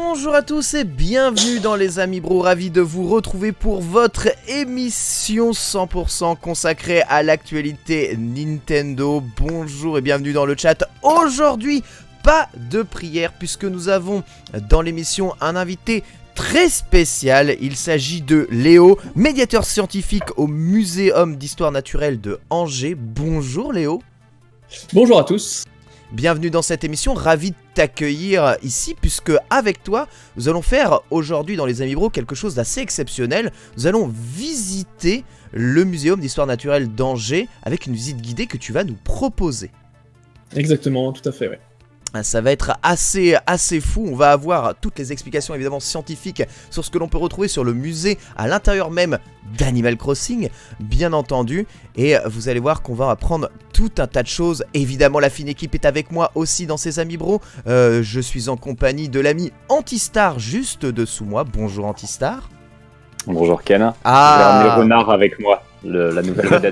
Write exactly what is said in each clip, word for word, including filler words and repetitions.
Bonjour à tous et bienvenue dans les Amis Bro, ravi de vous retrouver pour votre émission cent pour cent consacrée à l'actualité Nintendo. Bonjour et bienvenue dans le chat. Aujourd'hui, pas de prière puisque nous avons dans l'émission un invité très spécial. Il s'agit de Léo, médiateur scientifique au Muséum d'Histoire Naturelle de Angers. Bonjour Léo. Bonjour à tous. Bienvenue dans cette émission, ravi de t'accueillir ici puisque avec toi, nous allons faire aujourd'hui dans les Amis Bro quelque chose d'assez exceptionnel. Nous allons visiter le Muséum d'Histoire Naturelle d'Angers avec une visite guidée que tu vas nous proposer. Exactement, tout à fait, ouais. Ça va être assez, assez fou, on va avoir toutes les explications évidemment scientifiques sur ce que l'on peut retrouver sur le musée à l'intérieur même d'Animal Crossing, bien entendu. Et vous allez voir qu'on va apprendre tout un tas de choses. Évidemment la fine équipe est avec moi aussi dans ces Amis Bro. euh, Je suis en compagnie de l'ami Antistar juste dessous moi. Bonjour Antistar. Bonjour Ken, ah. j'ai ramené Renard avec moi, le, la nouvelle vedette.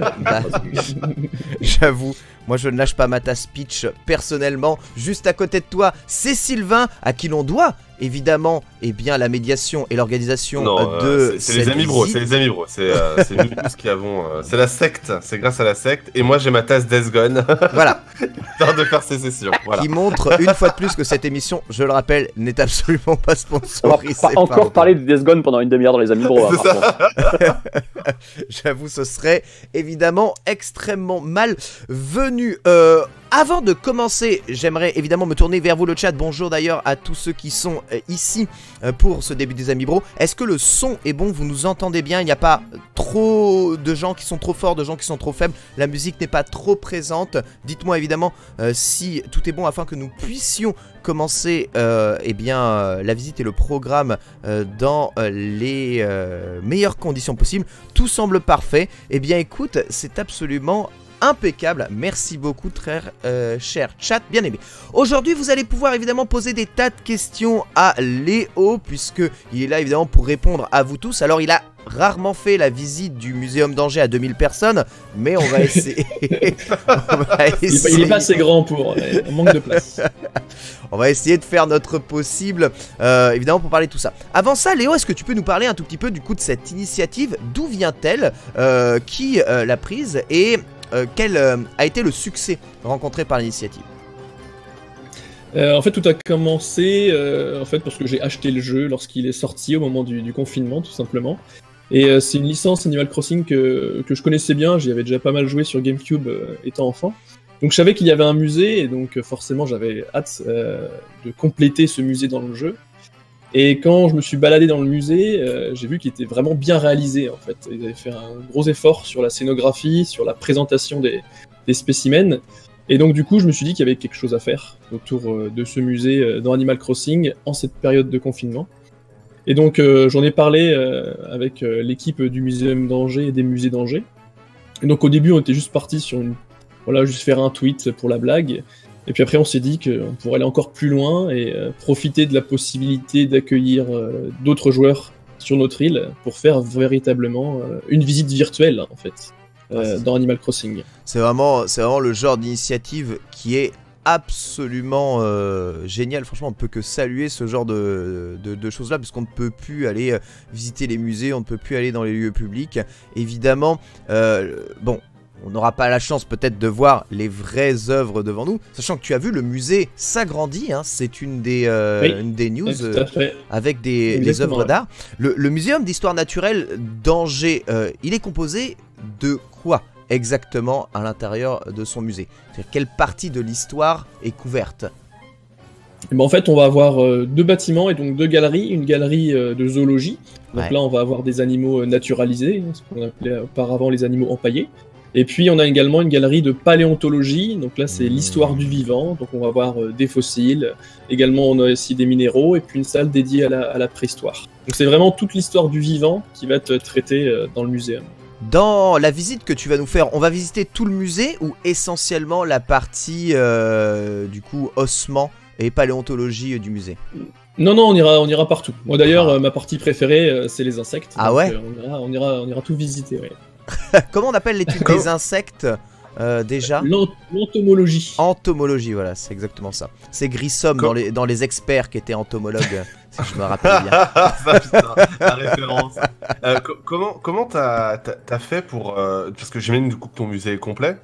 J'avoue, moi je ne lâche pas ma tasse pitch personnellement. Juste à côté de toi, c'est Sylvain, à qui l'on doit évidemment eh bien, la médiation et l'organisation non, de euh, c'est les Amis Bro, c'est les Amis Bro, c'est euh, nous tous qui avons... Euh, c'est la secte, c'est grâce à la secte, et moi j'ai ma tasse Death Gone. Voilà. Histoire de faire ces sessions, voilà. Qui montre une fois de plus que cette émission, je le rappelle, n'est absolument pas sponsorisée. On va pas encore parler de Death Gone pendant une demi-heure dans les Amis Bro. C'est ça. J'avoue, ce serait évidemment extrêmement mal venu. Euh, avant de commencer, j'aimerais évidemment me tourner vers vous le chat. Bonjour d'ailleurs à tous ceux qui sont euh, ici euh, pour ce début des Amis Bro. Est-ce que le son est bon? Vous nous entendez bien? Il n'y a pas trop de gens qui sont trop forts, de gens qui sont trop faibles. La musique n'est pas trop présente. Dites-moi évidemment euh, si tout est bon afin que nous puissions commencer euh, eh bien, euh, la visite et le programme euh, dans euh, les euh, meilleures conditions possibles. Tout semble parfait. Eh bien écoute, c'est absolument impeccable, merci beaucoup très euh, cher chat bien aimé. Aujourd'hui vous allez pouvoir évidemment poser des tas de questions à Léo puisque il est là évidemment pour répondre à vous tous. Alors il a rarement fait la visite du Muséum d'Angers à deux mille personnes, mais on va essayer. on va essayer... Il n'est pas assez grand pour, on manque de place. On va essayer de faire notre possible, euh, évidemment, pour parler de tout ça. Avant ça, Léo, est-ce que tu peux nous parler un tout petit peu du coup de cette initiative? D'où vient-elle? euh, Qui euh, l'a prise? Et euh, quel euh, a été le succès rencontré par l'initiative? euh, En fait, tout a commencé euh, en fait, parce que j'ai acheté le jeu lorsqu'il est sorti au moment du, du confinement, tout simplement. Et euh, c'est une licence Animal Crossing que, que je connaissais bien, j'y avais déjà pas mal joué sur GameCube euh, étant enfant. Donc je savais qu'il y avait un musée, et donc forcément j'avais hâte euh, de compléter ce musée dans le jeu. Et quand je me suis baladé dans le musée, euh, j'ai vu qu'il était vraiment bien réalisé en fait. Ils avaient fait un gros effort sur la scénographie, sur la présentation des, des spécimens. Et donc du coup je me suis dit qu'il y avait quelque chose à faire autour euh, de ce musée euh, dans Animal Crossing en cette période de confinement. Et donc euh, j'en ai parlé euh, avec euh, l'équipe du Muséum d'Angers et des musées d'Angers. Et donc au début on était juste parti sur une... Voilà, juste faire un tweet pour la blague. Et puis après, on s'est dit qu'on pourrait aller encore plus loin et euh, profiter de la possibilité d'accueillir euh, d'autres joueurs sur notre île pour faire véritablement euh, une visite virtuelle, en fait, euh, dans Animal Crossing. C'est vraiment, c'est vraiment le genre d'initiative qui est absolument euh, génial. Franchement, on ne peut que saluer ce genre de, de, de choses-là, puisqu'on ne peut plus aller euh, visiter les musées, on ne peut plus aller dans les lieux publics. Évidemment, euh, bon... on n'aura pas la chance peut-être de voir les vraies œuvres devant nous, sachant que tu as vu le musée s'agrandit, hein, c'est une des, euh, oui, une des news euh, avec des, des œuvres ouais. d'art. Le, le Muséum d'Histoire Naturelle d'Angers, euh, il est composé de quoi exactement à l'intérieur de son musée? C'est-à-dire quelle partie de l'histoire est couverte? Et ben en fait, on va avoir euh, deux bâtiments et donc deux galeries. Une galerie euh, de zoologie, donc ouais. Là on va avoir des animaux euh, naturalisés, ce qu'on appelait auparavant les animaux empaillés. Et puis on a également une galerie de paléontologie, donc là c'est mmh. l'histoire du vivant, donc on va voir euh, des fossiles, également on a aussi des minéraux, et puis une salle dédiée à la, à la préhistoire. Donc c'est vraiment toute l'histoire du vivant qui va être traitée euh, dans le muséum. Dans la visite que tu vas nous faire, on va visiter tout le musée ou essentiellement la partie euh, du coup ossements et paléontologie du musée? Non, non, on ira, on ira partout. Moi d'ailleurs, ah. euh, ma partie préférée, euh, c'est les insectes. Ah donc, ouais euh, on, ira, on, ira, on ira tout visiter, ouais. Comment on appelle l'étude des insectes euh, déjà? L'entomologie. Entomologie, voilà, c'est exactement ça. C'est Grissom dans les, dans les experts qui étaient entomologues. si je me rappelle bien. Ça, putain, la référence. Euh, co- comment comment t'as t'as- t'as fait pour euh, parce que j'imagine du coup que ton musée est complet.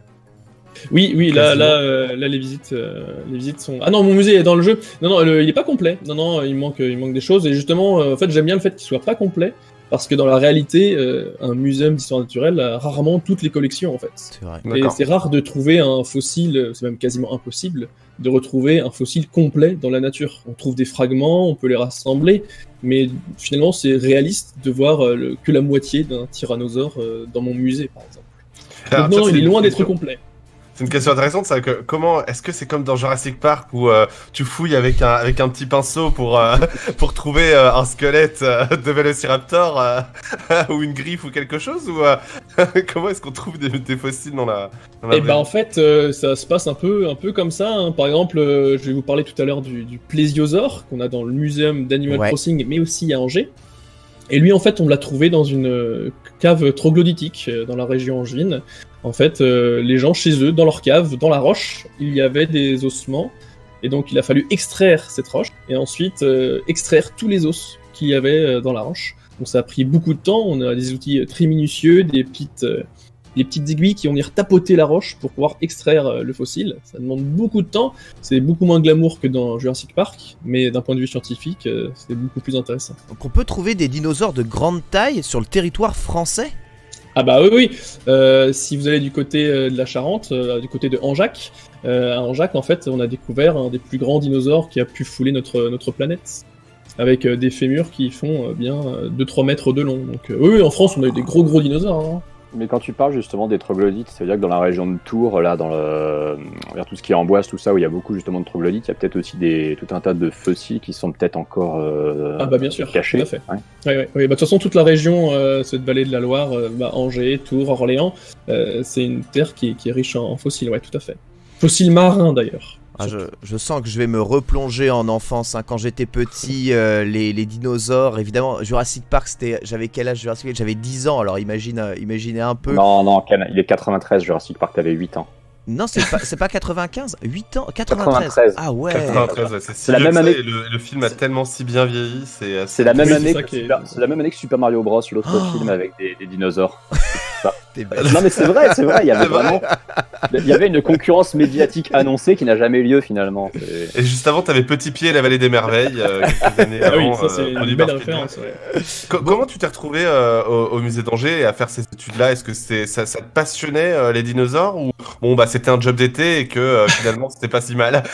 Oui, oui, là, Quasiment. là, euh, là, les visites, euh, les visites sont. Ah non, mon musée est dans le jeu. Non, non, le- il est pas complet. Non, non, il manque, il manque des choses. Et justement, euh, en fait, j'aime bien le fait qu'il soit pas complet parce que dans la réalité, euh, un muséum d'histoire naturelle a rarement toutes les collections en fait. C'est vrai. Et D'accord. c'est rare de trouver un fossile, c'est même quasiment impossible de retrouver un fossile complet dans la nature. On trouve des fragments, on peut les rassembler, mais finalement, c'est réaliste de voir euh, le- que la moitié d'un tyrannosaure euh, dans mon musée, par exemple. Alors, Donc non, ça, il c'est est une loin d'être question- complet. C'est une question intéressante, ça. Que, comment est-ce que c'est comme dans Jurassic Park où euh, tu fouilles avec un avec un petit pinceau pour euh, pour trouver euh, un squelette euh, de Vélociraptor euh, ou une griffe ou quelque chose ou euh, comment est-ce qu'on trouve des, des fossiles dans la, dans la Et vraie bah vie en fait, euh, ça se passe un peu, un peu comme ça. Hein. Par exemple, euh, je vais vous parler tout à l'heure du, du plésiosaure qu'on a dans le muséum d'Animal Ouais. Crossing, mais aussi à Angers. Et lui, en fait, on l'a trouvé dans une euh, cave troglodytique euh, dans la région angevine. En fait, euh, les gens chez eux, dans leur cave, dans la roche, il y avait des ossements. Et donc, il a fallu extraire cette roche et ensuite euh, extraire tous les os qu'il y avait euh, dans la roche. Donc, ça a pris beaucoup de temps. On a des outils euh, très minutieux, des petites, euh, des petites aiguilles qui vont venir tapoter la roche pour pouvoir extraire euh, le fossile. Ça demande beaucoup de temps. C'est beaucoup moins glamour que dans Jurassic Park, mais d'un point de vue scientifique, euh, c'est beaucoup plus intéressant. Donc on peut trouver des dinosaures de grande taille sur le territoire français. Ah bah oui, oui. Euh, si vous allez du côté euh, de la Charente, euh, du côté de Anjac, euh, à Anjac, en fait, on a découvert un des plus grands dinosaures qui a pu fouler notre, notre planète, avec euh, des fémurs qui font euh, bien euh, deux à trois mètres de long. Donc euh, oui, oui, en France, on a eu des gros gros dinosaures. Hein. Mais quand tu parles justement des troglodytes, ça veut dire que dans la région de Tours, là, dans le, vers tout ce qui est Amboise, tout ça, où il y a beaucoup justement de troglodytes, il y a peut-être aussi des, tout un tas de fossiles qui sont peut-être encore euh, Ah bah bien sûr, cachés. tout à fait. Ouais. Ouais, ouais, ouais. Bah, de toute façon, toute la région, euh, cette vallée de la Loire, euh, bah, Angers, Tours, Orléans, euh, c'est une terre qui est, qui est riche en, en fossiles, ouais, tout à fait. Fossiles marins d'ailleurs. Ah, je, je sens que je vais me replonger en enfance. Hein. Quand j'étais petit, euh, les, les dinosaures, évidemment, Jurassic Park, c'était, j'avais quel âge Jurassic Park? J'avais dix ans, alors imagine, euh, imaginez un peu. Non, non, Ken, il est quatre-vingt-treize, Jurassic Park, t'avais huit ans. Non, c'est pas, c'est pas quatre-vingt-quinze, huit ans, quatre-vingt-treize. quatre-vingt-treize. Ah ouais. quatre-vingt-treize, ouais, c'est si la vieux même que ça, année. et le, le film a tellement si bien vieilli, c'est C'est la même Oui, c'est année ça que qui est- Super- c'est la même année que Super Mario Bros, l'autre Oh. film avec des, des dinosaures. T'es bête. Non mais c'est vrai, c'est vrai, il y avait C'est vrai. vraiment, il y avait une concurrence médiatique annoncée qui n'a jamais eu lieu finalement. C'est- Et juste avant, t'avais Petit Pied et la Vallée des Merveilles, euh, quelques années Ah oui, avant. ça c'est euh, une produit belle par Spielberg. référence. Ouais. Co- Comment tu t'es retrouvé euh, au, au musée d'Angers et à faire ces études-là? Est-ce que c'est ça, ça te passionnait euh, les dinosaures ou bon bah c'était un job d'été et que euh, finalement c'était pas si mal?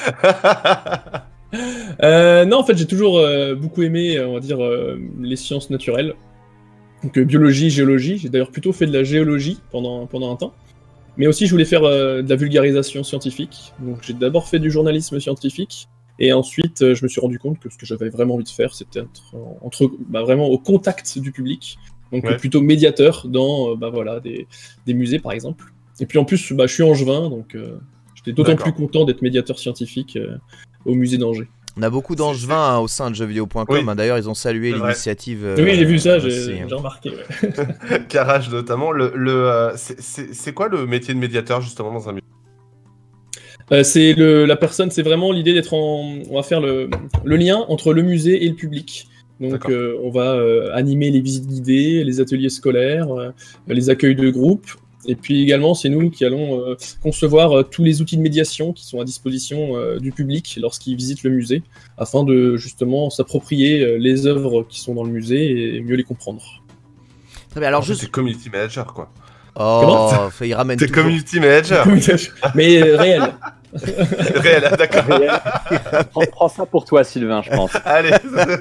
Euh, non, en fait, j'ai toujours euh, beaucoup aimé, on va dire, euh, les sciences naturelles. Donc euh, biologie, géologie. J'ai d'ailleurs plutôt fait de la géologie pendant, pendant un temps. Mais aussi, je voulais faire euh, de la vulgarisation scientifique. Donc j'ai d'abord fait du journalisme scientifique. Et ensuite, euh, je me suis rendu compte que ce que j'avais vraiment envie de faire, c'était être en- entre, bah, vraiment au contact du public. Donc Ouais. euh, plutôt médiateur dans euh, bah, voilà, des, des musées, par exemple. Et puis en plus, bah, je suis angevin, donc euh, j'étais d'autant D'accord. plus content d'être médiateur scientifique euh, au musée d'Angers. On a beaucoup d'angevins hein, au sein de jeux vidéo point com. Oui. Hein. D'ailleurs, ils ont salué C'est vrai. l'initiative. euh, Oui, j'ai vu ça, j'ai aussi. j'ai remarqué. Ouais. Carrage notamment. Le, le euh, c'est- c'est c'est quoi le métier de médiateur justement dans un musée? Euh, c'est le, la personne, c'est vraiment l'idée d'être en. On va faire le, le lien entre le musée et le public. Donc, D'accord. euh, on va euh, animer les visites guidées, les ateliers scolaires, euh, les accueils de groupe. Et puis également, c'est nous qui allons euh, concevoir euh, tous les outils de médiation qui sont à disposition euh, du public lorsqu'ils visitent le musée, afin de justement s'approprier euh, les œuvres qui sont dans le musée et mieux les comprendre. Très bien. Alors, En fait, je. t'es community manager quoi. Oh, fait, il ramène T'es toujours. community manager. Mais euh, réel. Réel, ah, d'accord. prends, prends ça pour toi, Sylvain, je pense. Allez.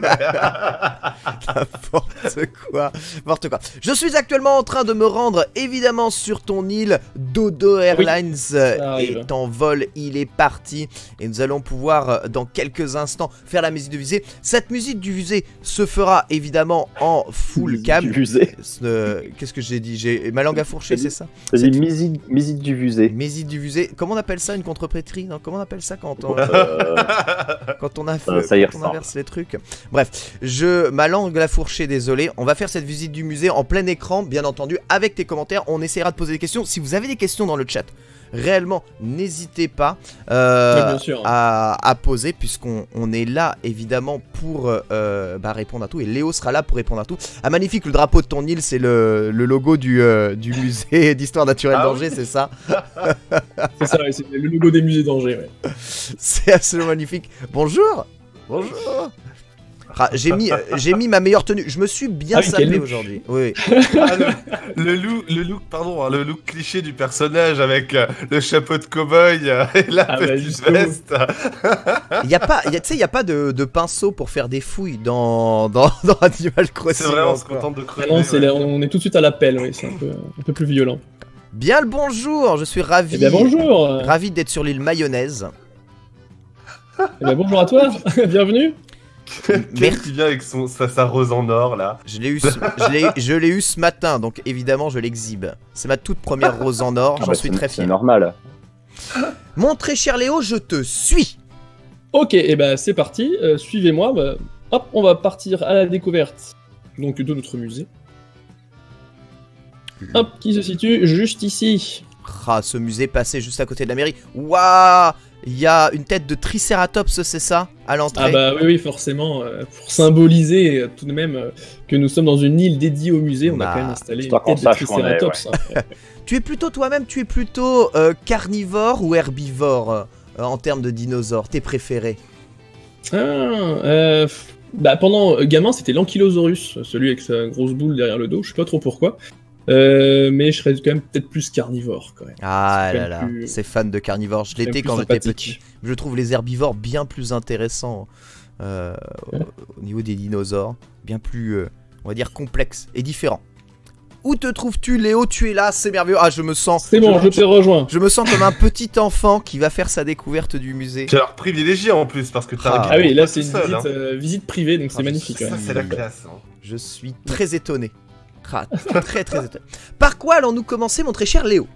N'importe quoi, n'importe quoi. Je suis actuellement en train de me rendre évidemment sur ton île. Dodo Airlines euh, arrive. est en vol, il est parti et nous allons pouvoir euh, dans quelques instants faire la musique du musée. Cette musique du musée se fera évidemment en full cam. Du musée. Euh, Qu'est-ce que j'ai dit? J'ai ma langue à fourcher, c'est ça? C'est une musique, musique du musée. Musique du musée. Comment on appelle ça, une contrepétrie? Non, comment on appelle ça quand on Euh, quand on a Ça- ça y quand on ressemble. inverse les trucs. Bref, je ma langue la fourchée, désolé. On va faire cette visite du musée en plein écran, bien entendu, avec tes commentaires. On essaiera de poser des questions. Si vous avez des questions dans le chat, réellement, n'hésitez pas euh, Ouais, bien sûr. à, à poser, puisqu'on on est là évidemment pour euh, bah, répondre à tout. Et Léo sera là pour répondre à tout. Ah, magnifique, le drapeau de ton île, c'est le, le logo du, euh, du musée d'histoire naturelle Ah d'Angers, oui. c'est ça? C'est ça, ouais, c'est le logo des musées d'Angers. Ouais. C'est absolument magnifique. Bonjour. Bonjour. Ah, j'ai mis, euh, j'ai mis ma meilleure tenue. Je me suis bien Ah oui, quel sapé look. aujourd'hui. Oui. Ah, le, le look, le look, pardon, hein, le look cliché du personnage avec euh, le chapeau de cow-boy euh, et la Ah, bah, petite justement. veste. Il y a pas, tu sais, il y a pas de, de pinceau pour faire des fouilles dans dans, dans Animal Crossing. C'est vrai, on se encore. contente de Ah crever. non, c'est ouais. là, on est tout de suite à l'appel, oui, c'est un peu, un peu plus violent. Bien le bonjour. Je suis ravi. Eh bien bonjour euh, Ravi d'être sur l'île mayonnaise. Eh bien bonjour à toi, bienvenue. Merci. Quel qui vient avec son, sa, sa rose en or là. Je l'ai eu, ce- je l'ai, je l'ai eu ce matin, donc évidemment je l'exhibe. C'est ma toute première rose en or. Ah J'en bah, suis c'est- très C'est fier. normal. Mon très cher Léo, je te suis. Ok, et ben c'est parti, euh, suivez-moi. Bah, hop, on va partir à la découverte donc de notre musée. Hop, qui se situe juste ici. Ah, ce musée passé juste à côté de la mairie. Waouh. Il y a une tête de Triceratops, c'est ça, à l'entrée. Ah bah oui, oui, forcément, euh, pour symboliser euh, tout de même euh, que nous sommes dans une île dédiée au musée, on Bah, a quand même installé une histoire qu'on tête de sache qu'on est, Triceratops. hein. Tu es plutôt toi-même, tu es plutôt euh, carnivore ou herbivore euh, en termes de dinosaures, tes préférés? Ah, euh, f- bah pendant euh, gamin, c'était l'Ankylosaurus, celui avec sa grosse boule derrière le dos, je sais pas trop pourquoi. Euh, mais je serais quand même peut-être plus carnivore quand même. Ah C'est là quand là, même plus- c'est fan de carnivore. Je quand même l'étais plus quand j'étais sympathique. petit. Je trouve les herbivores bien plus intéressants euh, Ouais. au, au niveau des dinosaures, bien plus, euh, on va dire, complexes et différents. Où te trouves-tu, Léo? Tu es là, c'est merveilleux. Ah, je me sens. C'est bon, je te rejoins. Je me sens comme un petit enfant qui va faire sa découverte du musée. Puis alors privilégié en plus parce que t'as Ah. un Ah oui, là pas c'est tout une seul, visite, hein. euh, visite privée, donc c'est Ah, magnifique. Ça ouais. c'est la classe. hein. Je suis très étonné. Ah, très très étonné. Par quoi allons-nous commencer, mon très cher Léo?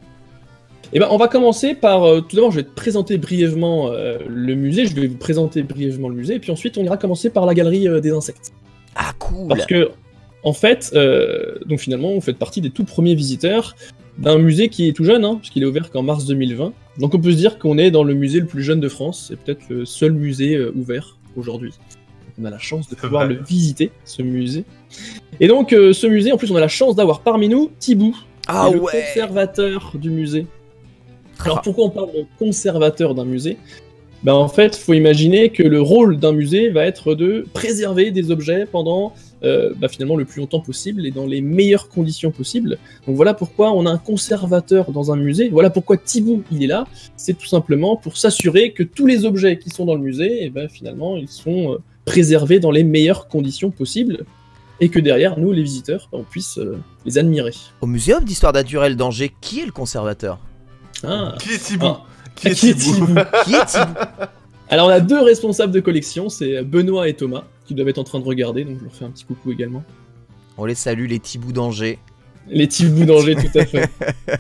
Eh ben, on va commencer par, euh, tout d'abord, je vais te présenter brièvement euh, le musée, je vais vous présenter brièvement le musée, et puis ensuite on ira commencer par la galerie euh, des insectes. Ah, cool. Parce que, en fait, euh, donc finalement, vous faites partie des tout premiers visiteurs d'un musée qui est tout jeune, hein, puisqu'il est ouvert qu'en mars deux mille vingt. Donc on peut se dire qu'on est dans le musée le plus jeune de France, c'est peut-être le seul musée euh, ouvert aujourd'hui. On a la chance de C'est pouvoir vrai. le visiter, ce musée. Et donc, euh, ce musée, en plus, on a la chance d'avoir parmi nous Thibaut, Ah qui est le ouais. conservateur du musée. Ah. Alors pourquoi on parle de conservateur d'un musée? Ben en fait, faut imaginer que le rôle d'un musée va être de préserver des objets pendant euh, bah, finalement le plus longtemps possible et dans les meilleures conditions possibles. Donc voilà pourquoi on a un conservateur dans un musée. Voilà pourquoi Thibaut il est là. C'est tout simplement pour s'assurer que tous les objets qui sont dans le musée, et ben finalement ils sont euh, préservés dans les meilleures conditions possibles et que derrière nous les visiteurs, ben, on puisse euh, les admirer. Au Muséum d'histoire naturelle d'Angers, qui est le conservateur? Ah. Qui est Thibaut Ah. Qui est Qui est Thibaut Thibaut Qui est Thibaut? Alors on a deux responsables de collection, c'est Benoît et Thomas, qui doivent être en train de regarder, donc je leur fais un petit coucou également. On les salue, les Thibous d'Angers. Les Thibous d'Angers, tout à fait.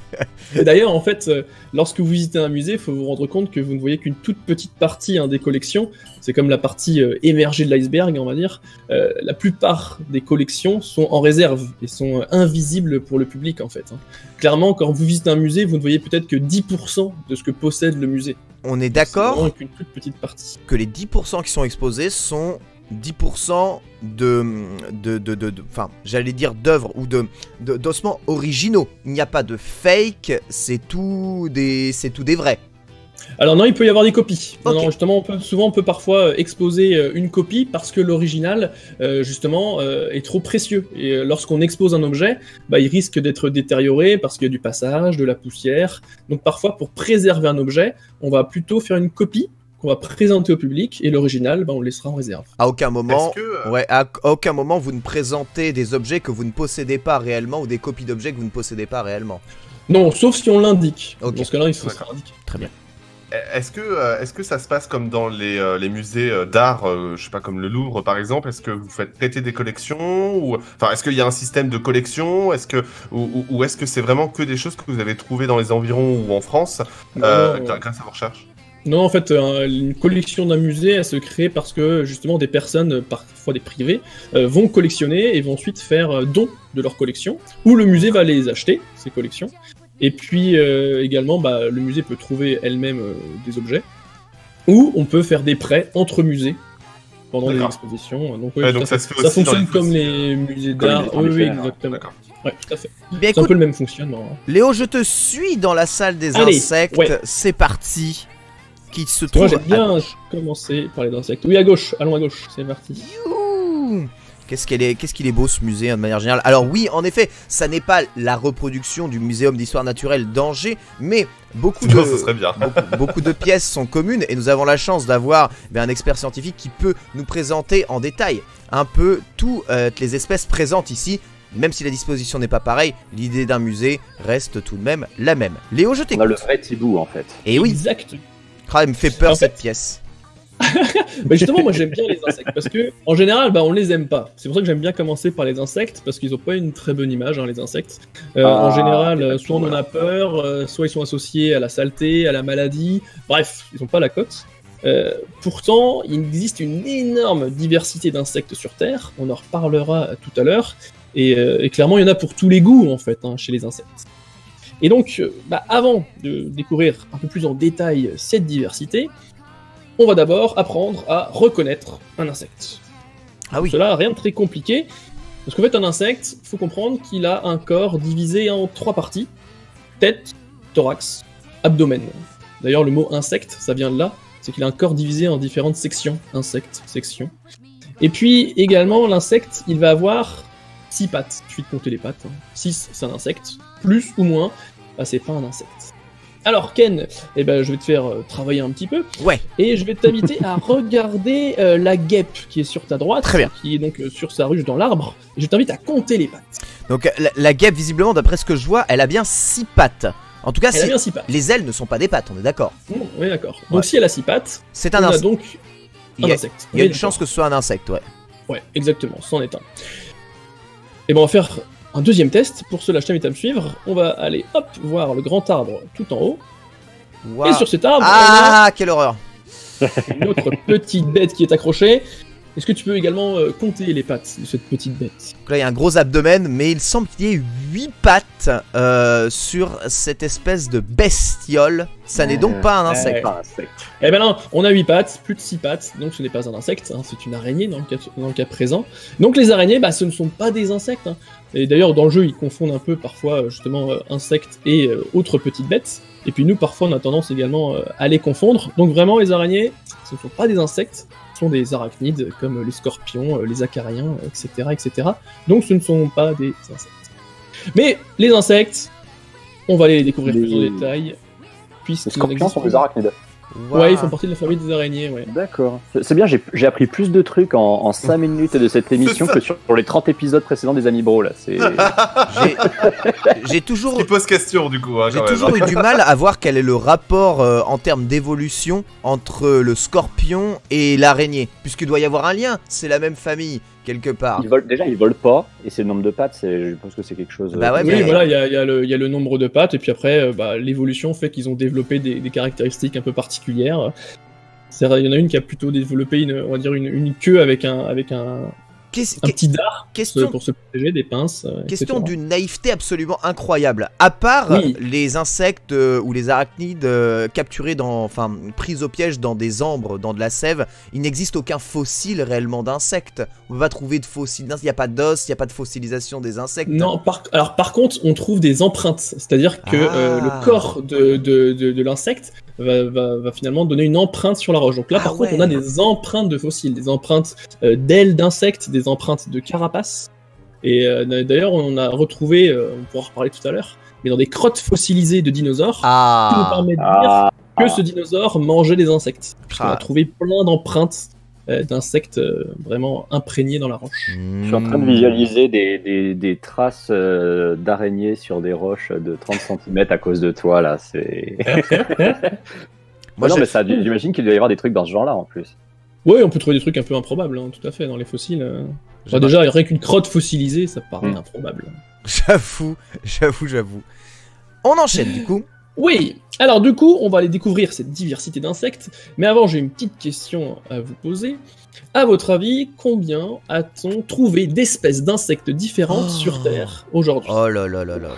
Et d'ailleurs, en fait, euh, lorsque vous visitez un musée, il faut vous rendre compte que vous ne voyez qu'une toute petite partie hein, des collections. C'est comme la partie euh, émergée de l'iceberg, on va dire. Euh, la plupart des collections sont en réserve et sont euh, invisibles pour le public, en fait. hein. Clairement, quand vous visitez un musée, vous ne voyez peut-être que dix pour cent de ce que possède le musée. On est C'est d'accord vraiment qu'une toute petite partie. que les dix pour cent qui sont exposés sont dix pour cent de, de, de, de, de- enfin, j'allais dire d'œuvres ou de, de- d'ossements originaux. Il n'y a pas de fake, c'est tout des, c'est tout des vrais. Alors non, il peut y avoir des copies. Non, Ok. non, justement, on peut, souvent on peut parfois euh, exposer euh, une copie parce que l'original, euh, justement, euh, est trop précieux. Et euh, lorsqu'on expose un objet, bah, il risque d'être détérioré parce qu'il y a du passage, de la poussière. Donc parfois, pour préserver un objet, on va plutôt faire une copie qu'on va présenter au public et l'original, bah, on le laissera en réserve. À aucun moment, Est-ce que, euh, ouais, à, à aucun moment vous ne présentez des objets que vous ne possédez pas réellement ou des copies d'objets que vous ne possédez pas réellement. Non, sauf si on l'indique. Ok. Dans ce cas-là, il faut se D'accord. l'indiquer. Très bien. Est-ce que, euh, est-ce que ça se passe comme dans les, euh, les musées euh, d'art, euh, je sais pas, comme le Louvre par exemple? Est-ce que vous faites prêter des collections ou, enfin, est-ce qu'il y a un système de collection? Est-ce que, ou, ou- ou est-ce que c'est vraiment que des choses que vous avez trouvées dans les environs ou en France euh, Non, gra- grâce à vos recherches? Non, en fait, euh, une collection d'un musée, elle se crée parce que justement des personnes, euh, parfois des privés, euh, vont collectionner et vont ensuite faire euh, don de leur collection, ou le musée va les acheter, ces collections, Et puis euh, également, bah, le musée peut trouver elle-même euh, des objets, ou on peut faire des prêts entre musées pendant les expositions. Donc, oui, ouais, donc ça, ça, se fait ça aussi fonctionne dans les comme les musées Comme d'art. les Oui, oui, musées, exactement. D'accord. Ouais, tout à fait. Bien, C'est un écoute, peu le même fonctionnement. Hein. Léo, je te suis dans la salle des Allez, insectes. ouais. C'est parti. Qui se Moi, trouve j'aime bien commencer par les insectes. Oui, à gauche, allons à gauche, c'est parti. Youhou. Qu'est-ce qu'il est, qu'est-ce qu'il est beau ce musée hein, de manière générale. Alors oui, en effet, ça n'est pas la reproduction du Muséum d'Histoire Naturelle d'Angers, mais beaucoup de, Non, ce serait bien. beaucoup, beaucoup de pièces sont communes et nous avons la chance d'avoir eh bien, un expert scientifique qui peut nous présenter en détail un peu toutes euh, les espèces présentes ici. Même si la disposition n'est pas pareille, l'idée d'un musée reste tout de même la même. Léo, je On a t'écoute. le vrai Thibaut en fait. Et oui, Exact. ah, elle me fait peur En fait- cette pièce. Bah justement, moi j'aime bien les insectes parce que, en général, bah, on les aime pas. C'est pour ça que j'aime bien commencer par les insectes parce qu'ils ont pas une très bonne image, hein, les insectes. Euh, Ah, en général, euh, ok, soit on en voilà. a peur, euh, soit ils sont associés à la saleté, à la maladie. Bref, ils ont pas la cote. Euh, pourtant, il existe une énorme diversité d'insectes sur Terre. On en reparlera tout à l'heure. Et, euh, et clairement, il y en a pour tous les goûts en fait hein, chez les insectes. Et donc, euh, bah, avant de découvrir un peu plus en détail cette diversité, on va d'abord apprendre à reconnaître un insecte. Ah oui. Cela, rien de très compliqué, parce qu'en fait, un insecte, il faut comprendre qu'il a un corps divisé en trois parties, tête, thorax, abdomen. D'ailleurs, le mot insecte, ça vient de là, c'est qu'il a un corps divisé en différentes sections, insecte, section. Et puis, également, l'insecte, il va avoir six pattes, il suffit de compter les pattes, six, c'est un insecte, plus ou moins, bah, c'est pas un insecte. Alors Ken, eh ben, je vais te faire euh, travailler un petit peu, Ouais, et je vais t'inviter à regarder euh, la guêpe qui est sur ta droite, Très bien. qui est donc euh, sur sa ruche dans l'arbre, et je t'invite à compter les pattes. donc la, la guêpe, visiblement, d'après ce que je vois, elle a bien six pattes. En tout cas, Elle a si- bien six pattes. les ailes ne sont pas des pattes, on est d'accord. Mmh, oui, d'accord. Ouais. Donc si elle a six pattes, C'est on un a insecte. donc Il un y a, insecte. il y a Oui, une d'accord. chance que ce soit un insecte, ouais. Ouais, exactement, c'en est un. Et ben on va faire un deuxième test. Pour cela, je t'invite à me suivre. On va aller, hop, voir le grand arbre tout en haut. Waouh. Et sur cet arbre, Ah, quelle horreur. on a une autre petite bête qui est accrochée. Est-ce que tu peux également euh, compter les pattes de cette petite bête? Donc là, il y a un gros abdomen, mais il semble qu'il y ait huit pattes euh, sur cette espèce de bestiole. Ça n'est donc pas un insecte. Ouais. Pas un insecte. Eh ben non, on a huit pattes, plus de six pattes, donc ce n'est pas un insecte, hein, c'est une araignée dans le, cas, dans le cas présent. Donc les araignées, bah, ce ne sont pas des insectes. Hein. Et d'ailleurs, dans le jeu, ils confondent un peu parfois justement euh, insectes et euh, autres petites bêtes. Et puis nous, parfois, on a tendance également euh, à les confondre. Donc vraiment, les araignées, ce ne sont pas des insectes, ce sont des arachnides comme les scorpions, euh, les acariens, et cetera, et cetera. Donc ce ne sont pas des insectes. Mais les insectes, on va les découvrir Les- plus en détail. Les puisqu'il en scorpions existe sont des arachnides. Waouh. Ouais, ils font partie de la famille des araignées, ouais. D'accord. C'est c'est bien, j'ai j'ai appris plus de trucs en, en cinq minutes de cette émission ça. que sur, sur les trente épisodes précédents des Ami Bro là. C'est J'ai- J'ai toujours, Qui pose question du coup. Hein, j'ai quand même. toujours eu du mal à voir quel est le rapport euh, en termes d'évolution entre le scorpion et l'araignée. Puisqu'il doit y avoir un lien, c'est la même famille, quelque part. ils volent, déjà ils volent pas et c'est le nombre de pattes, c'est je pense que c'est quelque chose. Bah ouais, Oui, mais- voilà, il y a, il y a le- il y a le nombre de pattes, et puis après, euh, bah, l'évolution fait qu'ils ont développé des, des caractéristiques un peu particulières. C'est vrai, il y en a une qui a plutôt développé une, on va dire une, une queue avec un, avec un, Qu'est- un qu'est- petit dard question pour se protéger des pinces. euh, Question et cetera. d'une naïveté absolument incroyable. À part Oui. les insectes euh, ou les arachnides euh, capturés dans, enfin, pris au piège dans des ambres, dans de la sève, il n'existe aucun fossile réellement d'insectes. On peut pas trouver de fossiles. Il n'y a pas d'os, il n'y a pas de fossilisation des insectes. Non, par, alors par contre, on trouve des empreintes, c'est-à-dire que Ah. euh, le corps de, de, de, de l'insecte va, va, va finalement donner une empreinte sur la roche. Donc là, Ah par contre, ouais. on a des empreintes de fossiles, des empreintes euh, d'ailes d'insectes, des empreintes de carapaces. Et euh, d'ailleurs, on a retrouvé, euh, on pourra en reparler tout à l'heure, mais dans des crottes fossilisées de dinosaures, qui nous Ah. permet de dire Ah, que ce dinosaure mangeait des insectes. Puisqu'on Ah. a trouvé plein d'empreintes euh, d'insectes euh, vraiment imprégnés dans la roche. je suis en train de visualiser des, des, des traces euh, d'araignées sur des roches de trente centimètres à cause de toi là. C'est. Moi, non je- mais ça, j'imagine qu'il doit y avoir des trucs dans ce genre là en plus. Oui, on peut trouver des trucs un peu improbables, hein, tout à fait, dans les fossiles. euh. Je Enfin, déjà, rien qu'une crotte fossilisée, ça paraît Mm. improbable. J'avoue, j'avoue, j'avoue. On enchaîne du coup. Oui, alors du coup, on va aller découvrir cette diversité d'insectes, mais avant, j'ai une petite question à vous poser. À votre avis, combien a-t-on trouvé d'espèces d'insectes différentes Oh. sur Terre aujourd'hui? Oh là là là là.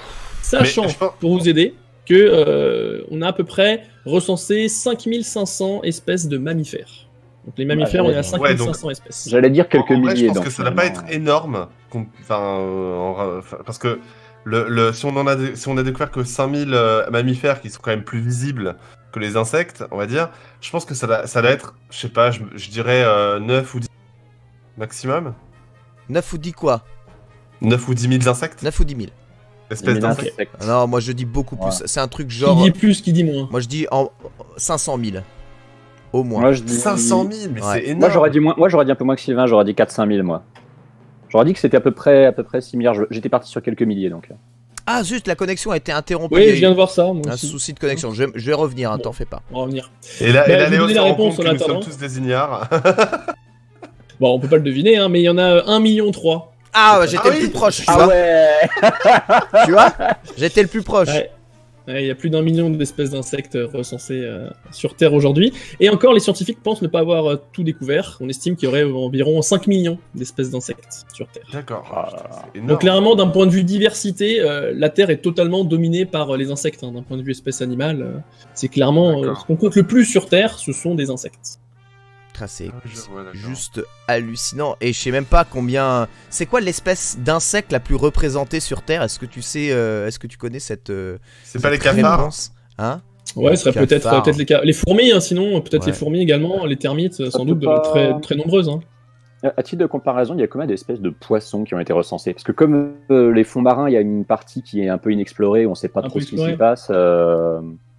Sachant, Mais je pense- pour vous aider, que euh, on a à peu près recensé cinq mille cinq cents espèces de mammifères. Donc les mammifères, Ouais, on est à cinq mille cinq cents donc- espèces. J'allais dire quelques En vrai, milliers. je pense donc, que ça ne va pas finalement, être énorme. com- Enfin, euh, en- enfin, parce que le, le, si, on en a, dé- si on a découvert que cinq mille euh, mammifères qui sont quand même plus visibles que les insectes, on va dire, je pense que ça, va- ça doit être, je sais pas, je, je dirais euh, neuf ou dix maximum. neuf ou dix quoi? neuf ou dix mille insectes, neuf ou dix mille? espèces les d'insectes. insectes. Ah non, moi je dis beaucoup plus. Ouais. C'est un truc Qui genre. dit plus, qui dit moins. Moi je dis en cinq cent mille. Au moins. Moi, je dis... cinq cent mille, mais Ouais. c'est énorme. Moi, j'aurais dit moins. Moi, j'aurais dit un peu moins que Sylvain. J'aurais dit quatre cinq mille, moi. J'aurais dit que c'était à peu près, à peu près six milliards. Je- J'étais parti sur quelques milliers, donc. Ah zut, la connexion a été interrompue. Oui, Il y a je eu viens de voir ça, moi un aussi. souci de connexion. Je, je vais revenir, hein, Bon. t'en fais pas. On va revenir. Et là, Bah, et là je Léo vous se donne la rend réponse compte en que nous sommes attendant. tous des ignares. Bon, on peut pas le deviner, hein, mais il y en a un million trois. Ah, j'étais Ah le oui. plus proche, tu Ah vois. ouais. Tu vois J'étais le plus proche. Ouais. Ouais, il y a plus d'un million d'espèces d'insectes euh, recensées euh, sur Terre aujourd'hui. Et encore, les scientifiques pensent ne pas avoir euh, tout découvert. On estime qu'il y aurait environ cinq millions d'espèces d'insectes sur Terre. D'accord. Ah là là. C'est énorme. Donc clairement, d'un point de vue diversité, euh, la Terre est totalement dominée par euh, les insectes. hein. D'un point de vue espèce animale, euh, c'est clairement euh, D'accord. ce qu'on compte le plus sur Terre, ce sont des insectes. Ah, c'est Ah, je vois, d'accord. juste hallucinant. Et je sais même pas combien. C'est quoi l'espèce d'insecte la plus représentée sur Terre? Est-ce que tu sais, euh, est-ce que tu connais cette. euh, C'est pas les cette cafards. réponse Hein? Ouais, Les ce serait peut-être cafards. peut-être les, ca- les fourmis, hein, sinon peut-être Ouais. les fourmis également, les termites, euh, sans peut doute de- pas- très très nombreuses. hein. À titre de comparaison, il y a combien d'espèces de poissons qui ont été recensées? Parce que comme euh, les fonds marins, il y a une partie qui est un peu inexplorée, on ne sait pas Un trop peu ce qui explorée. s'y passe. euh,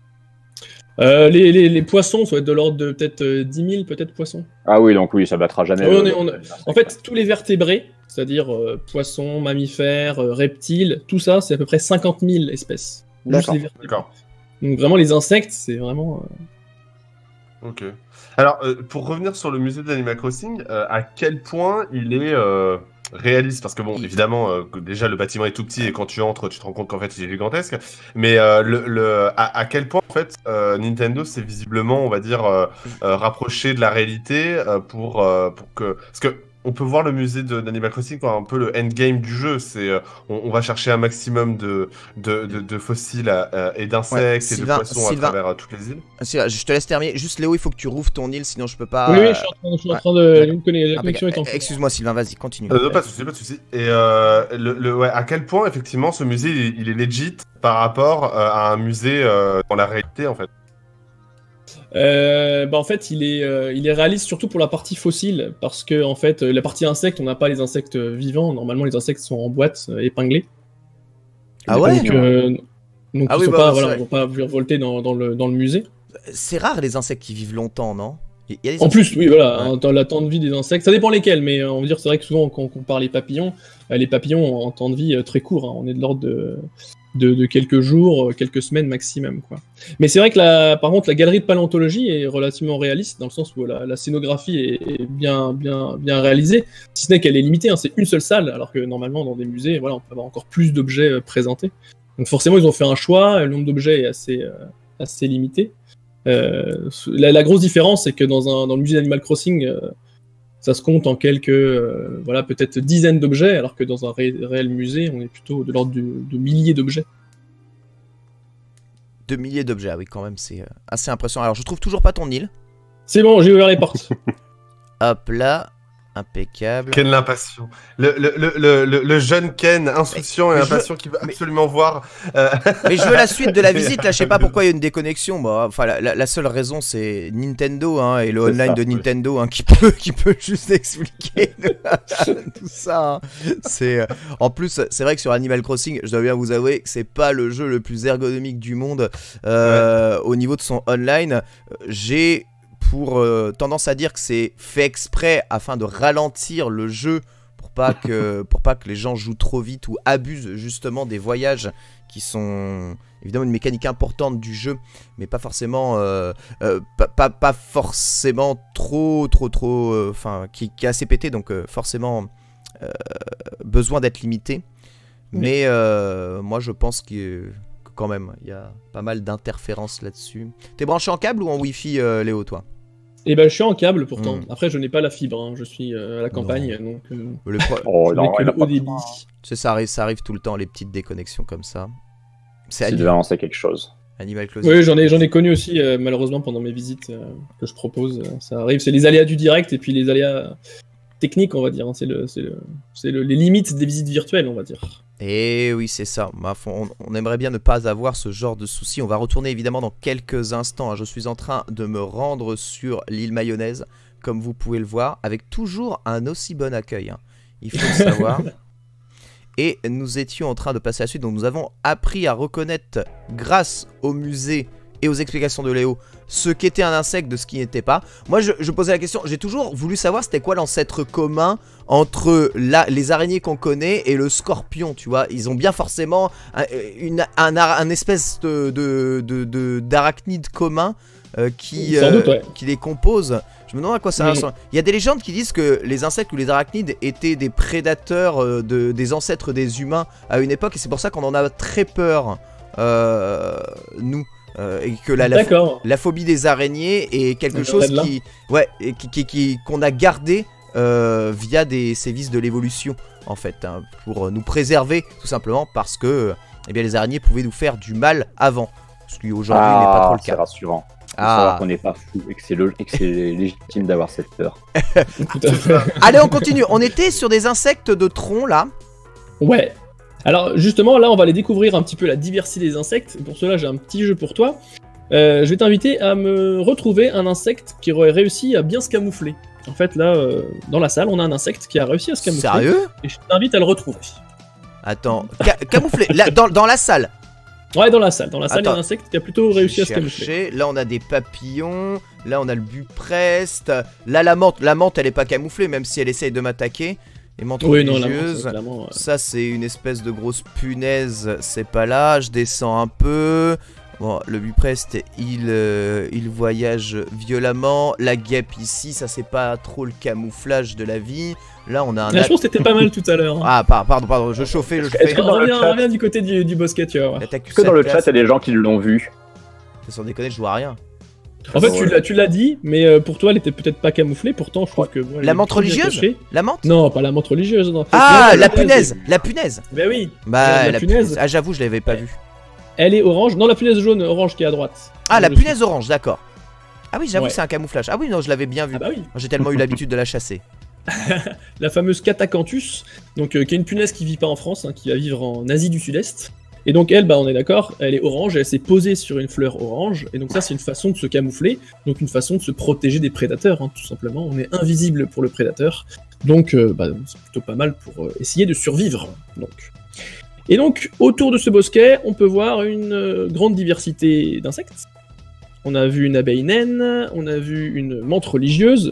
Euh, les, les, les poissons, ça va être de l'ordre de peut-être euh, dix mille peut-être poissons. Ah oui, donc oui, ça battra jamais. Ah oui, on le- est- on est- En fait, tous les vertébrés, c'est-à-dire euh, poissons, mammifères, euh, reptiles, tout ça, c'est à peu près cinquante mille espèces. Juste D'accord. les vertébrés. D'accord. Donc vraiment, les insectes, c'est vraiment... euh, Ok. Alors, euh, pour revenir sur le musée d'Animal Crossing, euh, à quel point il est euh, réaliste? Parce que bon, Il- évidemment, euh, que déjà le bâtiment est tout petit et quand tu entres, tu te rends compte qu'en fait il est gigantesque. Mais euh, le, le, à, à quel point en fait euh, Nintendo s'est visiblement, on va dire, euh, euh, rapproché de la réalité euh, pour euh, pour que parce que on peut voir le musée de- d'Animal Crossing comme un peu le endgame du jeu. C'est euh, on, on va chercher un maximum de de, de, de fossiles euh, et d'insectes Ouais, et Sylvain- de poissons Sylvain. à travers euh, toutes les îles. Ah, si, je te laisse terminer. Juste Léo, il faut que tu rouvres ton île, sinon je peux pas. oui, oui, je suis en train, je suis en ouais. train de... D'accord. Une conne- La Ah, connexion est en eh, Excuse-moi Sylvain, vas-y, continue. Euh, non, pas de souci, pas de souci. Et euh, le, le, ouais, à quel point effectivement ce musée il, est- il est legit par rapport euh, à un musée euh, dans la réalité en fait. Euh, bah en fait, il est, euh, il est réaliste surtout pour la partie fossile, parce que en fait, euh, la partie insecte, on n'a pas les insectes vivants. Normalement, les insectes sont en boîte, euh, épinglés. Ah ouais Donc, euh, donc Ah ils oui, sont bah, pas, c'est voilà, vrai. ils vont pas virevolter dans, dans, le, dans le musée. C'est rare les insectes qui vivent longtemps, non? Il y a des En insectes- plus, oui, voilà, Ouais. hein, dans la temps de vie des insectes, ça dépend lesquels, mais euh, on va dire, c'est vrai que souvent, quand on compare les papillons, euh, les papillons ont un temps de vie euh, très court. hein. On est de l'ordre de, de, de quelques jours, euh, quelques semaines maximum, quoi. Mais c'est vrai que, la, par contre, la galerie de paléontologie est relativement réaliste, dans le sens où la, la scénographie est, est bien, bien, bien réalisée, si ce n'est qu'elle est limitée. hein, c'est une seule salle, alors que normalement, dans des musées, voilà, on peut avoir encore plus d'objets euh, présentés. Donc forcément, ils ont fait un choix, le nombre d'objets est assez, euh, assez limité. Euh, la, la grosse différence, c'est que dans, un, dans le musée d'Animal Crossing, euh, ça se compte en quelques, euh, voilà, peut-être dizaines d'objets, alors que dans un ré- réel musée, on est plutôt de l'ordre de, de milliers d'objets. De milliers d'objets, ah oui, quand même, c'est euh, assez impressionnant. Alors, je trouve toujours pas ton île. C'est bon, j'ai ouvert les portes. Hop là, impeccable. Ken l'impatient. Le, le, le, le, le- le jeune Ken insouciant Mais- et mais je veux- impatient qui veut mais- absolument voir. euh, Mais je veux la suite de la visite, là, je sais pas pourquoi il y a une déconnexion. Moi, enfin, la, la- la seule raison, c'est Nintendo, hein, et le C'est online ça, de oui. Nintendo, hein, qui peut, qui peut juste expliquer tout ça. hein. C'est, euh, en plus, c'est vrai que sur Animal Crossing, je dois bien vous avouer que c'est pas le jeu le plus ergonomique du monde euh, au niveau de son online. J'ai pour euh, tendance à dire que c'est fait exprès afin de ralentir le jeu pour pas que pour pas que les gens jouent trop vite ou abusent justement des voyages qui sont évidemment une mécanique importante du jeu, mais pas forcément euh, euh, pas, pas, pas forcément trop trop trop enfin qui, qui est assez pété, donc euh, forcément euh, besoin d'être limité. Oui. Mais euh, moi je pense que, que quand même il y a pas mal d'interférences là-dessus. T'es branché en câble ou en wifi, euh, Léo, toi? Et ben, je suis en câble pourtant. Mm. Après, je n'ai pas la fibre, hein. Je suis euh, à la campagne, donc euh, Le pro- Oh je non, n'ai que il a le pas haut débit. Tu sais, ça arrive, ça arrive tout le temps, les petites déconnexions comme ça. C'est S'il Ani- devait lancer quelque chose. Animal Crossing. Oui, j'en ai, j'en ai connu aussi, euh, malheureusement, pendant mes visites euh, que je propose. euh, ça arrive, c'est les aléas du direct et puis les aléas techniques, on va dire. hein, C'est le, c'est le, c'est le- les limites des visites virtuelles, on va dire. Et oui, c'est ça. Ma foi, On, on aimerait bien ne pas avoir ce genre de soucis. On va retourner évidemment dans quelques instants. hein. Je suis en train de me rendre sur l'île Mayonnaise, comme vous pouvez le voir, avec toujours un aussi bon accueil. hein. Il faut le savoir. Et nous étions en train de passer à la suite. Donc nous avons appris à reconnaître, grâce au musée et aux explications de Léo, ce qu'était un insecte de ce qui n'était pas. Moi, je, je posais la question. J'ai toujours voulu savoir c'était quoi l'ancêtre commun entre la, les araignées qu'on connaît et le scorpion, tu vois. Ils ont bien forcément un, une, un, un espèce de, de, de, de- d'arachnide commun euh, qui, Sans doute, ouais. qui les compose. Je me demande à quoi ça Mm. ressemble. Il y a des légendes qui disent que les insectes ou les arachnides étaient des prédateurs euh, de, des ancêtres des humains à une époque, et c'est pour ça qu'on en a très peur, euh, nous. Euh, et que la, la, D'accord. la phobie des araignées est quelque Ça chose viendrait de qui, ouais, et qui, qui, qui- qu'on a gardé euh, via des sévices de l'évolution, en fait, hein, pour nous préserver, tout simplement parce que eh bien, les araignées pouvaient nous faire du mal avant, ce qui aujourd'hui n'est pas trop le c'est cas. rassurant. Faut Ah. savoir qu'on n'est pas fou et que c'est lo- et que c'est légitime d'avoir cette peur. Tout à fait. Allez, on continue. On était sur des insectes de tronc là. Ouais. Alors justement, là, on va aller découvrir un petit peu la diversité des insectes. Pour cela, j'ai un petit jeu pour toi. Euh, je vais t'inviter à me retrouver un insecte qui aurait réussi à bien se camoufler. En fait, là, euh, dans la salle, on a un insecte qui a réussi à se camoufler. Sérieux? Et je t'invite à le retrouver. Attends, ca- camouflé, là, dans, dans la salle. Ouais, dans la salle. Dans la salle, il y a Attends. un insecte qui a plutôt réussi à se camoufler. Chercher. Là, on a des papillons. Là, on a le bupreste. Là, la menthe, la menthe, elle est pas camouflée, même si elle essaye de m'attaquer. Les menthes Oui, non, la menthe, religieuses. c'est clairement. euh, Ça, c'est une espèce de grosse punaise. C'est pas là. Je descends un peu. Bon, le bupreste, il, euh, il voyage violemment. La guêpe ici, ça, c'est pas trop le camouflage de la vie. Là, on a un. Ah, je pense que t'étais pas mal tout à l'heure. hein. Ah, par- pardon, pardon. Je chauffais, je Est-ce fais. que dans le reviens, chat- reviens du côté du, du bosquet, tu vas voir. L'attaque Est-ce que dans le sur chat, place. il y a des gens qui l'ont vu? Sans déconner, je vois rien. En fait, Ouais. tu l'as, tu l'as dit, mais euh, pour toi, elle était peut-être pas camouflée. Pourtant, je trouve que. moi, elle La est menthe plutôt bien religieuse cachée. La menthe? Non, pas la menthe religieuse. Non. Ah, Non, la punaise. La punaise. Ben oui. Bah, Regarde, la la punaise. punaise. Ah, j'avoue, je l'avais pas vue. Elle est orange. Non, la punaise jaune, orange qui est à droite. Ah, la Dessus. punaise orange, d'accord. Ah oui, j'avoue, Ouais. c'est un camouflage. Ah oui, non, je l'avais bien vu. Ah bah oui. J'ai tellement eu l'habitude de la chasser. La fameuse Catacanthus, donc euh, qui est une punaise qui vit pas en France, hein, qui va vivre en Asie du Sud-Est. Et donc elle, bah on est d'accord, elle est orange, elle s'est posée sur une fleur orange, et donc ça c'est une façon de se camoufler, donc une façon de se protéger des prédateurs, hein, tout simplement. On est invisible pour le prédateur, donc euh, bah, c'est plutôt pas mal pour euh, essayer de survivre. Donc. Et donc autour de ce bosquet, on peut voir une euh, grande diversité d'insectes. On a vu une abeille naine, on a vu une menthe religieuse,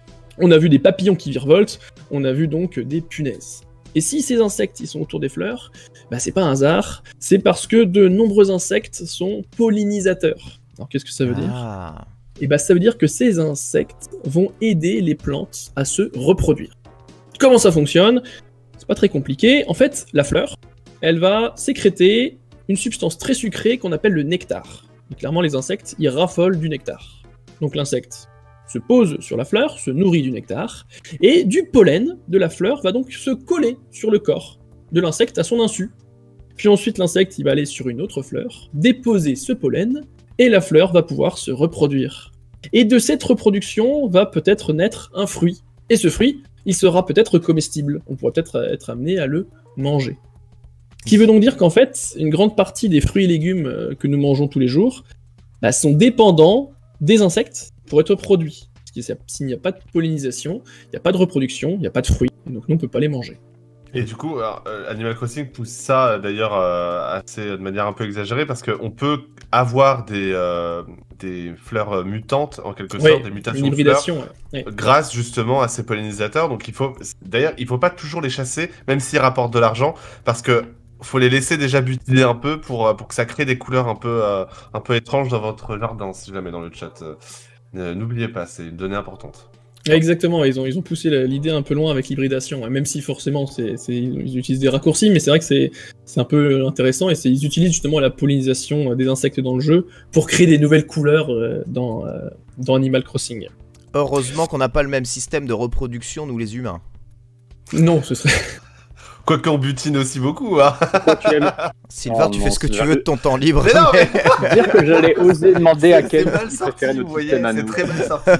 on a vu des papillons qui virevoltent, on a vu donc des punaises. Et si ces insectes ils sont autour des fleurs, bah c'est pas un hasard, c'est parce que de nombreux insectes sont pollinisateurs. Alors qu'est-ce que ça veut dire? Ah. Et bah ça veut dire que ces insectes vont aider les plantes à se reproduire. Comment ça fonctionne? C'est pas très compliqué. En fait, la fleur, elle va sécréter une substance très sucrée qu'on appelle le nectar. Et clairement, les insectes, ils raffolent du nectar. Donc l'insecte se pose sur la fleur, se nourrit du nectar, et du pollen de la fleur va donc se coller sur le corps de l'insecte à son insu. Puis ensuite, l'insecte il va aller sur une autre fleur, déposer ce pollen, et la fleur va pouvoir se reproduire. Et de cette reproduction va peut-être naître un fruit. Et ce fruit, il sera peut-être comestible. On pourrait peut-être être amené à le manger. Ce qui veut donc dire qu'en fait, une grande partie des fruits et légumes euh, que nous mangeons tous les jours bah, sont dépendants des insectes pour être produits. Parce que s'il n'y a pas de pollinisation, il n'y a pas de reproduction, il n'y a pas de fruits, et donc nous on ne peut pas les manger. Et du coup, alors, euh, Animal Crossing pousse ça euh, d'ailleurs euh, assez de manière un peu exagérée parce qu'on peut avoir des, euh, des fleurs euh, mutantes en quelque Ouais, sorte, des mutations une de fleurs, hybridation. ouais. Ouais. grâce justement à ces pollinisateurs. Donc il faut, d'ailleurs, il faut pas toujours les chasser, même s'ils rapportent de l'argent, parce que faut les laisser déjà butiner un peu pour, euh, pour que ça crée des couleurs un peu, euh, un peu étranges dans votre jardin, si jamais dans le chat. Euh, euh, N'oubliez pas, c'est une donnée importante. Exactement, ils ont, ils ont poussé la- l'idée un peu loin avec l'hybridation, hein, même si forcément c'est, c'est- ils utilisent des raccourcis, mais c'est vrai que c'est, c'est un peu intéressant, et c'est, ils utilisent justement la pollinisation euh, des insectes dans le jeu pour créer des nouvelles couleurs euh, dans, euh, dans Animal Crossing. Heureusement qu'on n'a pas le même système de reproduction, nous les humains. Non, ce serait... quoi qu'on butine aussi beaucoup. Hein. Pourquoi tu aimes Sylvain, Oh tu non, fais ce que tu Sylvain. veux de ton temps libre. Mais non, mais dire que j'allais oser demander à c'est quel mal qui sorti, préférait vous notre voyez, système à c'est nous. très mal sorti.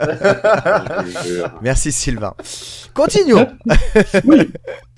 Je jure. Merci Sylvain. Continuons. Oui.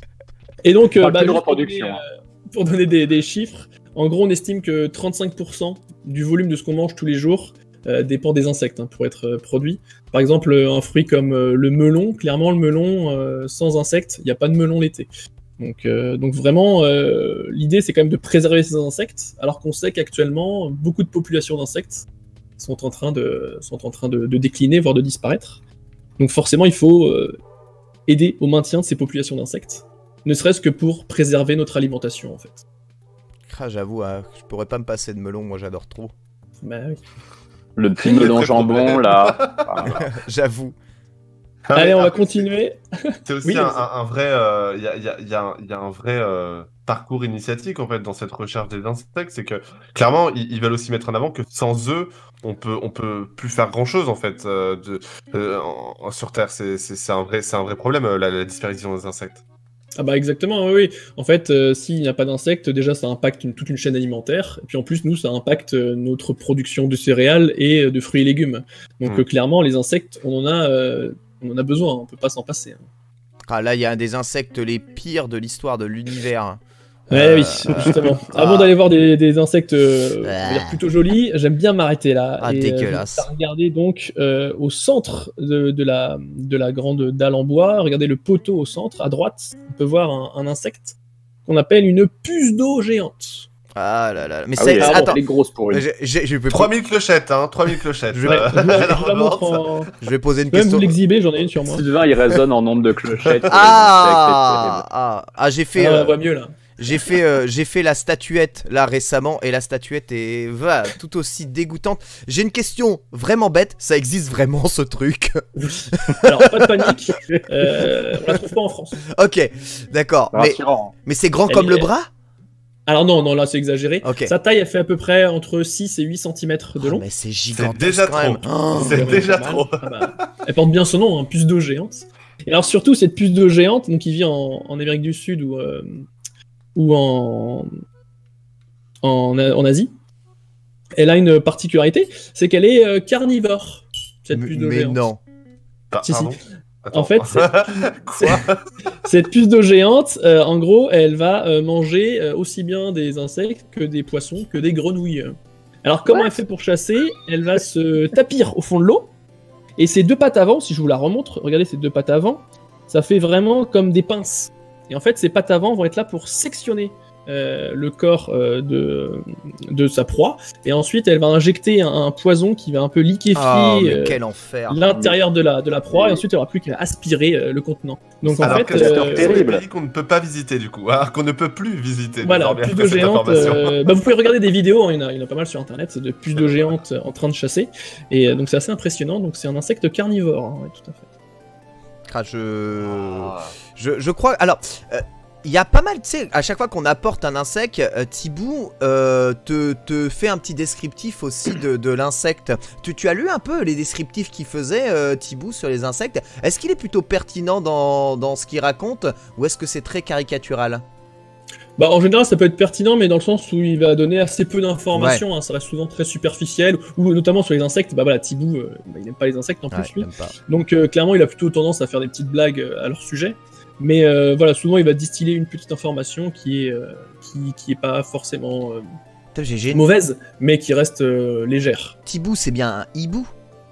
Et donc, euh, Pas bah, que de juste pour reproduction, donner, euh, pour donner des, des chiffres, en gros, on estime que trente-cinq pour cent du volume de ce qu'on mange tous les jours euh, dépend des insectes hein, pour être euh, produit. Par exemple, euh, un fruit comme euh, le melon, clairement, le melon, euh, sans insectes, il n'y a pas de melon l'été. Donc, euh, donc vraiment, euh, l'idée, c'est quand même de préserver ces insectes, alors qu'on sait qu'actuellement, beaucoup de populations d'insectes sont en train de, sont en train de, de décliner, voire de disparaître. Donc forcément, il faut euh, aider au maintien de ces populations d'insectes, ne serait-ce que pour préserver notre alimentation, en fait. Ah, j'avoue, hein, je pourrais pas me passer de melon, moi j'adore trop. Bah oui. Le petit Il y a melon très jambon, problème. là. Ah, J'avoue. Ah, Allez, mais on va après, continuer. C'est aussi Oui, un, vas-y. un- un vrai, euh, il y, a, il y, a, il y, a un- il y a un vrai euh, parcours initiatique en fait dans cette recherche des insectes, c'est que clairement ils, ils veulent aussi mettre en avant que sans eux on peut on peut plus faire grand chose en fait euh, de, euh, en- sur Terre. C'est c'est- c'est un vrai c'est un vrai problème euh, la, la disparition des insectes. Ah bah exactement, oui, oui. En fait, euh, s'il n'y a pas d'insectes, déjà ça impacte une- toute une chaîne alimentaire, et puis en plus, nous, ça impacte euh, notre production de céréales et euh, de fruits et légumes. Donc Mm. euh, clairement, les insectes, on en a, euh, on en a besoin, on peut pas s'en passer. hein. Ah, là, il y a un des insectes les pires de l'histoire de l'univers. Ouais, Euh, oui, justement. ah. Avant d'aller voir des, des insectes euh, on va Ah. dire plutôt jolis, j'aime bien m'arrêter là. Ah, et, euh, dégueulasse. je vous invite à regarder donc euh, au centre de, de, la, de la grande dalle en bois, regardez le poteau au centre, à droite, on peut voir un, un insecte qu'on appelle une puce d'eau géante. Ah là là. Mais Ah c'est. oui, ah bon, attends. elle est grosse pour une. Je, je- je vais, trois mille clochettes hein, trois mille clochettes. Je Ouais, euh, je, vous la- je vous la normalement, montre en... je vais poser une Je peux même question. vous l'exhiber, j'en ai une sur moi. Sylvain, il résonne en nombre de clochettes. Ah, ah, ah, j'ai fait, Ah, on la euh, voit mieux là. j'ai fait, euh, j'ai fait la statuette là récemment et la statuette est voilà, tout aussi dégoûtante. J'ai une question vraiment bête. Ça existe vraiment ce truc? Alors, pas de panique, euh, on la trouve pas en France. Ok, d'accord. Mais, Rassurant. mais c'est grand Elle comme le est- bras? Alors non, non, là c'est exagéré. Ok. Sa taille, elle fait à peu près entre six et huit centimètres de Ah, long. mais c'est gigantesque déjà quand même. trop. Oh. C'est Ouais, déjà pas mal. trop. Ah bah, elle porte bien son nom, hein, puce d'eau géante. Et alors surtout, cette puce d'eau géante, donc qui vit en, en Amérique du Sud ou, euh, ou en, en, en Asie, elle a une particularité, c'est qu'elle est euh, carnivore, cette Mais, puce d'eau mais géante. non. Pa- Si, si. pardon Attends. En fait, c'est- quoi Cette puce d'eau géante, euh, en gros, elle va euh, manger euh, aussi bien des insectes que des poissons, que des grenouilles. Alors comment What elle fait pour chasser? Elle va se tapir au fond de l'eau, et ses deux pattes avant, si je vous la remontre, regardez ces deux pattes avant, ça fait vraiment comme des pinces. Et en fait, ces pattes avant vont être là pour sectionner euh, le corps euh, de, de sa proie, et ensuite elle va injecter un, un poison qui va un peu liquéfier Ah, mais euh, quel enfer. l'intérieur de la, de la proie, et ensuite il n'y aura plus qu'à aspirer euh, le contenant. Donc en Alors fait, que c'est euh, un terrible. pays qu'on ne peut pas visiter du coup, hein, qu'on ne peut plus visiter. voilà, désormais, puce après d'eau cette géante. information. euh, bah, vous pouvez regarder des vidéos, hein, il, y en a, il y en a pas mal sur internet, c'est de puces d'eau géante en train de chasser. Et euh, donc c'est assez impressionnant, donc c'est un insecte carnivore, hein, ouais, tout à fait. Ah, je... Ah. je, je crois. Alors, euh, il y a pas mal, tu sais, à chaque fois qu'on apporte un insecte, euh, Thibou euh, te, te fait un petit descriptif aussi de, de l'insecte. Tu, tu as lu un peu les descriptifs qu'il faisait, euh, Thibou, sur les insectes. Est-ce qu'il est plutôt pertinent dans, dans ce qu'il raconte, ou est-ce que c'est très caricatural? Bah, en général, ça peut être pertinent, mais dans le sens où il va donner assez peu d'informations, hein, ça reste souvent très superficiel, ou notamment sur les insectes. Bah voilà, Thibou, euh, bah, il n'aime pas les insectes en plus, Ouais, lui. j'aime pas. Donc euh, clairement, il a plutôt tendance à faire des petites blagues euh, à leur sujet. Mais euh, voilà, souvent il va distiller une petite information qui est, euh, qui, qui est pas forcément euh, Putain, j'ai- j'ai une- mauvaise, mais qui reste euh, légère. Thibou, c'est bien un hibou?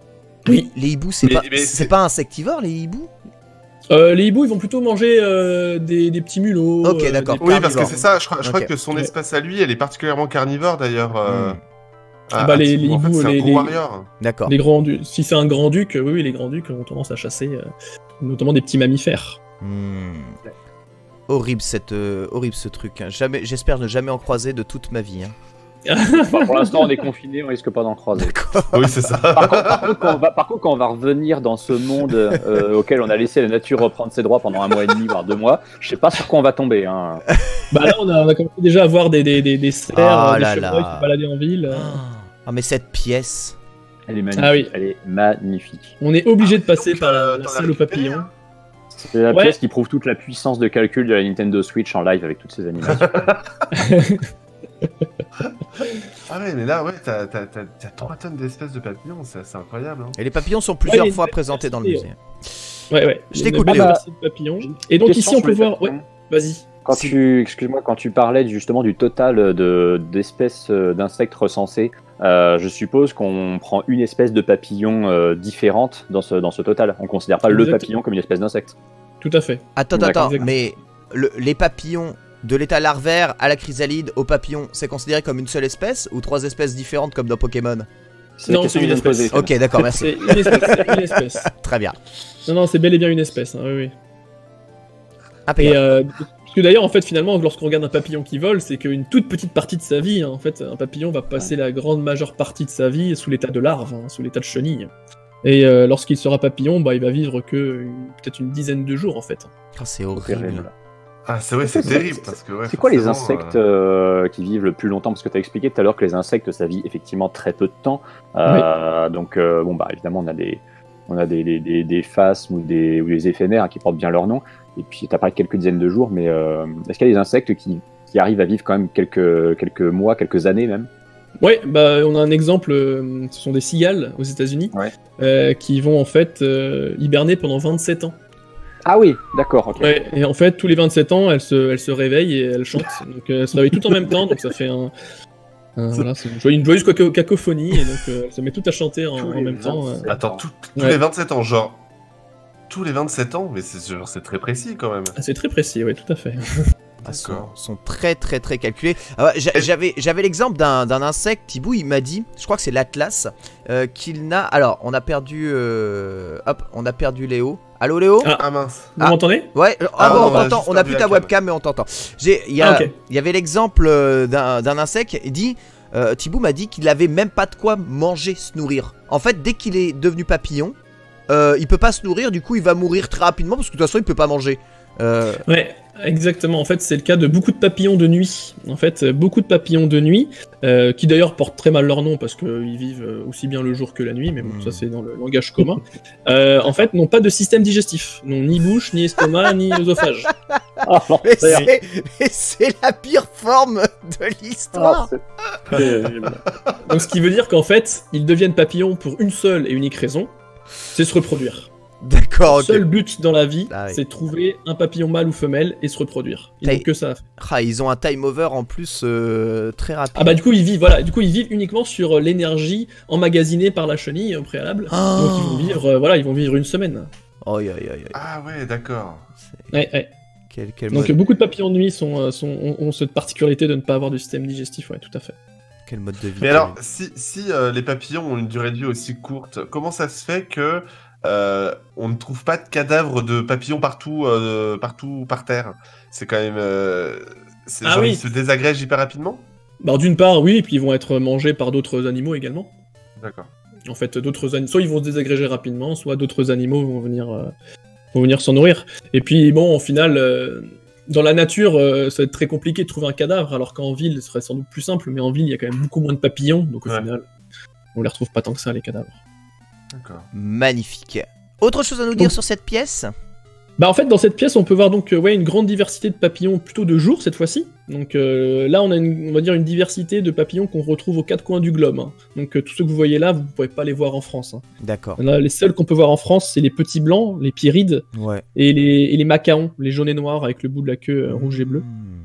Oui. Les hiboux, c'est Mais- pas, mais c'est c'est- pas insectivore, les hiboux? Euh, les hiboux, ils vont plutôt manger euh, des, des petits mulots. Ok, euh, d'accord. des- Oui, parce que Carnivore. c'est ça, je crois, je crois Ok. que son Ouais. espèce à lui, elle est particulièrement carnivore d'ailleurs. euh, Hmm. à- Bah, à les- Thibaut. les en fait, hiboux, c'est un les- gros les- warrior. D'accord. Les grands du- Si c'est un grand duc, euh, oui, oui, les grands ducs ont tendance à chasser euh, notamment des petits mammifères. Hmm. Horrible cette, euh, horrible ce truc. hein. Jamais, j'espère ne jamais en croiser de toute ma vie. hein. Enfin, pour l'instant, on est confiné, on risque pas d'en croiser. Oui, c'est ça. Par contre, par contre, quand on va, par contre, quand on va revenir dans ce monde euh, auquel on a laissé la nature reprendre ses droits pendant un mois et demi, voire deux mois, je sais pas sur quoi on va tomber. Hein. Bah là, on a, on a commencé déjà à voir des, des, des, des cerfs, Ah euh, des là chevreuils là. qui se baladaient en ville. Ah, Ah, mais cette pièce. Elle est magnifique. Ah oui. Elle est magnifique. On est obligé de passer Donc, par la, euh, la t'en as salle aux récupéré, papillons. hein C'est la Ouais. pièce qui prouve toute la puissance de calcul de la Nintendo Switch en live avec toutes ces animations. Ah ouais, mais là, ouais, t'as t'as- t'as- t'as trois tonnes d'espèces de papillons, c'est assez incroyable. Hein. Et les papillons sont plusieurs Ouais, fois mais- présentés dans le merci, musée. Ouais, ouais. Je Il y a t'écoute, une Léo. diversité de papillons. Et donc Question ici, on sur peut les voir... Ouais, papillons. vas-y. Quand Si. tu, excuse-moi, quand tu parlais justement du total de d'espèces euh, d'insectes recensés, euh, je suppose qu'on prend une espèce de papillon euh, différente dans ce dans ce total. On considère pas le Exactement. papillon comme une espèce d'insecte. Tout à fait. Attends, D'accord. attends, mais le- les papillons de l'état larvaire à la chrysalide au papillon, c'est considéré comme une seule espèce ou trois espèces différentes comme dans Pokémon? C'est la Non, question c'est une que je viens de espèce. poser. Ok, d'accord, merci. C'est une espèce. c'est une espèce. Très bien. Non, non, c'est bel et bien une espèce. Hein, oui, oui. Et Impeccable. euh, parce que d'ailleurs, en fait, finalement, lorsqu'on regarde un papillon qui vole, c'est qu'une toute petite partie de sa vie, hein, en fait, un papillon va passer la grande majeure partie de sa vie sous l'état de larve, hein, sous l'état de chenille. Et euh, lorsqu'il sera papillon, bah, il va vivre que une- peut-être une dizaine de jours, en fait. Ah, c'est C'est horrible. terrible. Ah, c'est ouais, c'est C'est- terrible c'est- parce que ouais. C'est quoi les forcément, insectes euh, euh, qui vivent le plus longtemps? Parce que tu as expliqué tout à l'heure que les insectes, ça vit effectivement très peu de temps. Euh, Donc, euh, bon, bah, évidemment, on a des, on a des, des, des, des phasmes ou des, ou des éphémères hein, qui portent bien leur nom. Et puis, tu as parlé de quelques dizaines de jours, mais euh, est-ce qu'il y a des insectes qui, qui arrivent à vivre quand même quelques, quelques mois, quelques années même? Ouais, bah, on a un exemple, euh, ce sont des cigales aux États-Unis Ouais. euh, qui vont en fait euh, hiberner pendant vingt-sept ans. Ah oui, d'accord, ok. Ouais, et en fait, tous les vingt-sept ans, elles se, elles se réveillent et elles chantent. Donc, euh, elles se réveillent tout en même temps, donc ça fait un. un- voilà, c'est une joyeuse, une joyeuse caco- cacophonie, et donc euh, elles se mettent toutes à chanter en, Tous en les même temps. euh. vingt-sept. Attends, tout- tous Ouais. les vingt-sept ans, genre. Tous les vingt-sept ans, mais c'est genre, c'est très précis quand même. Ah, c'est très précis, ouais, tout à fait. Ah, sont, D'accord. sont très très très calculés. Ah ouais, j'a- Et- J'avais j'avais l'exemple d'un d'un insecte, Thibaut, il m'a dit, je crois que c'est l'Atlas, euh, qu'il n'a. Alors, on a perdu. euh, Hop, on a perdu Léo. Allô Léo? Ah. Ah mince. Vous Ah. m'entendez? Ouais, ah, Ah, bon, on on a t'entend, juste on a perdu plus la ta cam. webcam, mais on t'entend. J'ai- Il y, a- Ah, ok. il y avait l'exemple euh, d'un d'un insecte, il dit. Euh, Thibaut m'a dit qu'il avait même pas de quoi manger, se nourrir. En fait, dès qu'il est devenu papillon, euh, il peut pas se nourrir, du coup il va mourir très rapidement parce que de toute façon il peut pas manger. Euh, Ouais, exactement. En fait, c'est le cas de beaucoup de papillons de nuit. En fait, euh, beaucoup de papillons de nuit, euh, qui d'ailleurs portent très mal leur nom parce qu'ils vivent euh, aussi bien le jour que la nuit, mais bon, Mm. ça c'est dans le langage commun. Euh, en fait, n'ont pas de système digestif. N'ont ni bouche, ni estomac, ni œsophage. Ah, mais l'enfer. c'est mais c'est la pire forme de Ah, l'histoire. c'est terrible. Donc, ce qui veut dire qu'en fait, ils deviennent papillons pour une seule et unique raison, c'est se reproduire. D'accord, Le ok. seul but dans la vie, Ah oui. c'est trouver un papillon mâle ou femelle et se reproduire. Ils T'as- n'ont que ça à faire. Ah, ils ont un time over en plus euh, très rapide. Ah bah du coup ils vivent voilà, du coup ils vivent uniquement sur euh, l'énergie emmagasinée par la chenille au préalable. Ah. Donc ils vont vivre euh, voilà, ils vont vivre une semaine. Oh, aïe, aïe, aïe, aïe. Ah ouais, d'accord. C'est- Ouais, ouais. Quel, quel, Donc mode, beaucoup de papillons de nuit sont, euh, sont ont, ont cette particularité de ne pas avoir de système digestif, ouais, tout à fait. quel mode de vie. Mais alors, terrible. si, si euh, les papillons ont une durée de vie aussi courte, comment ça se fait que euh, on ne trouve pas de cadavres de papillons partout, euh, partout par terre? C'est quand même. Euh, c'est Ah genre, oui. ils se désagrègent hyper rapidement? Bah d'une part oui, et puis ils vont être mangés par d'autres animaux également. D'accord. En fait, d'autres animaux, soit ils vont se désagréger rapidement, soit d'autres animaux vont venir euh, vont venir s'en nourrir. Et puis bon, au final, euh, dans la nature, euh, ça va être très compliqué de trouver un cadavre, alors qu'en ville, ce serait sans doute plus simple, mais en ville, il y a quand même beaucoup moins de papillons, donc au Ouais. final, on les retrouve pas tant que ça, les cadavres. D'accord. Magnifique. Autre chose à nous dire sur cette pièce? Bah en fait, dans cette pièce, on peut voir donc euh, ouais, une grande diversité de papillons, plutôt de jour cette fois-ci. Donc euh, là, on a une, on va dire une diversité de papillons qu'on retrouve aux quatre coins du globe. hein. Donc euh, tous ceux que vous voyez là, vous ne pourrez pas les voir en France. hein. D'accord. Là, les seuls qu'on peut voir en France, c'est les petits blancs, les pyrides, Ouais. et les, et les macaons, les jaunes et noirs avec le bout de la queue euh, rouge et bleu. Hmm.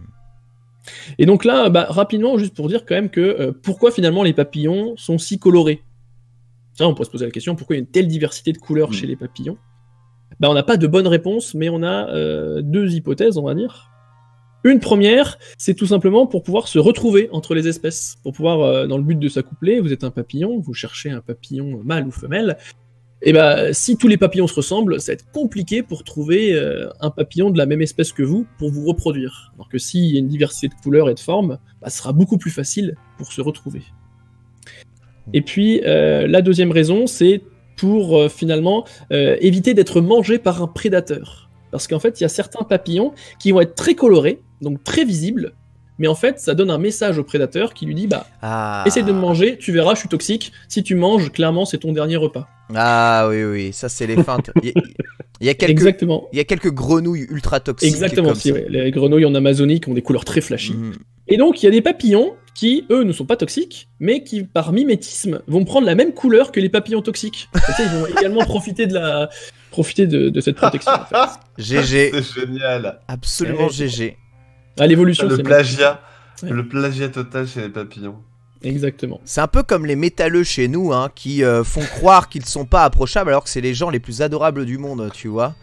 Et donc là, bah, rapidement, juste pour dire quand même que euh, pourquoi finalement les papillons sont si colorés. Ça, on pourrait se poser la question, pourquoi il y a une telle diversité de couleurs Mm. chez les papillons? Bah, on n'a pas de bonne réponse, mais on a euh, deux hypothèses, on va dire. Une première, c'est tout simplement pour pouvoir se retrouver entre les espèces, pour pouvoir, euh, dans le but de s'accoupler, vous êtes un papillon, vous cherchez un papillon mâle ou femelle, et bah si tous les papillons se ressemblent, ça va être compliqué pour trouver euh, un papillon de la même espèce que vous pour vous reproduire. Alors que s'il y a une diversité de couleurs et de formes, bah, ce sera beaucoup plus facile pour se retrouver. Et puis euh, la deuxième raison, c'est pour euh, finalement euh, éviter d'être mangé par un prédateur. Parce qu'en fait, il y a certains papillons qui vont être très colorés, donc très visibles, mais en fait, ça donne un message au prédateur qui lui dit bah, Ah. essaye de me manger, tu verras, je suis toxique. Si tu manges, clairement, c'est ton dernier repas. Ah oui, oui, ça c'est les feintes. Il y a, il y a quelques, Exactement. il y a quelques grenouilles ultra toxiques. Exactement, comme si, ça. ouais. Les grenouilles en Amazonie qui ont des couleurs très flashy. Mhm. Et donc, il y a des papillons qui, eux, ne sont pas toxiques, mais qui, par mimétisme, vont prendre la même couleur que les papillons toxiques. Et tu sais, ils vont également profiter de la, profiter de, de cette protection. En fait. G G, C'est génial. absolument Eh, G G. Ah, l'évolution, Le c'est plagiat. Ouais. Le plagiat total chez les papillons. exactement. C'est un peu comme les métalleux chez nous, hein, qui euh, font croire qu'ils sont pas approchables alors que c'est les gens les plus adorables du monde, tu vois.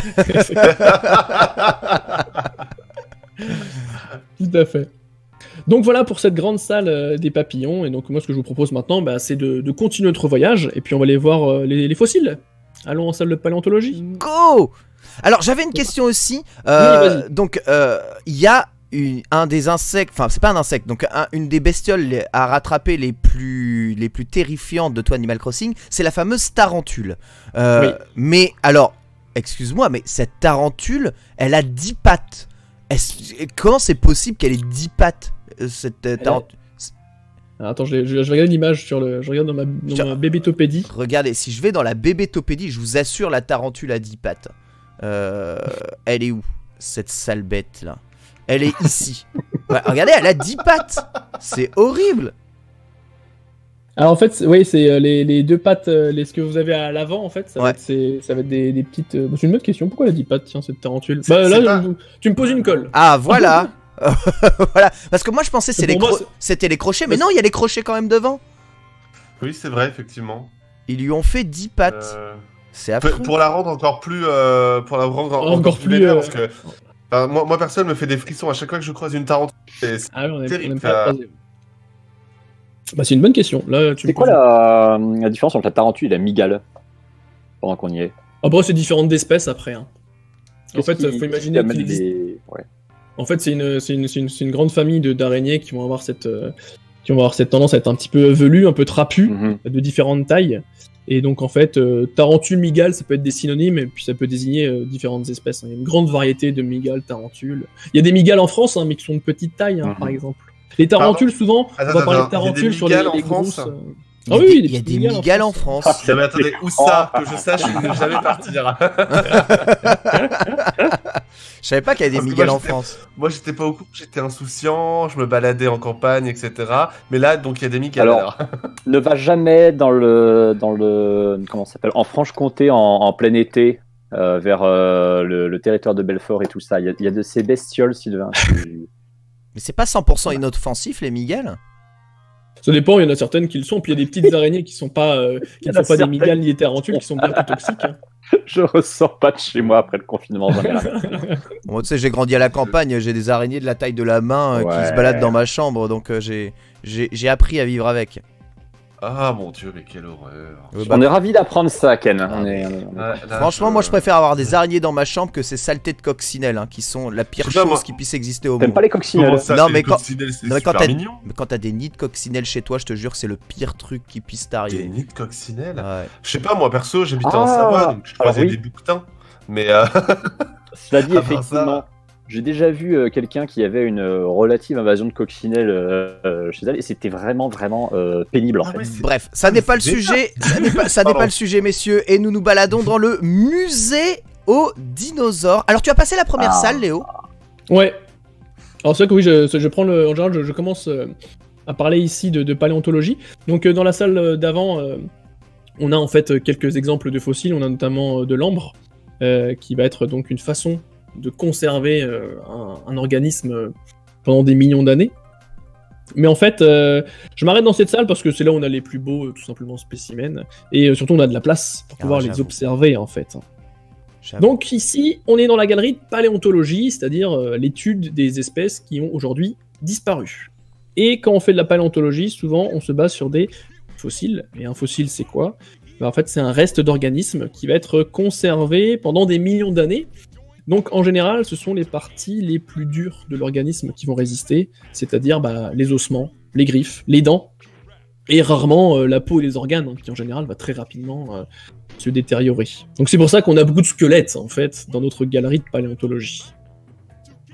Tout à fait. Donc voilà pour cette grande salle euh, des papillons. Et donc moi, ce que je vous propose maintenant, bah, c'est de, de continuer notre voyage. Et puis on va aller voir euh, les, les fossiles. Allons en salle de paléontologie. Go! Alors j'avais une question aussi. Euh, Oui, vas-y. donc euh, il y a une- un des insectes, enfin c'est pas un insecte, donc un- une des bestioles les- à rattraper les plus les plus terrifiantes de tout Animal Crossing, c'est la fameuse tarentule. Euh, Oui. Mais alors, excuse-moi, mais cette tarentule, elle a dix pattes. Est-ce- comment c'est possible qu'elle ait dix pattes, euh, cette euh, Elle a- tarentule? Ah, attends, je, je, je regarde l'image sur le, je regarde dans ma, dans Tiens. ma bébétopédie. Regardez, si je vais dans la bébétopédie, je vous assure, la tarentule à dix pattes. Euh, elle est où, cette sale bête là? Elle est ici. Ouais, regardez, elle a dix pattes. C'est horrible. Alors en fait, c'est- oui, c'est euh, les, les deux pattes, euh, les, ce que vous avez à l'avant en fait, ça va Ouais. être, c'est- ça va être des, des petites. euh, C'est une bonne question. Pourquoi elle a dix pattes, tiens, cette tarentule? C'est- Bah là, c'est pas- je- tu me poses une colle. Ah, voilà. Voilà. Parce que moi, je pensais que c'est les Pour moi, cro- c'est- c'était les crochets. Mais non, il y a les crochets quand même devant. Oui, c'est vrai, effectivement. Ils lui ont fait dix pattes. Euh, C'est Pe- affreux. Pour la rendre encore plus, euh, pour la rendre encore, Encore plus, vénère, euh, parce que enfin, moi, moi personne me fait des frissons à chaque fois que je croise une tarentule. Et c'est- Ah oui, on aime, Terrible, on aime pas euh. la troisième. Bah c'est une bonne question. Là, tu me C'est quoi poses- la, la différence entre la tarentule et la mygale? Pendant qu'on y est. Ah bah c'est différentes d'espèces après. Hein. En Qu'est-ce fait, qui- faut qu'est-ce qui imaginer amène qu'il existe. des- ouais. En fait, c'est une, c'est une, c'est une, c'est une grande famille de d'araignées qui vont avoir cette, euh, qui vont avoir cette tendance à être un petit peu velues, un peu trapues, Mhm. de différentes tailles. Et donc en fait, euh, tarentule, mygale, ça peut être des synonymes, et puis ça peut désigner euh, différentes espèces. hein. Il y a une grande variété de mygales, tarentules. Il y a des mygales en France, hein, mais qui sont de petite taille, hein, Mhm. par exemple. Les tarentules, souvent, Attends, on va parler attends, de il y a des tarentules sur les, mygales en les France grosses. euh, Il y a Ah des- oui, il y a des mygales mygales en France. Ah, Non, mais attendez, où ça? Que je sache ne jamais partir. Je savais pas qu'il y avait des Parce que mygales moi, en j'étais- France. Moi, j'étais pas au courant, j'étais insouciant, je me baladais en campagne, et cetera. Mais là, donc, il y a des mygales. Alors, Alors, Ne va jamais dans le, dans le, comment ça s'appelle, en Franche-Comté en, en plein été, euh, vers euh, le, le territoire de Belfort et tout ça. Il y a, il y a de ces bestioles, Sylvain. Tu- Mais c'est pas cent pour cent inoffensif, les mygales? Ça dépend, il y en a certaines qui le sont, puis il y a des petites araignées qui sont pas, euh, qui Il y ne en a sont pas des certaines. mygales ni des tarentules, qui sont bien plus toxiques. hein. Je ressors pas de chez moi après le confinement. Bon, tu sais, j'ai grandi à la campagne, j'ai des araignées de la taille de la main euh, qui Ouais. se baladent dans ma chambre, donc euh, j'ai j'ai j'ai appris à vivre avec. ah mon dieu, mais quelle horreur. Euh, bah, On est ravis d'apprendre ça, Ken. Ah, On est- on est- on est- Là- là, franchement, je- moi je préfère avoir des araignées dans ma chambre que ces saletés de coccinelles, hein, qui sont la pire Je sais pas, chose moi. qui puisse exister au T'aimes monde. pas les coccinelles? Comment ça, Non, c'est mais les quand- coccinelles, c'est non, mais quand super t'as- mignon. Mais quand t'as des nids de coccinelles chez toi, je te jure que c'est le pire truc qui puisse Des t'arriver. nids de coccinelles. Ouais. Je sais pas, moi perso, j'habitais Ah, en Savoie, donc je croisais alors oui. des bouquetins. Mais euh, Cela dit, À part effectivement, ça- j'ai déjà vu euh, quelqu'un qui avait une euh, relative invasion de coccinelles euh, euh, chez elle, et c'était vraiment, vraiment euh, pénible en Ah fait. ouais, c'est- Bref, ça n'est pas le c'est sujet, ça n'est pas, ça n'est Pardon. pas le sujet, messieurs, et nous nous baladons dans le musée aux dinosaures. Alors, tu as passé la première Ah. salle, Léo? Ouais. Alors c'est vrai que oui, je, je prends le, en général, je, je commence euh, à parler ici de, de paléontologie. Donc euh, dans la salle euh, d'avant, euh, on a en fait euh, quelques exemples de fossiles. On a notamment euh, de l'ambre, euh, qui va être donc une façon de conserver euh, un, un organisme euh, pendant des millions d'années. Mais en fait, euh, je m'arrête dans cette salle parce que c'est là où on a les plus beaux, euh, tout simplement, spécimens. Et euh, surtout, on a de la place pour Ah, pouvoir les j'avoue. observer, en fait. J'avoue. Donc ici, on est dans la galerie de paléontologie, c'est-à-dire euh, l'étude des espèces qui ont aujourd'hui disparu. Et quand on fait de la paléontologie, souvent on se base sur des fossiles. Et un fossile, c'est quoi? Ben, en fait, c'est un reste d'organisme qui va être conservé pendant des millions d'années. Donc en général, ce sont les parties les plus dures de l'organisme qui vont résister, c'est-à-dire bah, les ossements, les griffes, les dents, et rarement euh, la peau et les organes, hein, qui en général va très rapidement euh, se détériorer. Donc c'est pour ça qu'on a beaucoup de squelettes en fait dans notre galerie de paléontologie.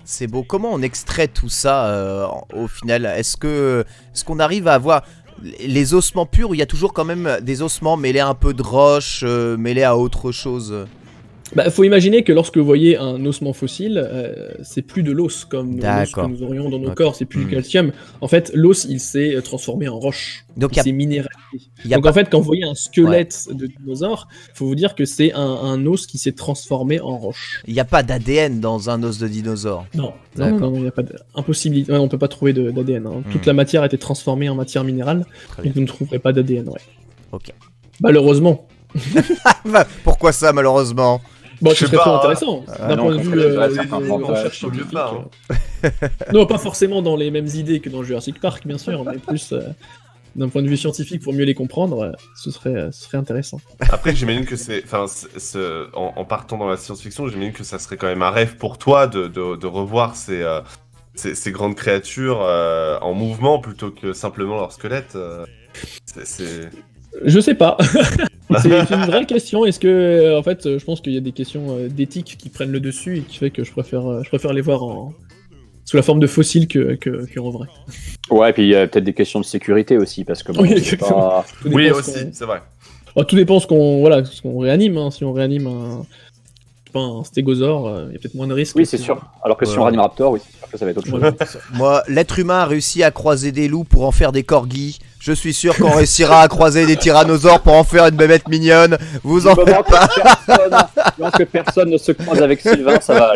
C'est beau. Comment on extrait tout ça euh, au final? Est-ce que est-ce qu'on arrive à avoir les ossements purs ou il y a toujours quand même des ossements mêlés à un peu de roche, euh, mêlés à autre chose? Bah, faut imaginer que lorsque vous voyez un ossement fossile, euh, c'est plus de l'os comme l'os que nous aurions dans nos okay. corps, c'est plus mmh. du calcium. En fait, l'os, il s'est transformé en roche. Donc, il s'est minéralisé. Donc, pas... en fait, quand vous voyez un squelette ouais. de dinosaure, faut vous dire que c'est un, un os qui s'est transformé en roche. Il n'y a pas d'A D N dans un os de dinosaure. Non, non, non, il n'y a pas d'impossibilité. Ouais, on peut pas trouver d'A D N. Hein. Mmh. Toute la matière a été transformée en matière minérale, donc vous ne trouverez pas d'A D N. Ouais. Ok. Malheureusement. Pourquoi ça, malheureusement? Bon, ce serait pas intéressant, ah, d'un point de vue euh, de recherche scientifique. Hein. Non, pas forcément dans les mêmes idées que dans Jurassic Park, bien sûr, mais plus euh, d'un point de vue scientifique pour mieux les comprendre, euh, ce, serait, euh, ce serait intéressant. Après, j'imagine que c'est, enfin, en, en partant dans la science-fiction, j'imagine que ça serait quand même un rêve pour toi de, de, de revoir ces, euh, ces, ces grandes créatures euh, en mouvement plutôt que simplement leur squelette. Euh, c'est... Je sais pas. C'est une vraie question. Est-ce que, euh, en fait, je pense qu'il y a des questions euh, d'éthique qui prennent le dessus et qui fait que je préfère, euh, je préfère les voir en... sous la forme de fossiles que, que, que en vrai. Ouais, et puis il y a peut-être des questions de sécurité aussi, parce que bon, oui, c'est pas... oui aussi, c'est vrai. Oh, tout dépend ce qu'on, voilà, ce qu'on réanime. Hein. Si on réanime un, pas un stégosaure, il euh, y a peut-être moins de risques. Oui, c'est sûr. Alors que ouais. si on réanime un raptor, oui, c'est sûr que ça va être autre chose. Voilà. Moi, l'être humain a réussi à croiser des loups pour en faire des corgis. Je suis sûr qu'on réussira à croiser des tyrannosaures pour en faire une bébête mignonne. Vous en faites pas. Tant que personne ne se croise avec Sylvain, ça va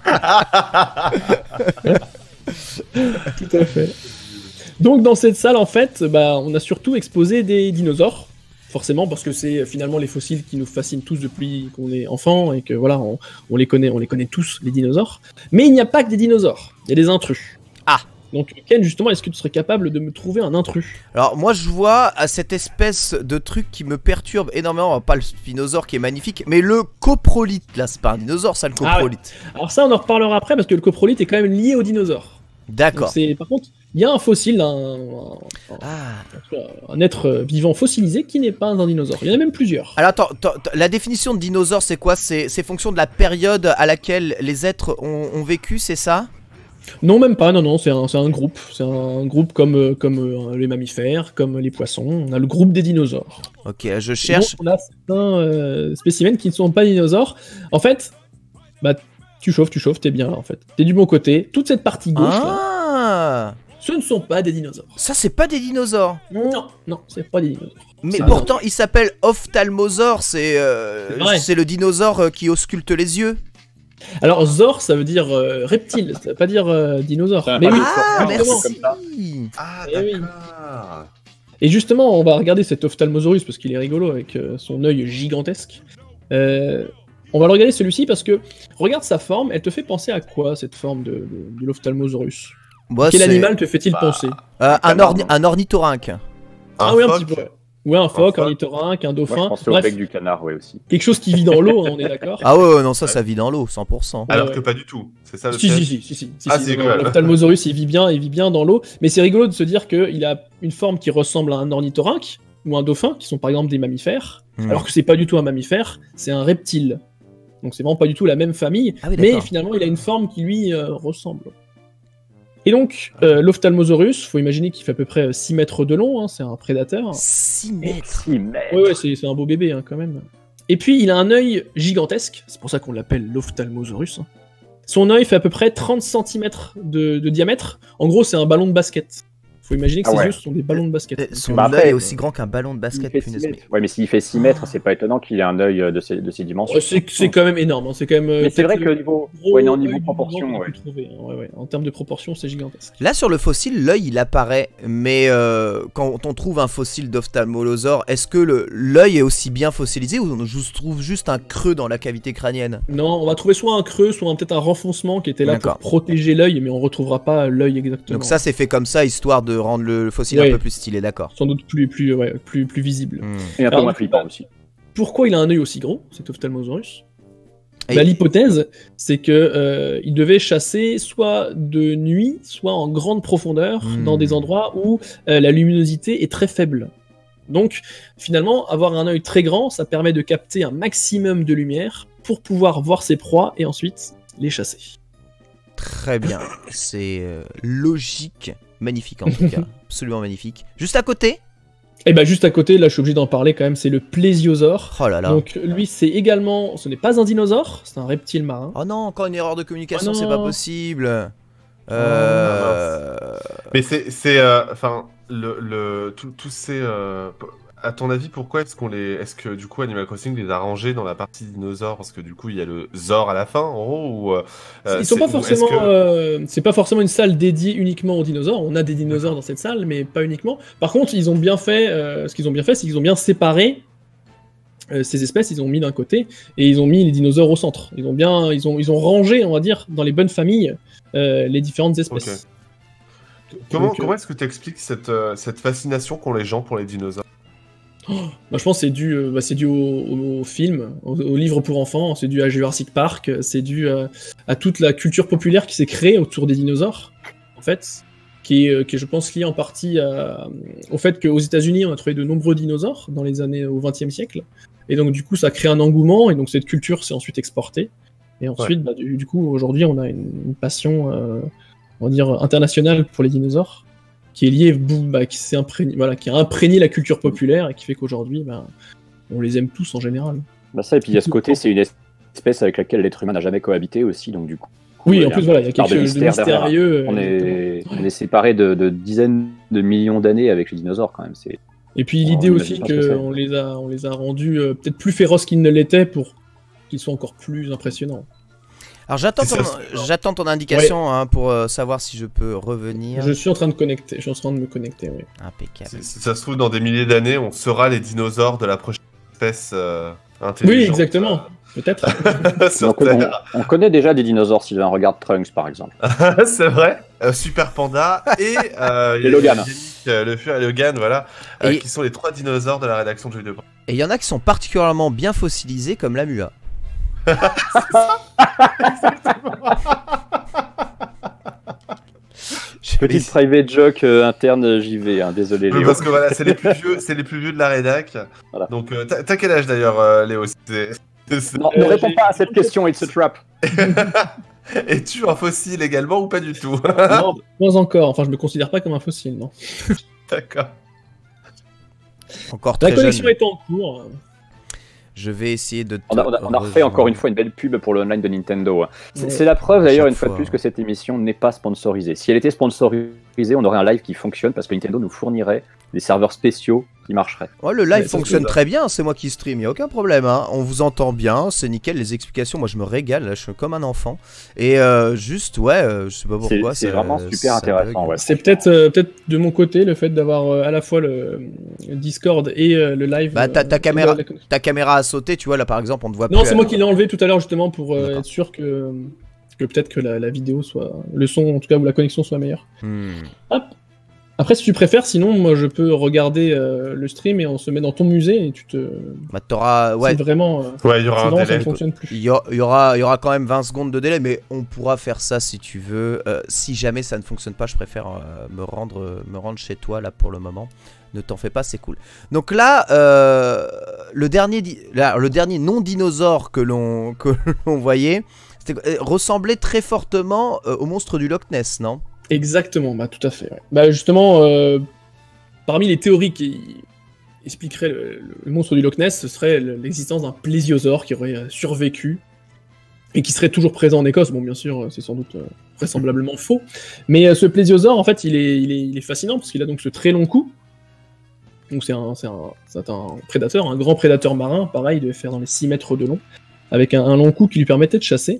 aller. Tout à fait. Donc dans cette salle, en fait, bah, on a surtout exposé des dinosaures. Forcément, parce que c'est finalement les fossiles qui nous fascinent tous depuis qu'on est enfant et que voilà, on, on les connaît, on les connaît tous, les dinosaures. Mais il n'y a pas que des dinosaures, il y a des intrus. Ah. Donc Ken, justement, est-ce que tu serais capable de me trouver un intrus? Alors moi je vois à cette espèce de truc qui me perturbe énormément, pas le spinosaure qui est magnifique, mais le coprolite, là c'est pas un dinosaure ça le coprolite. Ah ouais. Alors ça on en reparlera après parce que le coprolite est quand même lié aux dinosaures. D'accord. Par contre, il y a un fossile, un, un, ah. un être vivant fossilisé qui n'est pas un dinosaure. Il y en a même plusieurs. Alors attends, attends la définition de dinosaure c'est quoi? C'est fonction de la période à laquelle les êtres ont, ont vécu, c'est ça? Non, même pas, non, non, c'est un, un groupe. C'est un groupe comme, comme euh, les mammifères, comme les poissons. On a le groupe des dinosaures. Ok, je cherche. Donc, on a certains euh, spécimens qui ne sont pas dinosaures. En fait, bah, tu chauffes, tu chauffes, t'es bien là, en fait. T'es du bon côté. Toute cette partie gauche, ah. là, ce ne sont pas des dinosaures. Ça, c'est pas des dinosaures. Non, non, c'est pas des dinosaures. Mais pourtant, il s'appelle ophtalmosaure. C'est euh, c'est le dinosaure qui ausculte les yeux. Alors zor ça veut dire euh, reptile, ça veut pas dire euh, dinosaure. Ah, mais oui, ah merci. Comme ça. Ah et, oui. d'accord. Et justement, on va regarder cet ophtalmosaurus parce qu'il est rigolo avec euh, son œil gigantesque. Euh, on va le regarder celui-ci parce que regarde sa forme, elle te fait penser à quoi cette forme de, de, de l'ophtalmosaurus? Bah, quel animal te fait-il bah, penser euh, un, orni un ornithorynque. Ah un oui, un phoque. petit peu. Ouais, un phoque, un ornithorynque, un dauphin. Moi, je pense au bec du canard, ouais, aussi. Quelque chose qui vit dans l'eau, hein, on est d'accord. Ah ouais, non, ça, ça vit dans l'eau, cent pour cent. Alors ouais. que pas du tout, c'est ça le si, fait si, si, si, si, si, Ah, si, c'est non, cool. l'ophtalmosaurus, il vit bien, il vit bien dans l'eau, mais c'est rigolo de se dire qu'il a une forme qui ressemble à un ornithorynque ou un dauphin, qui sont par exemple des mammifères, mmh. alors que c'est pas du tout un mammifère, c'est un reptile. Donc c'est vraiment pas du tout la même famille, ah oui, mais finalement il a une forme qui lui euh, ressemble. Et donc, euh, l'ophtalmosaurus, faut imaginer qu'il fait à peu près six mètres de long, hein, c'est un prédateur. six mètres six mètres Ouais, ouais, c'est un beau bébé, hein, quand même. Et puis, il a un œil gigantesque, c'est pour ça qu'on l'appelle l'ophtalmosaurus. Son œil fait à peu près trente centimètres de, de diamètre. En gros, c'est un ballon de basket. Faut imaginer que ah ses ouais. yeux sont des ballons de basket. Son bah œil est aussi grand qu'un ballon de basket. Ouais, mais s'il fait six mètres, c'est pas étonnant qu'il ait un œil de ces, de ces dimensions. Ouais, c'est quand même énorme. Hein. C'est quand même. Mais c'est vrai que au niveau, ouais, au niveau proportion, ouais. Trouver, hein. Ouais, ouais. En termes de proportion, c'est gigantesque. Là, sur le fossile, l'œil il apparaît, mais euh, quand on trouve un fossile d'ophtalmolosaure, est-ce que l'œil est aussi bien fossilisé ou on trouve juste un creux dans la cavité crânienne? Non, on va trouver soit un creux, soit peut-être un renfoncement qui était là pour protéger l'œil, mais on retrouvera pas l'œil exactement. Donc ça, c'est fait comme ça, histoire de rendre le fossile ouais. un peu plus stylé, d'accord. Sans doute plus, plus, ouais, plus, plus visible. Mmh. Et un peu moins flippant aussi. Pourquoi il a un œil aussi gros, cet ophtalmosaurus? Et... bah, l'hypothèse, c'est que euh, il devait chasser soit de nuit, soit en grande profondeur, mmh. dans des endroits où euh, la luminosité est très faible. Donc, finalement, avoir un œil très grand, ça permet de capter un maximum de lumière pour pouvoir voir ses proies et ensuite les chasser. Très bien, c'est euh, logique, magnifique en tout cas, absolument magnifique. Juste à côté. Et bah juste à côté, là je suis obligé d'en parler quand même, c'est le plésiosaure. Oh là là. Donc lui c'est également, ce n'est pas un dinosaure, c'est un reptile marin. Oh non, encore une erreur de communication, Oh c'est non. pas possible. Euh... Mais c'est, c'est, euh, enfin, le, le, tout- tous ces, euh, p- à ton avis, pourquoi est-ce qu'on les, est-ce que du coup Animal Crossing les a rangés dans la partie dinosaures parce que du coup il y a le Zor à la fin, en gros, ou euh, Ils sont c'est- pas ou est-ce forcément, que- euh, c'est pas forcément une salle dédiée uniquement aux dinosaures. On a des dinosaures dans cette salle, mais pas uniquement. Par contre, ils ont bien fait, euh, ce qu'ils ont bien fait, c'est qu'ils ont bien séparé euh, ces espèces. Ils ont mis d'un côté et ils ont mis les dinosaures au centre. Ils ont bien, ils ont, ils ont rangé, on va dire, dans les bonnes familles euh, les différentes espèces. Comment, Donc, euh, comment est-ce que tu expliques cette, euh, cette fascination qu'ont les gens pour les dinosaures? Bah, je pense que c'est dû, euh, bah, c'est dû au, au, au film, au, au livre pour enfants, c'est dû à Jurassic Park, c'est dû euh, à toute la culture populaire qui s'est créée autour des dinosaures, en fait, qui est, euh, qui est je pense, liée en partie à- au fait qu'aux États-Unis, on a trouvé de nombreux dinosaures dans les années au vingtième siècle, et donc du coup, ça a créé un engouement, et donc cette culture s'est ensuite exportée, et ensuite, bah, du, du coup, aujourd'hui, on a une, une passion, euh, on va dire, internationale pour les dinosaures, qui est lié, bah, qui, s'est imprégné, voilà, qui a imprégné la culture populaire et qui fait qu'aujourd'hui, bah, on les aime tous en général. Bah ça, et puis il y a ce côté, c'est une espèce avec laquelle l'être humain n'a jamais cohabité aussi, donc du coup. Oui, il en y a plus, voilà, il y a part quelque de chose de mystère derrière. mystérieux. On euh, est, exactement. on est séparés de, de dizaines de millions d'années avec les dinosaures quand même. C'est... Et puis on l'idée imagine aussi pas ce que c'est. qu'on les a, on les a rendus euh, peut-être plus féroces qu'ils ne l'étaient pour qu'ils soient encore plus impressionnants. Alors j'attends C'est ton, ça, c'est- j'attends ton indication hein, pour euh, savoir si je peux revenir. Je suis en train de connecter, je suis en train de me connecter, oui. Impeccable. Si, si ça se trouve, dans des milliers d'années, on sera les dinosaures de la prochaine espèce euh, intelligente. Oui, exactement. Peut-être. euh, sur Donc, on, Terre. on connaît déjà des dinosaures, Sylvain. Regarde Trunks par exemple. C'est vrai. Euh, Super Panda et, euh, Et Logan. Yannick, euh, le Fur et Logan, voilà, euh, Et- qui sont les trois dinosaures de la rédaction de jeux vidéo. Et il y en a qui sont particulièrement bien fossilisés comme la Mua. Je vais- Petite private joke euh, interne J V, hein, désolé Oui, Léo. parce que voilà, c'est les plus vieux, c'est les plus vieux de la rédac. Voilà. Donc, euh, t'as t'as quel âge d'ailleurs, euh, Léo? C'est- c'est- Non, ne Euh, réponds j'ai- pas à cette question, it's a trap. Es-tu un fossile également ou pas du tout? Non, pas encore. Enfin, je me considère pas comme un fossile, non. D'accord. Encore La très collection jeune. est en cours. Je vais essayer de. te On a, on a- on a refait rejoindre. encore une fois une belle pub pour le online de Nintendo. C'est Ouais. c'est la preuve d'ailleurs Chaque une fois de fois. plus que cette émission n'est pas sponsorisée. Si elle était sponsorisée, on aurait un live qui fonctionne parce que Nintendo nous fournirait des serveurs spéciaux qui marcheraient. Ouais, le Ouais, live ça, fonctionne c'est ça. très bien, c'est moi qui stream, y a aucun problème. Hein. On vous entend bien, c'est nickel, les explications, moi je me régale, là, je suis comme un enfant. Et euh, juste, ouais, euh, je sais pas C'est pourquoi. c'est ça- vraiment super ça intéressant. bug. Ouais. C'est peut-être euh, peut-être de mon côté le fait d'avoir euh, à la fois le, le Discord et euh, le live. Bah, ta- ta euh, caméra- la- la connexion. Ta caméra a sauté, tu vois, là par exemple, on te voit Non, plus. c'est à- moi qui l'ai enlevé tout à l'heure justement pour euh, D'accord. être sûr que, que peut-être que la, la vidéo soit. Le son, en tout cas, ou la connexion soit meilleure. Hmm. Après, si tu préfères, sinon, moi je peux regarder euh, le stream et on se met dans ton musée et tu te. Bah, t'auras. Ouais, C'est vraiment. euh, Ouais, il y aura sinon, un ça délai. ne fonctionne plus. il y, a- il y aura, il y aura quand même vingt secondes de délai, mais on pourra faire ça si tu veux. Euh, si jamais ça ne fonctionne pas, je préfère euh, me, rendre, euh, me rendre chez toi là pour le moment. Ne t'en fais pas, c'est cool. Donc là, euh, le dernier, di- là, le dernier non-dinosaure que l'on que l'on voyait c'était- euh, ressemblait très fortement euh, au monstre du Loch Ness, non? Exactement, bah tout à fait. Ouais. Bah justement, euh, parmi les théories qui expliqueraient le, le monstre du Loch Ness, ce serait le- l'existence d'un plésiosaure qui aurait euh, survécu et qui serait toujours présent en Écosse. Bon, bien sûr, euh, c'est sans doute euh, vraisemblablement faux. Mais euh, ce plésiosaure, en fait, il est, il est, il est fascinant parce qu'il a donc ce très long cou. Donc c'est un, c'est un, c'est un prédateur, un grand prédateur marin, pareil, il devait faire dans les six mètres de long, avec un, un long cou qui lui permettait de chasser.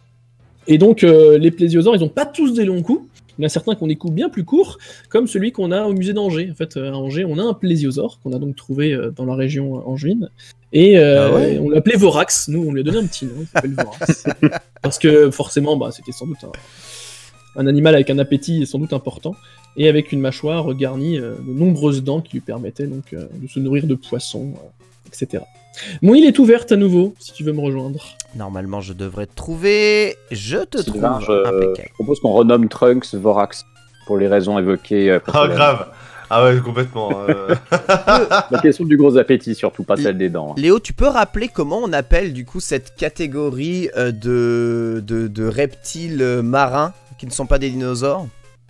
Et donc euh, les plésiosaures, ils n'ont pas tous des longs coups. Il y en a certains qui ont des coups bien plus courts, comme celui qu'on a au musée d'Angers. En fait, euh, à Angers, on a un plésiosaure qu'on a donc trouvé euh, dans la région euh, angevine. Et euh, Ah ouais. on l'appelait Vorax. Nous, on lui a donné un petit nom, il s'appelle Vorax. Parce que forcément, bah, c'était sans doute un, un animal avec un appétit sans doute important, et avec une mâchoire garnie euh, de nombreuses dents qui lui permettaient donc euh, de se nourrir de poissons, euh, et cetera. Mon île est ouverte à nouveau, si tu veux me rejoindre. Normalement, je devrais te trouver. Je te Sylvain, trouve je, impeccable. je propose qu'on renomme Trunks Vorax pour les raisons évoquées. euh, Ah, précédemment. grave. Ah ouais, complètement. euh. La question du gros appétit, surtout, pas celle des dents. Léo, tu peux rappeler comment on appelle du coup cette catégorie euh, de, de, de reptiles euh, marins qui ne sont pas des dinosaures?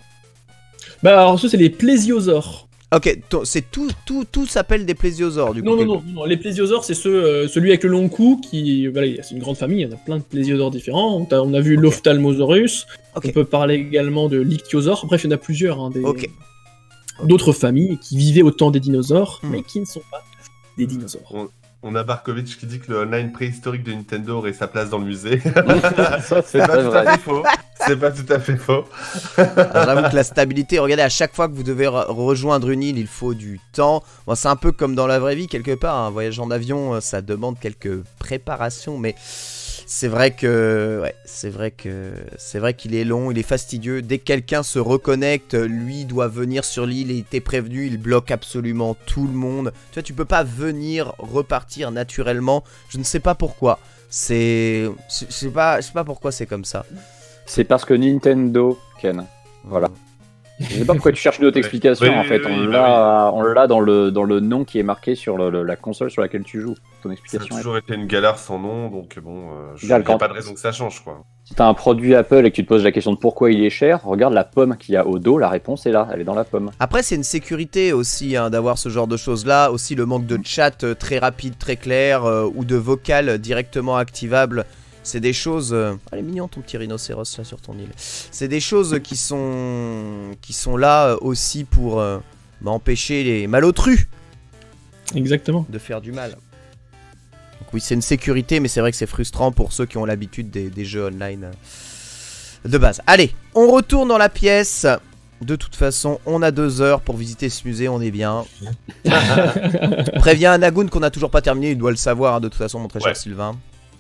Bah alors ça c'est les plésiosaures. Ok, to- c'est tout, tout, tout s'appelle des plésiosaures du coup. Non, non, non, non, les plésiosaures c'est ceux, euh, celui avec le long cou qui, voilà, c'est une grande famille, il y en a plein de plésiosaures différents. On a, on a vu Ok. l'ophtalmosaurus, Ok. on peut parler également de l'ichthyosaure, bref il y en a plusieurs, hein, des, Ok. d'autres familles qui vivaient au temps des dinosaures, Hmm. mais qui ne sont pas des dinosaures. On a Barkovitch qui dit que le online préhistorique de Nintendo aurait sa place dans le musée. Ça, C'est pas tout à fait faux. C'est pas tout à fait faux. Alors, j'avoue que la stabilité, regardez, à chaque fois que vous devez re- rejoindre une île, il faut du temps. Bon, c'est un peu comme dans la vraie vie, quelque part. Un voyage en avion, euh, ça demande quelques préparations, mais c'est vrai que, ouais, c'est vrai que, c'est vrai qu'il est long, il est fastidieux. Dès que quelqu'un se reconnecte, lui doit venir sur l'île, il était prévenu, il bloque absolument tout le monde. Tu vois, tu peux pas venir repartir naturellement. Je ne sais pas pourquoi. C'est, je sais pas, je sais pas pourquoi c'est comme ça. C'est parce que Nintendo, Ken. Voilà. Je sais pas pourquoi tu cherches une autre Oui. explication, Oui, en oui, fait. oui, on oui, l'a on l'a dans le, dans le nom qui est marqué sur le- le- la console sur laquelle tu joues. Ton Ça a explication est... toujours été une galère sans nom, donc bon, euh, je- y Regarde, a quand- pas de raison que ça change, quoi. Si t'as un produit Apple et que tu te poses la question de pourquoi il est cher, regarde la pomme qu'il y a au dos, la réponse est là, elle est dans la pomme. Après, c'est une sécurité aussi hein, d'avoir ce genre de choses-là. Aussi, le manque de chat euh, très rapide, très clair, euh, ou de vocal directement activable. C'est des choses. Euh... Ah, il est mignon ton petit rhinocéros là sur ton île. C'est des choses qui sont qui sont là euh, aussi pour euh, bah, empêcher les malotrus Exactement. de faire du mal. Donc oui, c'est une sécurité, mais c'est vrai que c'est frustrant pour ceux qui ont l'habitude des, des jeux online euh, de base. Allez, on retourne dans la pièce. De toute façon, on a deux heures pour visiter ce musée, on est bien. Préviens Nagoun qu'on n'a toujours pas terminé, il doit le savoir hein, de toute façon, mon très cher Ouais. Sylvain.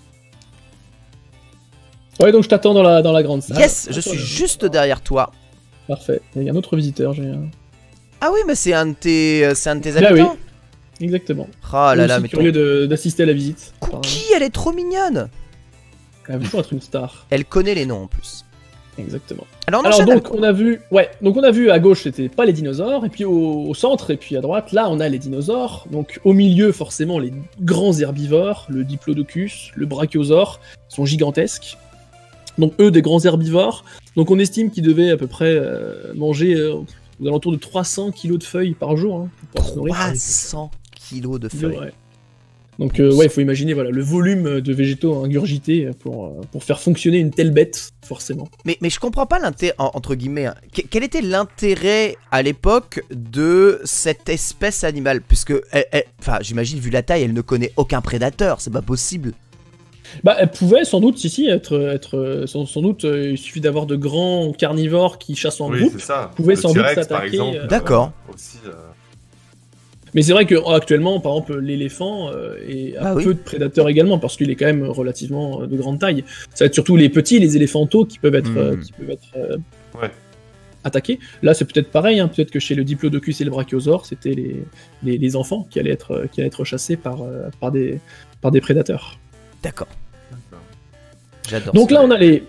Ouais, donc je t'attends dans la, dans la grande salle. Yes, je Attends, suis là. juste derrière toi. Parfait. Il y a un autre visiteur, j'ai un... Ah oui, mais c'est un de tes, euh, c'est un de tes Là, habitants. Exactement. Ah là là, Aussi mais ton curieux de- d'assister à la visite. apparemment. Cookie, elle est trop mignonne. Elle va toujours être une star. Elle connaît les noms en plus. Exactement. Alors, on Alors enchaîne donc on a vu, ouais, donc on a vu à gauche c'était pas les dinosaures, et puis au, au centre et puis à droite là on a les dinosaures. Donc au milieu forcément les grands herbivores, le diplodocus, le brachiosaure, sont gigantesques. Donc eux des grands herbivores. Donc on estime qu'ils devaient à peu près euh, manger euh, aux alentours de trois cents kilos de feuilles par jour hein, pour pouvoir se nourrir. trois cents kilos de feuilles. Ouais. Donc euh, ouais, il faut imaginer voilà le volume de végétaux ingurgités pour euh, pour faire fonctionner une telle bête forcément. Mais, mais je comprends pas l'intérêt, en- entre guillemets, hein. Que- quel était l'intérêt à l'époque de cette espèce animale? Puisque, elle- elle- enfin, j'imagine, vu la taille, elle ne connaît aucun prédateur, c'est pas possible. Bah, elle pouvait sans doute, si, si, être, être euh, sans, sans doute, euh, il suffit d'avoir de grands carnivores qui chassent en Oui, groupe. c'est ça. pouvait Le sans doute T-Rex, par s'attaquer, exemple, euh, D'accord. Aussi, euh, Mais c'est vrai que euh, actuellement, par exemple, l'éléphant euh, est a Ah oui. peu de prédateurs également parce qu'il est quand même relativement euh, de grande taille. Ça va être surtout les petits, les éléphantaux qui peuvent être, Hmm. euh, qui peuvent être euh, Ouais. attaqués. Là, c'est peut-être pareil. Hein, peut-être que chez le diplodocus et le brachiosaure, c'était les, les, les enfants qui allaient être, euh, qui allaient être chassés par, euh, par des, par des prédateurs. D'accord, d'accord. j'adore Donc ça. là, on a les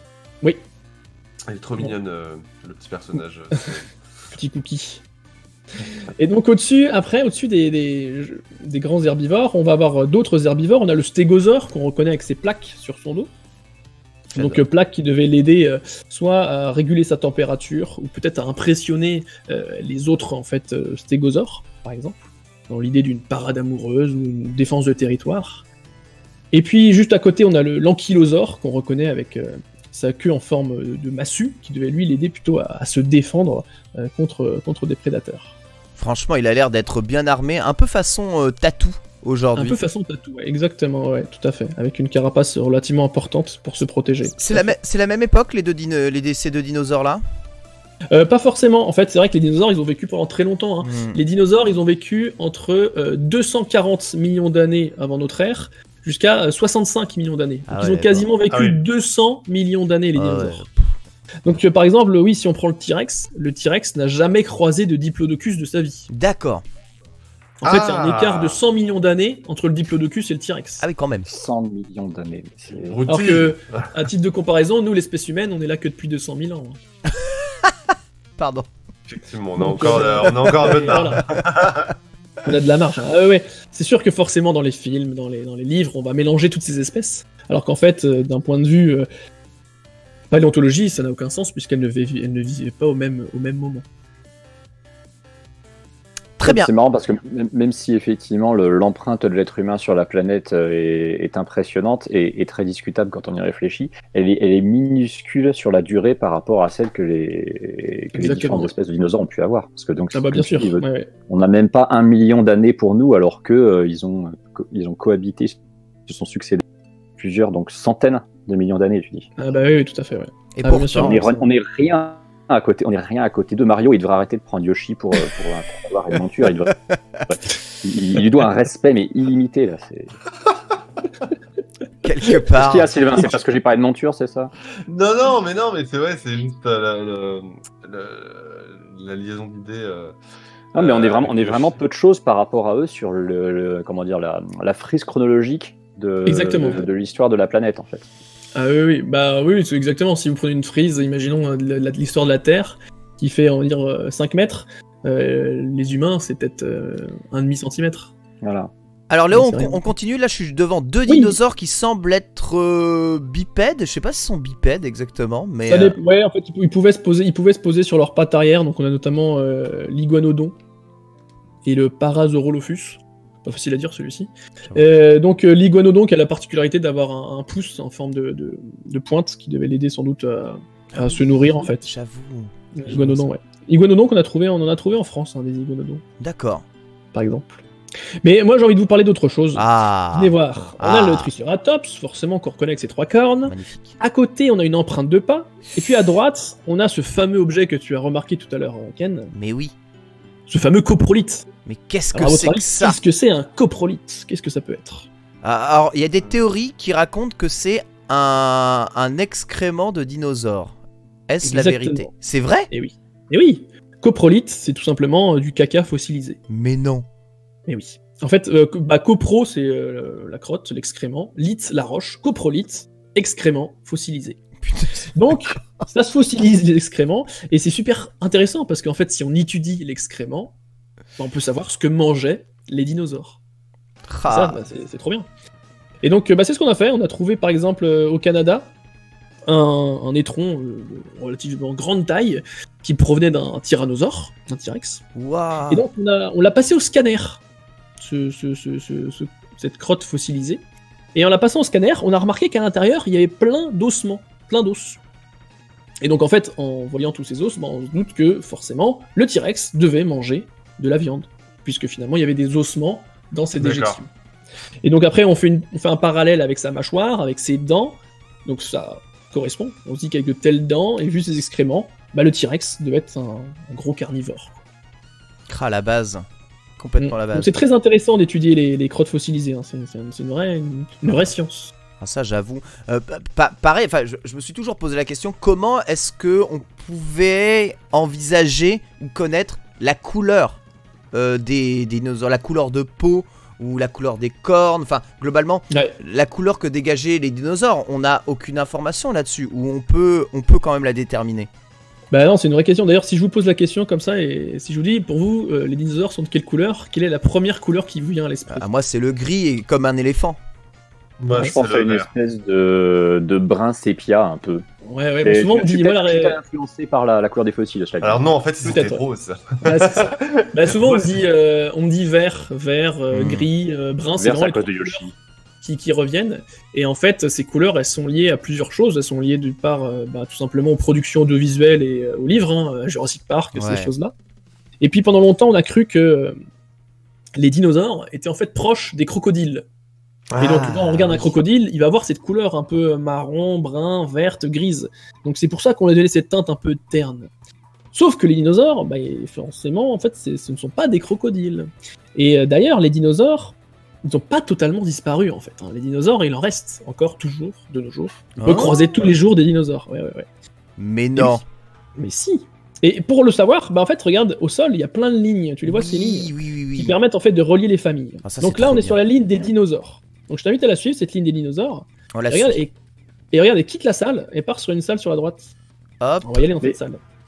Elle est trop mignonne, euh, le petit personnage. euh, petits cookies. Et donc au-dessus, après, au-dessus des, des, des grands herbivores, on va avoir d'autres herbivores. On a le stégosaure qu'on reconnaît avec ses plaques sur son dos. Donc J'adore. euh, plaques qui devaient l'aider euh, soit à réguler sa température ou peut-être à impressionner euh, les autres en fait euh, stégosaures, par exemple, dans l'idée d'une parade amoureuse ou une défense de territoire. Et puis juste à côté, on a le l'ankylosaure qu'on reconnaît avec euh, sa queue en forme de massue, qui devait lui l'aider plutôt à, à se défendre euh, contre, contre des prédateurs. Franchement, il a l'air d'être bien armé, un peu façon euh, tatou Un aujourd'hui. peu façon tatou, ouais, exactement, ouais, tout à fait, avec une carapace relativement importante pour se protéger. C'est la, me- c'est la même époque, les deux dino- les, ces deux dinosaures-là Euh, pas forcément, en fait, c'est vrai que les dinosaures, ils ont vécu pendant très longtemps. Hein. Hmm. Les dinosaures, ils ont vécu entre euh, deux cent quarante millions d'années avant notre ère jusqu'à euh, soixante-cinq millions d'années. Donc Ah ils ouais, ont quasiment vécu Ah oui. deux cents millions d'années, les Ah dinosaures. Donc euh, par exemple, oui, si on prend le T-Rex, le T-Rex n'a jamais croisé de diplodocus de sa vie. D'accord. En fait, il y a un Ah. écart de cent millions d'années entre le diplodocus et le T-Rex. Ah oui, quand même. cent millions d'années. mais c'est- Broutilles. Alors que, à titre de comparaison, nous, l'espèce humaine, on est là que depuis deux cent mille ans. hein. Pardon. Effectivement, on a encore, euh, on a encore un peu de marge. Voilà. On a de la marge. Ah, ouais. C'est sûr que forcément dans les films, dans les, dans les livres, on va mélanger toutes ces espèces. Alors qu'en fait, euh, d'un point de vue euh, paléontologie, ça n'a aucun sens puisqu'elles ne, viv- elles ne vivaient pas au même, au même moment. Très bien. C'est marrant parce que même- même si effectivement le- l'empreinte de l'être humain sur la planète euh, est, est impressionnante et, et très discutable quand on y réfléchit, elle est, elle est minuscule sur la durée par rapport à celle que les, que les Exactement. différentes espèces de dinosaures ont pu avoir. Parce que donc, Ah bah bien comme tu sûr. dis, Ouais, ouais. on n'a même pas un million d'années pour nous alors que euh, ils ont co- ils ont cohabité, se sont succédés plusieurs donc centaines de millions d'années, tu dis. Ah bah oui, oui, tout à fait. Ouais. Et Ah, bien sûr. pourtant, On est, re- on est rien à côté, on est rien à côté de Mario. Il devrait arrêter de prendre Yoshi pour euh, pour, euh, pour avoir une monture. Il, devrait- il, il lui doit un respect mais illimité là. C'est... quelque Qu'est-ce part. qu'il y a, Sylvain? C'est parce que j'ai parlé de monture, c'est ça? Non, non, mais non, mais c'est vrai, c'est juste euh, la, la, la- la liaison d'idées. euh, Non, mais on est euh, vraiment, on est avec vraiment Yoshi. peu de choses par rapport à eux sur le, le- comment dire, la, la frise chronologique de, Exactement. de, de l'histoire de la planète, en fait. Ah oui, oui, bah oui, c'est exactement. Si vous prenez une frise, imaginons euh, la- la- l'histoire de la Terre, qui fait, on va dire, euh, cinq mètres, euh, les humains, c'est peut-être euh, un demi centimètre. Voilà. Alors Léo, Oui, on, c'est rien. on continue. Là, je suis devant deux Oui. dinosaures qui semblent être euh, bipèdes. Je sais pas si ce sont bipèdes exactement, mais Ça euh, dép- Ouais, en fait, ils, pou- ils pouvaient se poser, ils pouvaient se poser sur leurs pattes arrière. Donc, on a notamment euh, l'iguanodon et le Parasaurolophus. Pas facile à dire celui-ci. Euh, donc, euh, l'iguanodon qui a la particularité d'avoir un, un pouce en forme de, de, de pointe qui devait l'aider sans doute à, à se nourrir en fait. j'avoue. Iguanodon, ouais. Iguanodon qu'on a trouvé, on en a trouvé en France, hein, des iguanodons, D'accord. par exemple. Mais moi, j'ai envie de vous parler d'autre chose. Ah. Venez voir. On Ah. a le Triceratops, forcément qu'on reconnaît avec ses trois cornes. Magnifique. À côté, on a une empreinte de pas. Et puis à droite, on a ce fameux objet que tu as remarqué tout à l'heure, Ken. Mais oui. Ce fameux coprolithe. Mais qu'est-ce que Alors, à votre c'est que avis, ça? Qu'est-ce que c'est un coprolithe? Qu'est-ce que ça peut être? Ah, alors, il y a des théories qui racontent que c'est un, un excrément de dinosaure. Est-ce la Exactement. vérité? C'est vrai? Eh oui. Eh oui. Coprolithe, c'est tout simplement euh, du caca fossilisé. Mais non. Eh oui. En fait, euh, co- bah, copro, c'est euh, la crotte, l'excrément. Lith, la roche. Coprolithe, excrément fossilisé. Putain. Donc, ça se fossilise l'excrément, et c'est super intéressant parce qu'en fait, si on étudie l'excrément, bah, on peut savoir ce que mangeaient les dinosaures. Ça, Ah. bah, c'est c'est trop bien. Et donc, euh, bah, c'est ce qu'on a fait. On a trouvé, par exemple, euh, au Canada, un, un étron euh, de relativement grande taille qui provenait d'un tyrannosaure, d'un T-Rex. Waouh. Et donc, on a- on l'a passé au scanner, ce, ce- ce- ce- ce- cette crotte fossilisée. Et en la passant au scanner, on a remarqué qu'à l'intérieur, il y avait plein d'ossements, plein d'os. Et donc, en fait, en voyant tous ces os, bah, on se doute que, forcément, le T-Rex devait manger de la viande, puisque finalement, il y avait des ossements dans ses D'accord. déjections. Et donc, après, on fait, une- on fait un parallèle avec sa mâchoire, avec ses dents, donc ça correspond. On se dit qu'avec de telles dents, et vu ses excréments, bah, le T-Rex devait être un, un gros carnivore. Ah, la base. Complètement la Donc, base. c'est très intéressant d'étudier les, les crottes fossilisées, hein. c'est c'est une, c'est une vraie, une, une vraie science. Ah, ça, j'avoue. Euh, pa- pa- pareil, enfin, je, je me suis toujours posé la question, comment est-ce que on pouvait envisager ou connaître la couleur euh, des, des dinosaures, la couleur de peau ou la couleur des cornes, enfin, globalement, Ouais. la couleur que dégageaient les dinosaures, on n'a aucune information là-dessus, ou on peut, on peut quand même la déterminer. Bah non, c'est une vraie question. D'ailleurs, si je vous pose la question comme ça, et si je vous dis, pour vous, euh, les dinosaures sont de quelle couleur? Quelle est la première couleur qui vous vient à l'esprit? Ah, moi, c'est le gris et comme un éléphant. Moi, je c'est pense le à une vert. espèce de, de brun sépia un peu. Ouais, ouais, Et bon, souvent on je suis dit, voilà, peut-être la- très influencé par la, la couleur des fossiles. je Alors non, en fait, c'était Peut-être, ouais. rose. bah, c'est ça. Bah, souvent on dit, euh, on dit vert, vert, euh, Hmm. gris, euh, brun, c'est Vert, c'est vraiment à les cause trois de couleurs Yoshi. qui, qui reviennent. Et en fait, ces couleurs, elles sont liées à plusieurs choses. Elles sont liées d'une part, euh, bah, tout simplement aux productions audiovisuelles et euh, aux livres, hein, à Jurassic Park, Ouais. ces choses-là. Et puis pendant longtemps, on a cru que euh, les dinosaures étaient en fait proches des crocodiles. Et donc, Ah, quand on regarde un oui. crocodile, il va avoir cette couleur un peu marron, brun, verte, grise. Donc, c'est pour ça qu'on a donné cette teinte un peu terne. Sauf que les dinosaures, bah, forcément, en fait, c'est- ce ne sont pas des crocodiles. Et euh, d'ailleurs, les dinosaures, ils n'ont pas totalement disparu, en fait. hein. Les dinosaures, il en reste encore toujours, de nos jours. On peut Ah. croiser tous les jours des dinosaures. Ouais, ouais, ouais. Mais non. Mais si. Et pour le savoir, bah, en fait, regarde, au sol, il y a plein de lignes. Tu les vois, oui, ces lignes Oui, oui, oui. qui permettent en fait de relier les familles. Ah, ça, Donc c'est là, trop on est bien. sur la ligne des dinosaures. Donc je t'invite à la suivre, cette ligne des dinosaures. On la Et regarde, suit. et, et regarde, et quitte la salle et part sur une salle sur la droite. Hop. On va y aller dans Mais- cette salle.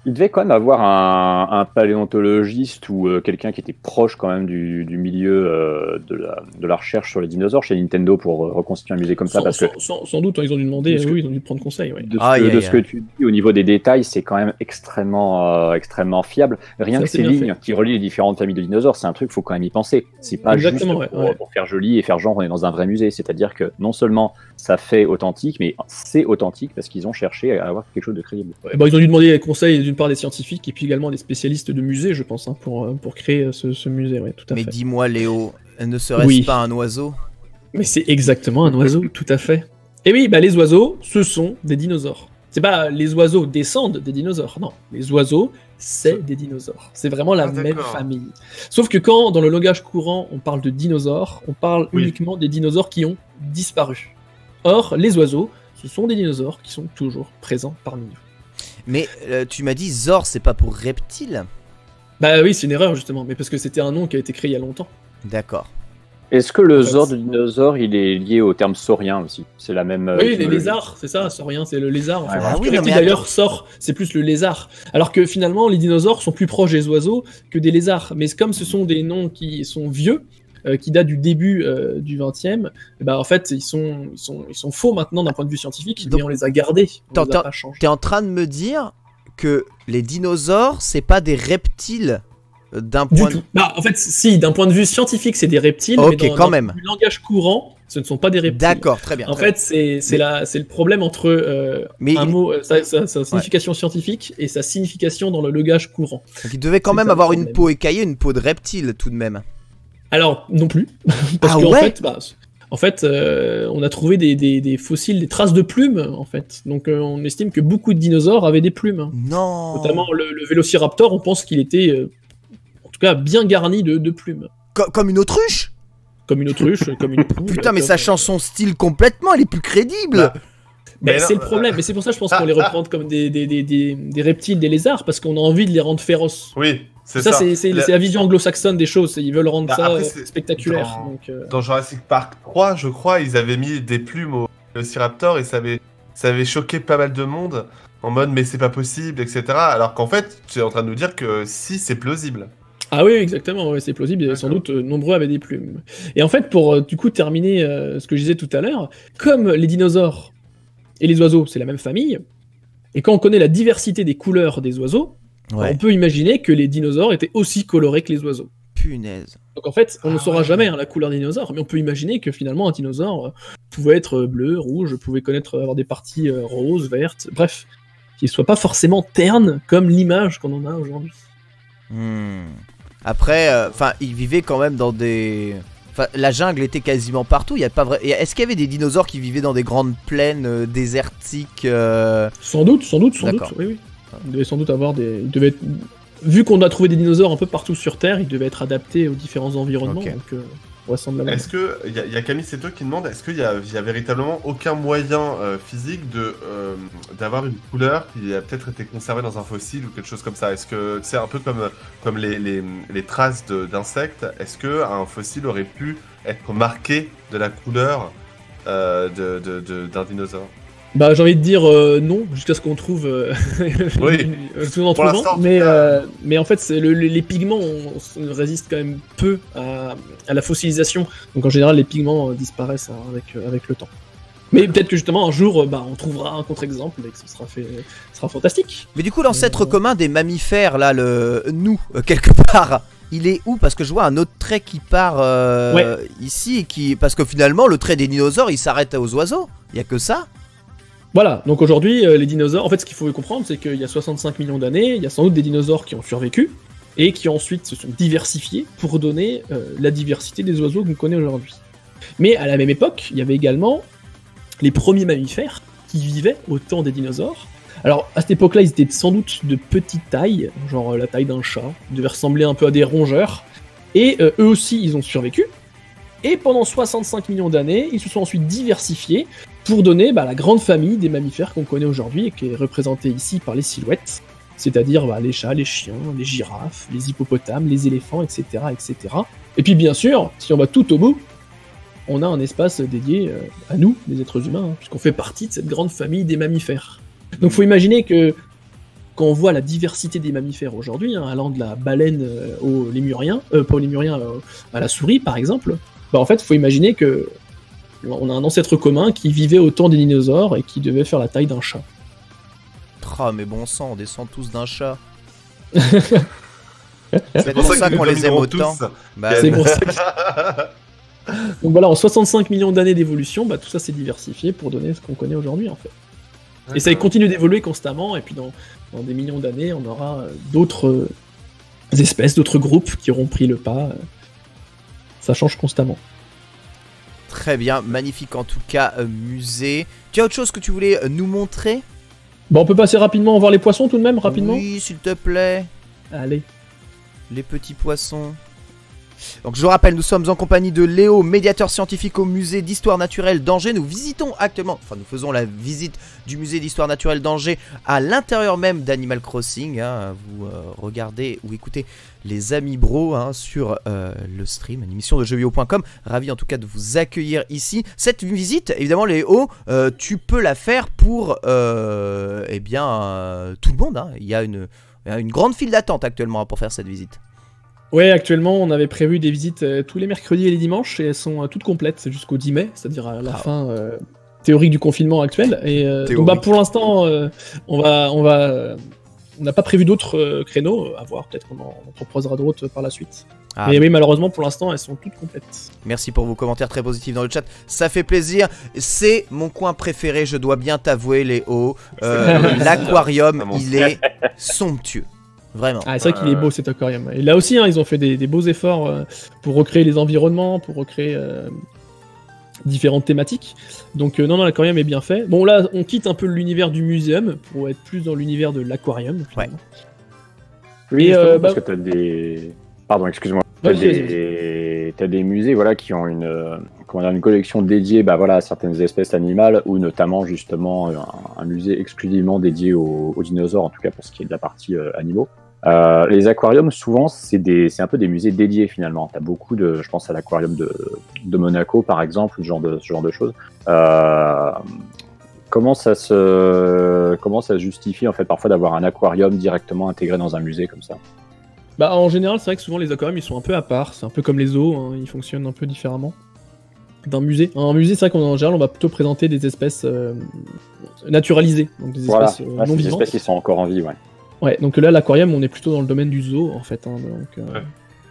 Il devait quand même avoir un, un paléontologiste ou euh, quelqu'un qui était proche quand même du, du milieu euh, de, la, de la recherche sur les dinosaures chez Nintendo pour euh, reconstituer un musée comme ça. Sans, parce que sans, sans, sans doute, hein, ils ont dû demander, de ce que- oui, ils ont dû prendre conseil. Ouais. de ce, Aïe, que, de aïe, ce que aïe. tu dis au niveau des détails, c'est quand même extrêmement, euh, extrêmement fiable. Rien Ça, que c'est ces bien lignes fait. qui relient les différentes familles de dinosaures, c'est un truc, faut quand même y penser. C'est pas Exactement, juste ouais, pour, ouais. pour faire joli et faire genre on est dans un vrai musée. C'est-à-dire que non seulement ça fait authentique, mais c'est authentique parce qu'ils ont cherché à avoir quelque chose de crédible. Ouais, bon, ils ont dû demander conseil d'une part des scientifiques et puis également des spécialistes de musée, je pense, hein, pour, euh, pour créer ce, ce musée, ouais, tout à Mais fait. dis-moi, Léo, ne serait-ce Oui. pas un oiseau? Mais c'est exactement un oiseau, tout à fait. Et oui, bah, les oiseaux, ce sont des dinosaures. C'est pas les oiseaux descendent des dinosaures, non. Les oiseaux, c'est des dinosaures. C'est vraiment la Ah, même d'accord. famille. Sauf que quand, dans le langage courant, on parle de dinosaures, on parle Oui. uniquement des dinosaures qui ont disparu. Or, les oiseaux, ce sont des dinosaures qui sont toujours présents parmi nous. Mais euh, tu m'as dit Zor, c'est pas pour reptile? Bah oui, c'est une erreur, justement, mais parce que c'était un nom qui a été créé il y a longtemps. D'accord. Est-ce que le En fait, zor de dinosaure, il est lié au terme saurien aussi? C'est la même. euh, Oui, les étymologie. lézards, c'est ça, saurien, c'est le lézard. En fait. Ouais, ah Alors oui, que non, reptile, mais d'ailleurs, sort, c'est plus le lézard. Alors que finalement, les dinosaures sont plus proches des oiseaux que des lézards. Mais comme ce sont des noms qui sont vieux, euh, qui datent du début euh, du vingtième, bah en fait, ils sont, ils sont, ils sont faux maintenant d'un point de vue scientifique, Donc, mais on les a gardés, on les t'entends- a pas changés. T'es en train de me dire que les dinosaures, c'est pas des reptiles euh, d'un Du point tout. de... Bah, en fait, si, d'un point de vue scientifique, c'est des reptiles, Ok, mais dans, quand dans même. le langage courant, ce ne sont pas des reptiles. D'accord, très bien. En très fait, c'est c'est la- c'est le problème entre euh, Mais un il- mot, euh, sa, sa- sa signification scientifique et sa signification dans le langage courant. bien. Donc, il devait quand c'est même ça le avoir une problème. peau écaillée, une peau de reptile tout de même. Alors, non plus. Parce Ah qu'en ouais fait, bah, en fait euh, on a trouvé des, des- des fossiles, des traces de plumes, en fait. Donc, euh, on estime que beaucoup de dinosaures avaient des plumes. hein. Non. Notamment le, le Vélociraptor, on pense qu'il était, euh, en tout cas, bien garni de, de plumes. Co- comme une autruche. Comme une autruche, comme une poule. Putain, mais comme- ça change son style complètement, elle est plus crédible. Bah, Mais Mais c'est non, le problème, mais c'est pour ça que je pense qu'on les reprend comme des, des, des, des, des reptiles, des lézards, parce qu'on a envie de les rendre féroces. Oui, c'est Ça, ça. c'est c'est- La- c'est la vision anglo-saxonne des choses, c'est- ils veulent rendre Bah, ça après, euh, c'est- spectaculaire. dans- donc, euh, Dans Jurassic Park trois, je crois, ils avaient mis des plumes au Velociraptor et ça avait, ça avait choqué pas mal de monde en mode mais c'est pas possible, et cetera. Alors qu'en fait, tu es en train de nous dire que si, c'est plausible. Ah oui, exactement, ouais, c'est plausible, et sans D'accord. doute euh, nombreux avaient des plumes. Et en fait, pour euh, du coup terminer euh, ce que je disais tout à l'heure, comme les dinosaures et les oiseaux, c'est la même famille, et quand on connaît la diversité des couleurs des oiseaux, Ouais. on peut imaginer que les dinosaures étaient aussi colorés que les oiseaux. Punaise. Donc en fait, on ne Ah saura ouais. jamais hein, la couleur des dinosaures, mais on peut imaginer que finalement un dinosaure euh, pouvait être euh, bleu, rouge, pouvait connaître avoir des parties euh, roses, vertes, bref, qu'il soit pas forcément terne comme l'image qu'on en a aujourd'hui. Hmm. Après, enfin, ils vivaient quand même dans des. Enfin, la jungle était quasiment partout. Il y a pas vrai. Est-ce qu'il y avait des dinosaures qui vivaient dans des grandes plaines euh, désertiques euh, Sans doute, sans doute, sans doute, D'accord. oui, oui. Il devait sans doute avoir des. Il devait être... Vu qu'on a trouvé des dinosaures un peu partout sur Terre, ils devaient être adaptés aux différents environnements, Ok. donc euh, vraisemblablement. Est-ce que il y, a- il y a Camille Seto qui demande est-ce qu'il y a, il y a véritablement aucun moyen euh, physique de euh, d'avoir une couleur qui a peut-être été conservée dans un fossile ou quelque chose comme ça? Est-ce que c'est un peu comme comme les, les, les traces de- d'insectes? Est-ce que un fossile aurait pu être marqué de la couleur euh, de, de- de- d'un dinosaure? Bah, j'ai envie de dire euh, non, jusqu'à ce qu'on trouve. Euh... Oui. tout en Pour trouvant, l'instant, en tout mais, cas. euh, mais en fait, c'est le- les, les pigments on- on résistent quand même peu à, à la fossilisation. Donc en général, les pigments euh, disparaissent hein, avec, euh, avec le temps. Mais peut-être que justement, un jour, euh, bah, on trouvera un contre-exemple et que ce sera, fait, ce sera fantastique. Mais du coup, l'ancêtre Euh. commun des mammifères, là, le nous, euh, quelque part, il est où? Parce que je vois un autre trait qui part euh, Ouais. ici, et qui, parce que finalement, le trait des dinosaures, il s'arrête aux oiseaux. Il y a que ça. Voilà, donc aujourd'hui, euh, les dinosaures, en fait, ce qu'il faut comprendre, c'est qu'il y a soixante-cinq millions d'années, il y a sans doute des dinosaures qui ont survécu et qui ensuite se sont diversifiés pour donner euh, la diversité des oiseaux qu'on connaît aujourd'hui. Mais à la même époque, il y avait également les premiers mammifères qui vivaient au temps des dinosaures. Alors, à cette époque-là, ils étaient sans doute de petite taille, genre euh, la taille d'un chat, ils devaient ressembler un peu à des rongeurs, et euh, eux aussi, ils ont survécu. Et pendant soixante-cinq millions d'années, ils se sont ensuite diversifiés pour donner bah, la grande famille des mammifères qu'on connaît aujourd'hui et qui est représentée ici par les silhouettes, c'est-à-dire bah, les chats, les chiens, les girafes, les hippopotames, les éléphants, et cetera, et cetera. Et puis bien sûr, si on va tout au bout, on a un espace dédié euh, à nous, les êtres humains, hein, puisqu'on fait partie de cette grande famille des mammifères. Donc faut imaginer que quand on voit la diversité des mammifères aujourd'hui, hein, allant de la baleine euh, aux lémuriens, euh, pas aux lémuriens, euh, à la souris par exemple, bah en fait, il faut imaginer que on a un ancêtre commun qui vivait au temps des dinosaures et qui devait faire la taille d'un chat. Ah, mais bon sang, on descend tous d'un chat. C'est pour ça qu'on les aime autant. Bah, c'est pour ça que... Donc voilà, en soixante-cinq millions d'années d'évolution, bah, tout ça s'est diversifié pour donner ce qu'on connaît aujourd'hui en fait. Et ça continue d'évoluer constamment, et puis dans, dans des millions d'années, on aura euh, d'autres euh, espèces, d'autres groupes qui auront pris le pas. Euh, ça change constamment. Très bien, magnifique en tout cas, euh, musée. Tu as autre chose que tu voulais euh, nous montrer? Bon, on peut passer rapidement voir les poissons tout de même, rapidement? Oui, s'il te plaît. Allez. Les petits poissons. Donc je vous rappelle, nous sommes en compagnie de Léo, médiateur scientifique au musée d'histoire naturelle d'Angers. Nous visitons actuellement, enfin nous faisons la visite du musée d'histoire naturelle d'Angers à l'intérieur même d'Animal Crossing. Hein. Vous euh, regardez ou écoutez les amis bros hein, sur euh, le stream, une émission de jeux vidéo point com. Ravi en tout cas de vous accueillir ici. Cette visite, évidemment Léo, euh, tu peux la faire pour euh, eh bien euh, tout le monde. Hein. Il y a une, une grande file d'attente actuellement pour faire cette visite. Ouais, actuellement, on avait prévu des visites euh, tous les mercredis et les dimanches, et elles sont euh, toutes complètes jusqu'au dix mai, c'est-à-dire à la ah. fin euh, théorique du confinement actuel. Et euh, donc, bah, pour l'instant, euh, on va, on va, euh, on n'a pas prévu d'autres euh, créneaux. À voir, peut-être qu'on en on proposera d'autres par la suite. Ah. Mais oui, malheureusement, pour l'instant, elles sont toutes complètes. Merci pour vos commentaires très positifs dans le chat. Ça fait plaisir. C'est mon coin préféré, je dois bien t'avouer, Léo. Euh, L'aquarium, il est somptueux. Vraiment. Ah, c'est vrai qu'il est beau cet aquarium. Et là aussi, hein, ils ont fait des, des beaux efforts euh, pour recréer les environnements, pour recréer euh, différentes thématiques. Donc euh, non, non, l'aquarium est bien fait. Bon, là, on quitte un peu l'univers du muséum pour être plus dans l'univers de l'aquarium. Ouais. Oui, euh, parce bah... que t'as des... Pardon, excuse-moi. T'as ouais, des... T'as des musées voilà, qui ont une, euh, comment dire, une collection dédiée bah, voilà, à certaines espèces animales, ou notamment justement un, un musée exclusivement dédié aux, aux dinosaures, en tout cas pour ce qui est de la partie euh, animaux. Euh, les aquariums, souvent, c'est un peu des musées dédiés finalement. Tu as beaucoup de, je pense à l'aquarium de, de Monaco par exemple, ce genre de, ce genre de choses. Euh, comment, ça se, comment ça se justifie en fait parfois d'avoir un aquarium directement intégré dans un musée comme ça? Bah, en général, c'est vrai que souvent les aquariums ils sont un peu à part, c'est un peu comme les zoos, hein, ils fonctionnent un peu différemment d'un musée. Un musée, c'est vrai qu'en général, on va plutôt présenter des espèces euh, naturalisées, donc des voilà. espèces euh, ah, non des vivantes. Des espèces qui sont encore en vie, ouais. Ouais, donc là, l'aquarium, on est plutôt dans le domaine du zoo, en fait. Hein, donc, euh... ouais.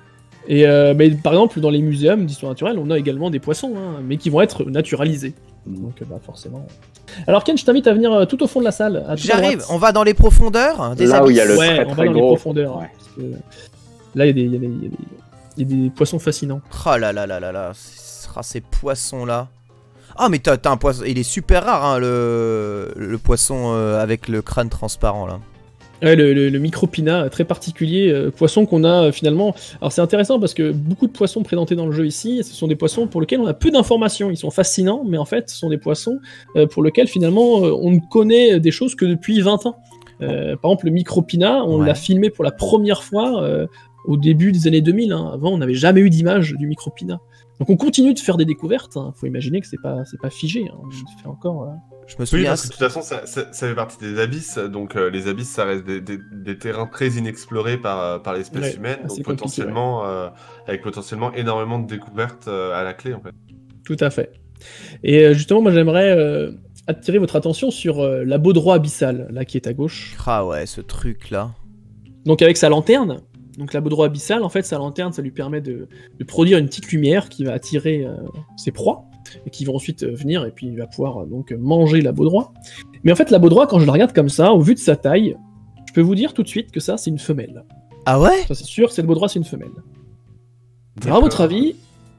Et euh, mais, par exemple, dans les muséums d'histoire naturelle, on a également des poissons, hein, mais qui vont être naturalisés. Mmh. Donc, bah, forcément. Alors, Ken, je t'invite à venir euh, tout au fond de la salle. J'arrive, on va dans les profondeurs des là abysses. Où il y a le ouais, très, on très va dans gros. les profondeurs. Ouais. Parce que là, il y, y, y, y a des poissons fascinants. Oh là là là là là, ah, ces poissons-là. Ah, mais t'as un poisson, il est super rare, hein, le, le poisson euh, avec le crâne transparent, là. Ouais, le, le, le micropina, très particulier, euh, poisson qu'on a euh, finalement... Alors c'est intéressant parce que beaucoup de poissons présentés dans le jeu ici, ce sont des poissons pour lesquels on a peu d'informations. Ils sont fascinants, mais en fait ce sont des poissons euh, pour lesquels finalement euh, on ne connaît des choses que depuis vingt ans. Euh, par exemple le micropina, on ouais. l'a filmé pour la première fois euh, au début des années deux mille. Hein. Avant on n'avait jamais eu d'image du micropina. Donc on continue de faire des découvertes, hein. Faut imaginer que c'est pas, c'est pas figé, hein. On fait encore... Euh... Je me souviens. Oui, parce que de toute façon, ça, ça, ça fait partie des abysses. Donc, euh, les abysses, ça reste des, des, des terrains très inexplorés par, par l'espèce ouais, humaine. Donc, potentiellement, ouais. euh, avec potentiellement énormément de découvertes euh, à la clé, en fait. Tout à fait. Et euh, justement, moi, j'aimerais euh, attirer votre attention sur euh, la baudroie abyssale, là, qui est à gauche. Ah ouais, ce truc-là. Donc, avec sa lanterne. Donc, la baudroie abyssale, en fait, sa lanterne, ça lui permet de, de produire une petite lumière qui va attirer euh, ses proies. Et qui vont ensuite venir, et puis il va pouvoir euh, donc manger la baudroie. Mais en fait, la baudroie, quand je la regarde comme ça, au vu de sa taille, je peux vous dire tout de suite que ça, c'est une femelle. Ah ouais? Ça, c'est sûr, cette baudroie, c'est une femelle. Alors, à votre avis,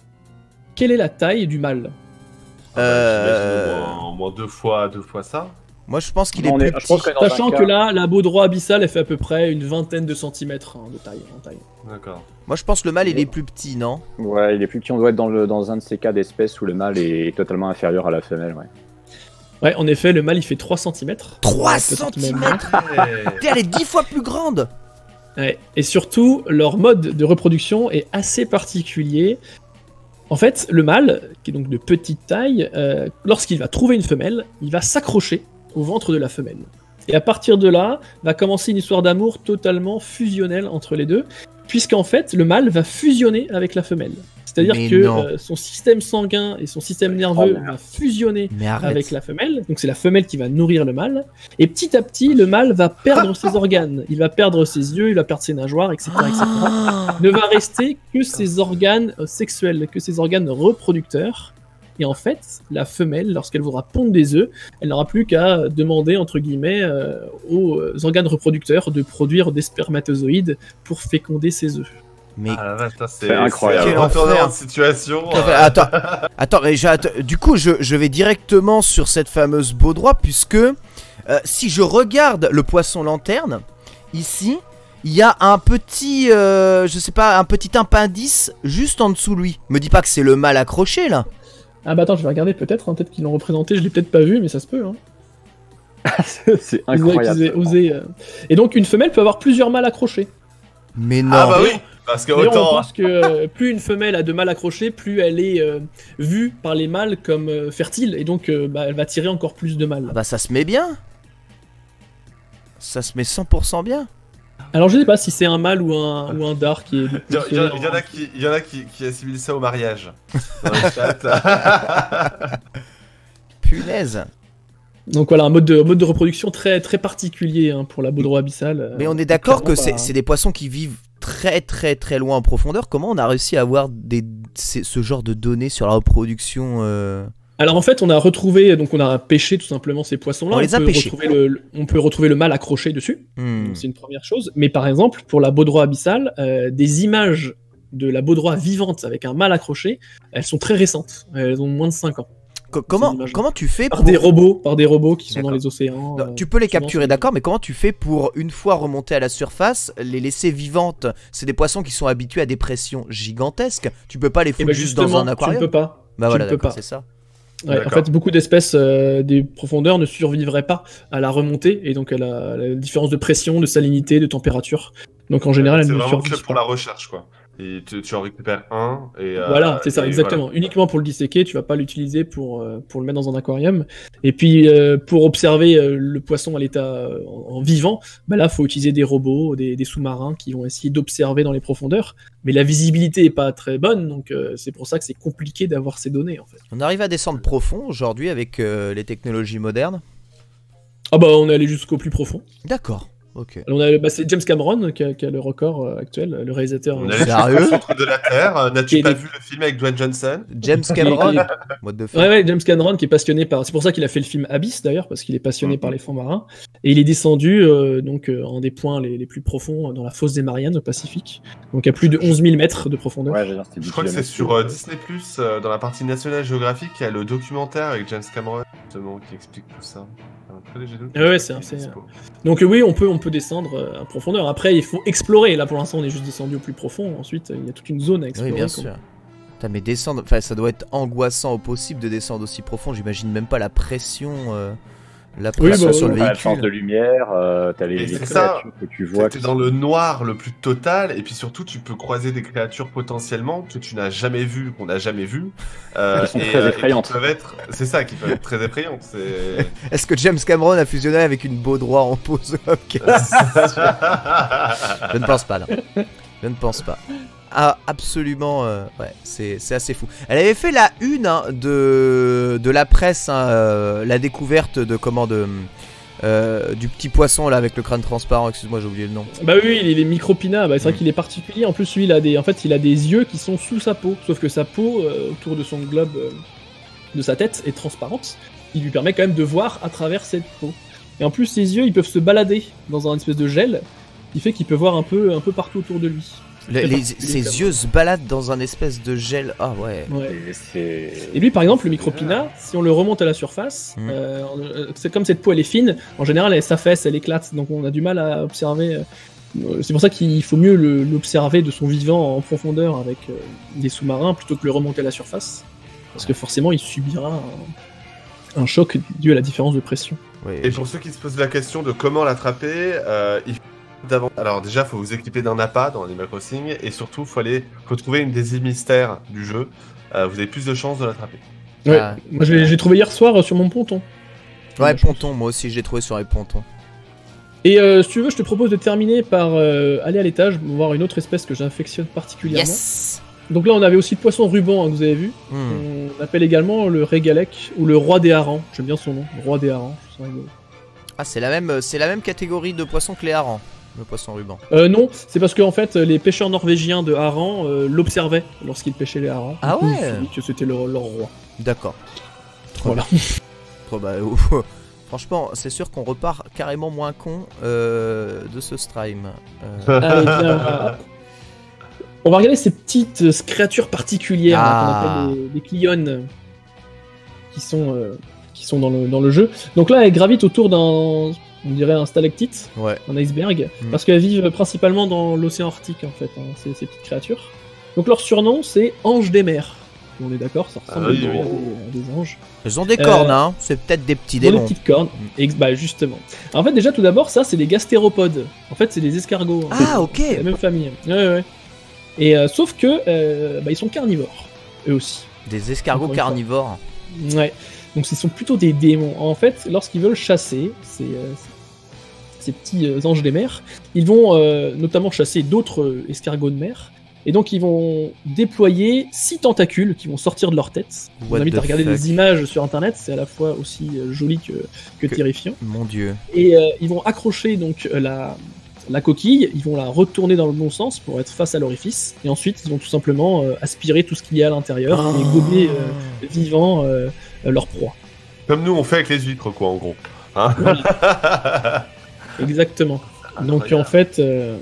quelle est la taille du mâle? euh... au, moins, au moins deux fois, deux fois ça. Moi, je pense qu'il est plus petit. Sachant que là, la baudroie abyssale, elle fait à peu près une vingtaine de centimètres hein, de taille. En taille. D'accord. Moi, je pense que le mâle, il est plus petit, non? Ouais, il est plus petit. On doit être dans, le, dans un de ces cas d'espèces où le mâle est totalement inférieur à la femelle, ouais. Ouais, en effet, le mâle, il fait trois centimètres. trois centimètres. Elle est dix fois plus grande. Ouais. Et surtout, leur mode de reproduction est assez particulier. En fait, le mâle, qui est donc de petite taille, euh, lorsqu'il va trouver une femelle, il va s'accrocher au ventre de la femelle. Et à partir de là, va commencer une histoire d'amour totalement fusionnelle entre les deux, puisqu'en fait, le mâle va fusionner avec la femelle. C'est-à-dire Mais que non. euh, son système sanguin et son système nerveux va fusionner Mais arrête. avec la femelle, donc c'est la femelle qui va nourrir le mâle, et petit à petit, le mâle va perdre ses organes, il va perdre ses yeux, il va perdre ses nageoires, et cetera, et cetera. Ah. Ne va rester que ses organes euh, sexuels, que ses organes reproducteurs. Et en fait, la femelle, lorsqu'elle voudra pondre des œufs, elle n'aura plus qu'à demander, entre guillemets, euh, aux euh, organes reproducteurs de produire des spermatozoïdes pour féconder ses œufs. Mais Ah la vache, ça, c'est C'est incroyable. c'est Quel retournement enfer. de situation. Tout à fait. euh, Attends, attends, mais j'ai- att- du coup, je, je vais directement sur cette fameuse Baudroie, puisque euh, si je regarde le poisson lanterne, ici, il y a un petit, euh, je sais pas, un petit appendice juste en dessous de lui. Me dis pas que c'est le mâle accroché là. Ah bah attends, je vais regarder peut-être, hein, peut-être qu'ils l'ont représenté, je l'ai peut-être pas vu, mais ça se peut. Hein. C'est Ils aient- incroyable. qu'ils aient osé, euh. Et donc une femelle peut avoir plusieurs mâles accrochés. Mais non. Ah bah oui, parce que D'ailleurs, on autant. pense que euh, plus une femelle a de mâles accrochés, plus elle est euh, vue par les mâles comme euh, fertile, et donc euh, bah, elle va tirer encore plus de mâles. Ah bah ça se met bien. Ça se met cent pour cent bien. Alors je sais pas si c'est un mâle ou un, ou un dard qui est... Il y, il y en- il y en a qui, il y en a qui, qui assimilent ça au mariage. Dans le chat. Punaise. Donc voilà, un mode de, mode de reproduction très, très particulier hein, pour la baudroie abyssale. euh, Mais on est d'accord que clairement c'est pas- c'est des poissons qui vivent très très très loin en profondeur. Comment on a réussi à avoir des, ces- ce genre de données sur la reproduction euh... Alors en fait, on a retrouvé, donc on a pêché tout simplement ces poissons-là. On les a peut pêchés. retrouver le- le- on peut retrouver le mâle accroché dessus, hmm. donc c'est une première chose. Mais par exemple, pour la baudroie abyssale, euh, des images de la baudroie vivante avec un mâle accroché, elles sont très récentes. Elles ont moins de cinq ans. Co- comment, images. comment tu fais Par pour... des robots, par des robots qui sont D'accord. dans les océans. Non, euh, tu peux les souvent, capturer, c'est- d'accord, mais comment tu fais pour, une fois remonter à la surface, les laisser vivantes? C'est des poissons qui sont habitués à des pressions gigantesques. Tu peux pas les Eh foutre ben juste dans justement, un tu ne aquarium. peux pas. Bah tu voilà, ne peux d'accord, pas. c'est ça. Ouais, en D'accord. fait, beaucoup d'espèces euh, des profondeurs ne survivraient pas à la remontée et donc à la, à la différence de pression, de salinité, de température. Donc en général, elles C'est ne vraiment que survivent pour pas. la recherche, quoi. Et tu, tu en récupères un et. euh, Voilà, c'est ça, et exactement. voilà. Uniquement pour le disséquer, tu vas pas l'utiliser pour, euh, pour le mettre dans un aquarium. Et puis, euh, pour observer euh, le poisson à l'état euh, en, en vivant, bah là, faut utiliser des robots, des, des sous-marins qui vont essayer d'observer dans les profondeurs. Mais la visibilité est pas très bonne, donc euh, c'est pour ça que c'est compliqué d'avoir ces données, en fait. On arrive à descendre profond aujourd'hui avec euh, les technologies modernes. Ah bah, on est allé jusqu'au plus profond. D'accord, ok. Alors, on a, bah, c'est James Cameron qui a, qui a le record euh, actuel, le réalisateur. On euh, est allé Sérieux au centre de la Terre. Euh, N'as-tu Et pas des- vu le film avec Dwayne Johnson? James Cameron, what the fuck. Ouais, ouais, James Cameron qui est passionné par. C'est pour ça qu'il a fait le film Abyss d'ailleurs, parce qu'il est passionné Mhm. par les fonds marins. Et il est descendu euh, donc euh, en des points les, les plus profonds euh, dans la fosse des Mariannes au Pacifique. Donc à plus de onze mille mètres de profondeur. Ouais, j'ai dire, c'était Je dix crois que c'est kilomètres. sur euh, Disney plus, euh, dans la partie National Geographic, il y a le documentaire avec James Cameron, justement, qui explique tout ça. Un très léger doute, Ah ouais, mais c'est un- il est c'est- dispo. Donc euh, oui, on peut, on peut descendre euh, à profondeur. Après, il faut explorer. Là, pour l'instant, on est juste descendu au plus profond. Ensuite, il y a toute une zone à explorer. Oui, bien quoi. sûr. Putain, mais descendre, enfin, ça doit être angoissant au possible de descendre aussi profond. J'imagine même pas la pression, euh, la Oui, pression bah, sur oui. le T'as l'absence de véhicule. lumière, euh, t'as les, Et les c'est ça. créatures que tu vois. T'es qui dans sont- le noir le plus total, et puis surtout, tu peux croiser des créatures potentiellement que tu n'as jamais vues, qu'on n'a jamais vues. Euh, Qui sont et, très euh, et qui effrayantes. peuvent être, c'est ça, qui peuvent être très effrayantes. C'est. Est-ce que James Cameron a fusionné avec une Baudroie en pause? Ok. Je ne pense pas, là. Je ne pense pas. Ah, absolument, euh, ouais, c'est c'est assez fou. Elle avait fait la une hein, de, de la presse, hein, euh, la découverte de comment de euh, du petit poisson là avec le crâne transparent. Excuse-moi, j'ai oublié le nom. Bah oui, il est micropina. Bah, c'est vrai Mm. qu'il est particulier. En plus, lui, il a des, en fait, il a des yeux qui sont sous sa peau. Sauf que sa peau, euh, autour de son globe, euh, de sa tête, est transparente. Il lui permet quand même de voir à travers cette peau. Et en plus, ses yeux, ils peuvent se balader dans un espèce de gel, qui fait qu'il peut voir un peu, un peu partout autour de lui. Le- Très les- particulier, ses quand yeux se baladent dans un espèce de gel. Ah ouais. Ouais. Et c'est- Et lui, par exemple, le micropina, si on le remonte à la surface, Mhm. euh, euh, c'est comme cette peau elle est fine, en général elle s'affaisse, elle éclate, donc on a du mal à observer. euh, C'est pour ça qu'il faut mieux le- l'observer de son vivant en profondeur avec euh, des sous-marins plutôt que le remonter à la surface, parce que forcément il subira un, un choc dû à la différence de pression. Ouais, Et pour ceux qui se posent la question de comment l'attraper, euh, il faut d'avant. Alors déjà, faut vous équiper d'un appât dans Animal Crossing, et surtout, faut aller, faut trouver une des îles mystères du jeu. Euh, vous avez plus de chances de l'attraper. Ouais. Ah. Moi je l'ai j'ai trouvé hier soir euh, sur mon ponton. Ouais, ponton, moi aussi j'ai trouvé sur les pontons. Et euh, si tu veux, je te propose de terminer par euh, aller à l'étage, voir une autre espèce que j'affectionne particulièrement. Yes. Donc là, on avait aussi le poisson ruban, hein, que vous avez vu. Hmm. On appelle également le régalec, ou le roi des harengs. J'aime bien son nom, le roi des harengs. Je trouve ça rigolo. Ah, c'est la même, c'est la même catégorie de poisson que les harengs, le poisson ruban. Euh, non, c'est parce que en fait, les pêcheurs norvégiens de harengs euh, l'observaient lorsqu'ils pêchaient les harengs. Ah Du coup, ouais. ils se sont dit que c'était leur, leur roi. D'accord. Voilà. Trop bah, franchement, c'est sûr qu'on repart carrément moins con euh, de ce stream. Euh, Allez, bien, voilà. On va regarder ces petites euh, créatures particulières là, Ah. qu'on appelle des, des cliones qui sont, euh, qui sont dans, le, dans le jeu. Donc là, elles gravitent autour d'un, on dirait un stalactite, ouais. un iceberg, Mm. parce qu'elles vivent principalement dans l'océan Arctique en fait, hein, ces, ces petites créatures. Donc leur surnom, c'est anges des mers. On est d'accord, ça ressemble Ah oui, à, des, oui. à des anges. Ils ont des Euh, cornes, hein. C'est peut-être des petits Ils ont des démons. petites cornes. Ex- bah justement. En fait, déjà tout d'abord, ça c'est des gastéropodes. En fait, c'est des escargots. hein. Ah, ok. C'est la même famille. Ouais, ouais. Et euh, sauf que euh, bah, ils sont carnivores, eux aussi. Des escargots Encore une fois. carnivores. Ouais. Donc ils sont plutôt des démons. En fait, lorsqu'ils veulent chasser ces, euh, ces petits euh, anges des mers, ils vont euh, notamment chasser d'autres euh, escargots de mer. Et donc ils vont déployer six tentacules qui vont sortir de leur tête. Je vous What invite the à regarder fuck. des images sur internet, c'est à la fois aussi euh, joli que, que Que- terrifiant. Mon dieu. Et euh, ils vont accrocher donc euh, la, la coquille, ils vont la retourner dans le bon sens pour être face à l'orifice, et ensuite ils vont tout simplement euh, aspirer tout ce qu'il y a à l'intérieur et gober euh, vivant euh, euh, leur proie. Comme nous, on fait avec les huîtres, quoi, en gros. Hein. Exactement. Donc Incroyable. en fait, euh,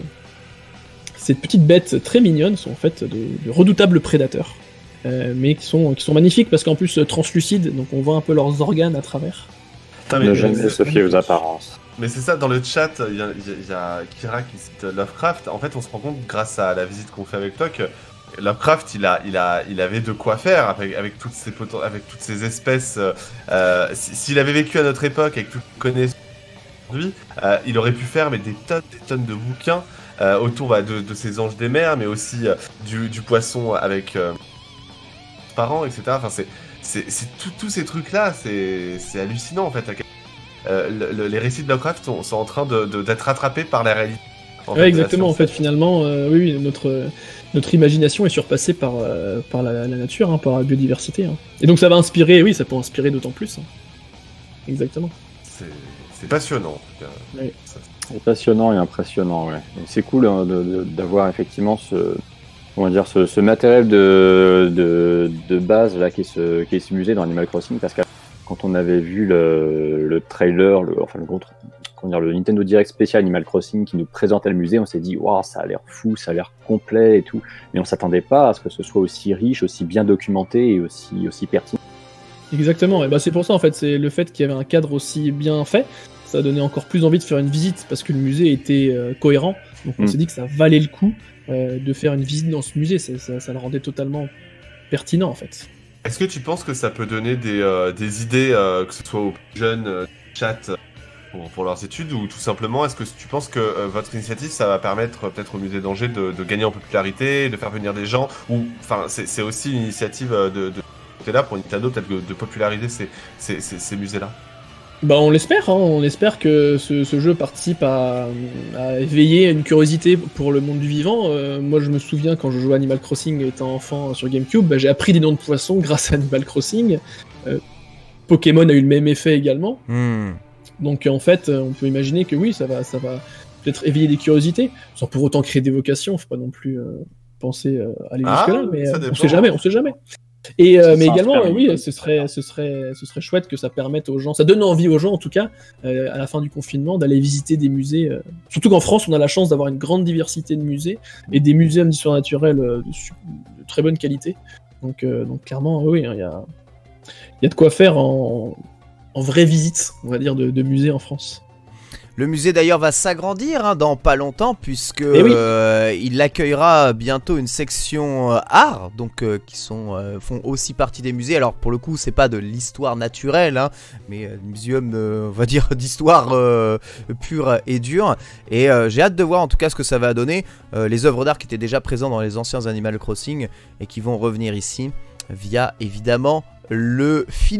ces petites bêtes très mignonnes sont en fait de, de redoutables prédateurs, euh, mais qui sont, qui sont magnifiques parce qu'en plus euh, translucides, donc on voit un peu leurs organes à travers. Putain, mais, Ne mais jamais c'est- se fier aux apparences. mais c'est ça, dans le chat, il y, a- il y a- il y a Kira qui cite Lovecraft. En fait, on se rend compte, grâce à la visite qu'on fait avec toi, que Lovecraft, il, a, il, a, il avait de quoi faire avec, avec, toutes, ces poten- avec toutes ces espèces. euh, euh, si- S'il avait vécu à notre époque, avec tout ce qu'on connaît aujourd'hui, euh, il aurait pu faire mais, des tonnes des tonnes de bouquins euh, autour bah, de, de ces anges des mers, mais aussi euh, du, du poisson avec euh, parents, et cetera. Enfin, c'est c'est c'est tout- tous ces trucs-là, c'est c'est hallucinant en fait. à quel- euh, le- le- les récits de Lovecraft sont, sont en train de- de- d'être rattrapés par la réalité. en Ouais, fait, de la exactement. En science. fait, finalement, euh, oui, oui, notre notre imagination est surpassée par euh, par la, la nature, hein, par la biodiversité. hein. Et donc ça va inspirer, oui, ça peut inspirer d'autant plus. hein. Exactement. C'est c'est passionnant. en tout cas. Oui. Ça- C'est passionnant et impressionnant, ouais. Et c'est cool hein, de- de- d'avoir effectivement ce, comment dire, ce, ce matériel de, de, de base là, qui, est ce, qui est ce musée dans Animal Crossing, parce que quand on avait vu le, le trailer, le, enfin le, gros, comment dire, le Nintendo Direct spécial Animal Crossing qui nous présentait le musée, on s'est dit waouh, ça a l'air fou, ça a l'air complet et tout, mais on s'attendait pas à ce que ce soit aussi riche, aussi bien documenté et aussi, aussi pertinent. Exactement. Et bah c'est pour ça en fait, c'est le fait qu'il y avait un cadre aussi bien fait, ça a donné encore plus envie de faire une visite parce que le musée était euh, cohérent. Donc on Mm. s'est dit que ça valait le coup euh, de faire une visite dans ce musée. Ça, ça, ça le rendait totalement pertinent en fait. Est-ce que tu penses que ça peut donner des, euh, des idées, euh, que ce soit aux plus jeunes euh, chat euh, pour, pour leurs études, ou tout simplement, est-ce que tu penses que euh, votre initiative, ça va permettre euh, peut-être au musée d'Angers de, de gagner en popularité, de faire venir des gens, ou enfin c'est c'est aussi une initiative euh, de, de côté là pour Nintendo peut-être de, de populariser ces, ces, ces, ces musées-là. Bah on l'espère, hein, on espère que ce, ce jeu participe à, à éveiller une curiosité pour le monde du vivant. Euh, moi je me souviens quand je jouais à Animal Crossing étant enfant sur GameCube, bah, j'ai appris des noms de poissons grâce à Animal Crossing. Euh, Pokémon a eu le même effet également. Hmm. Donc en fait on peut imaginer que oui ça va, ça va peut-être éveiller des curiosités, sans pour autant créer des vocations, faut pas non plus euh, penser euh, aller Ah, jusque là, mais ça euh, on dépend. sait jamais, on sait jamais. Et euh, Ça mais également, s'inspire euh, oui, du- ce serait, ce serait, ce serait chouette que ça permette aux gens, ça donne envie aux gens en tout cas, euh, à la fin du confinement, d'aller visiter des musées. euh, Surtout qu'en France, on a la chance d'avoir une grande diversité de musées et des muséums d'histoire naturelle euh, de, su- de très bonne qualité. Donc, euh, donc clairement, oui, il y a, il y a de quoi faire en, en vraie visite, on va dire, de, de musées en France. Le musée d'ailleurs va s'agrandir hein, dans pas longtemps puisque Eh oui. euh, il accueillera bientôt une section euh, art, donc euh, qui sont euh, font aussi partie des musées. Alors pour le coup c'est pas de l'histoire naturelle, hein, mais euh, muséum de, on va dire d'histoire euh, pure et dure. Et euh, j'ai hâte de voir en tout cas ce que ça va donner. Euh, les œuvres d'art qui étaient déjà présentes dans les anciens Animal Crossing et qui vont revenir ici via évidemment le filou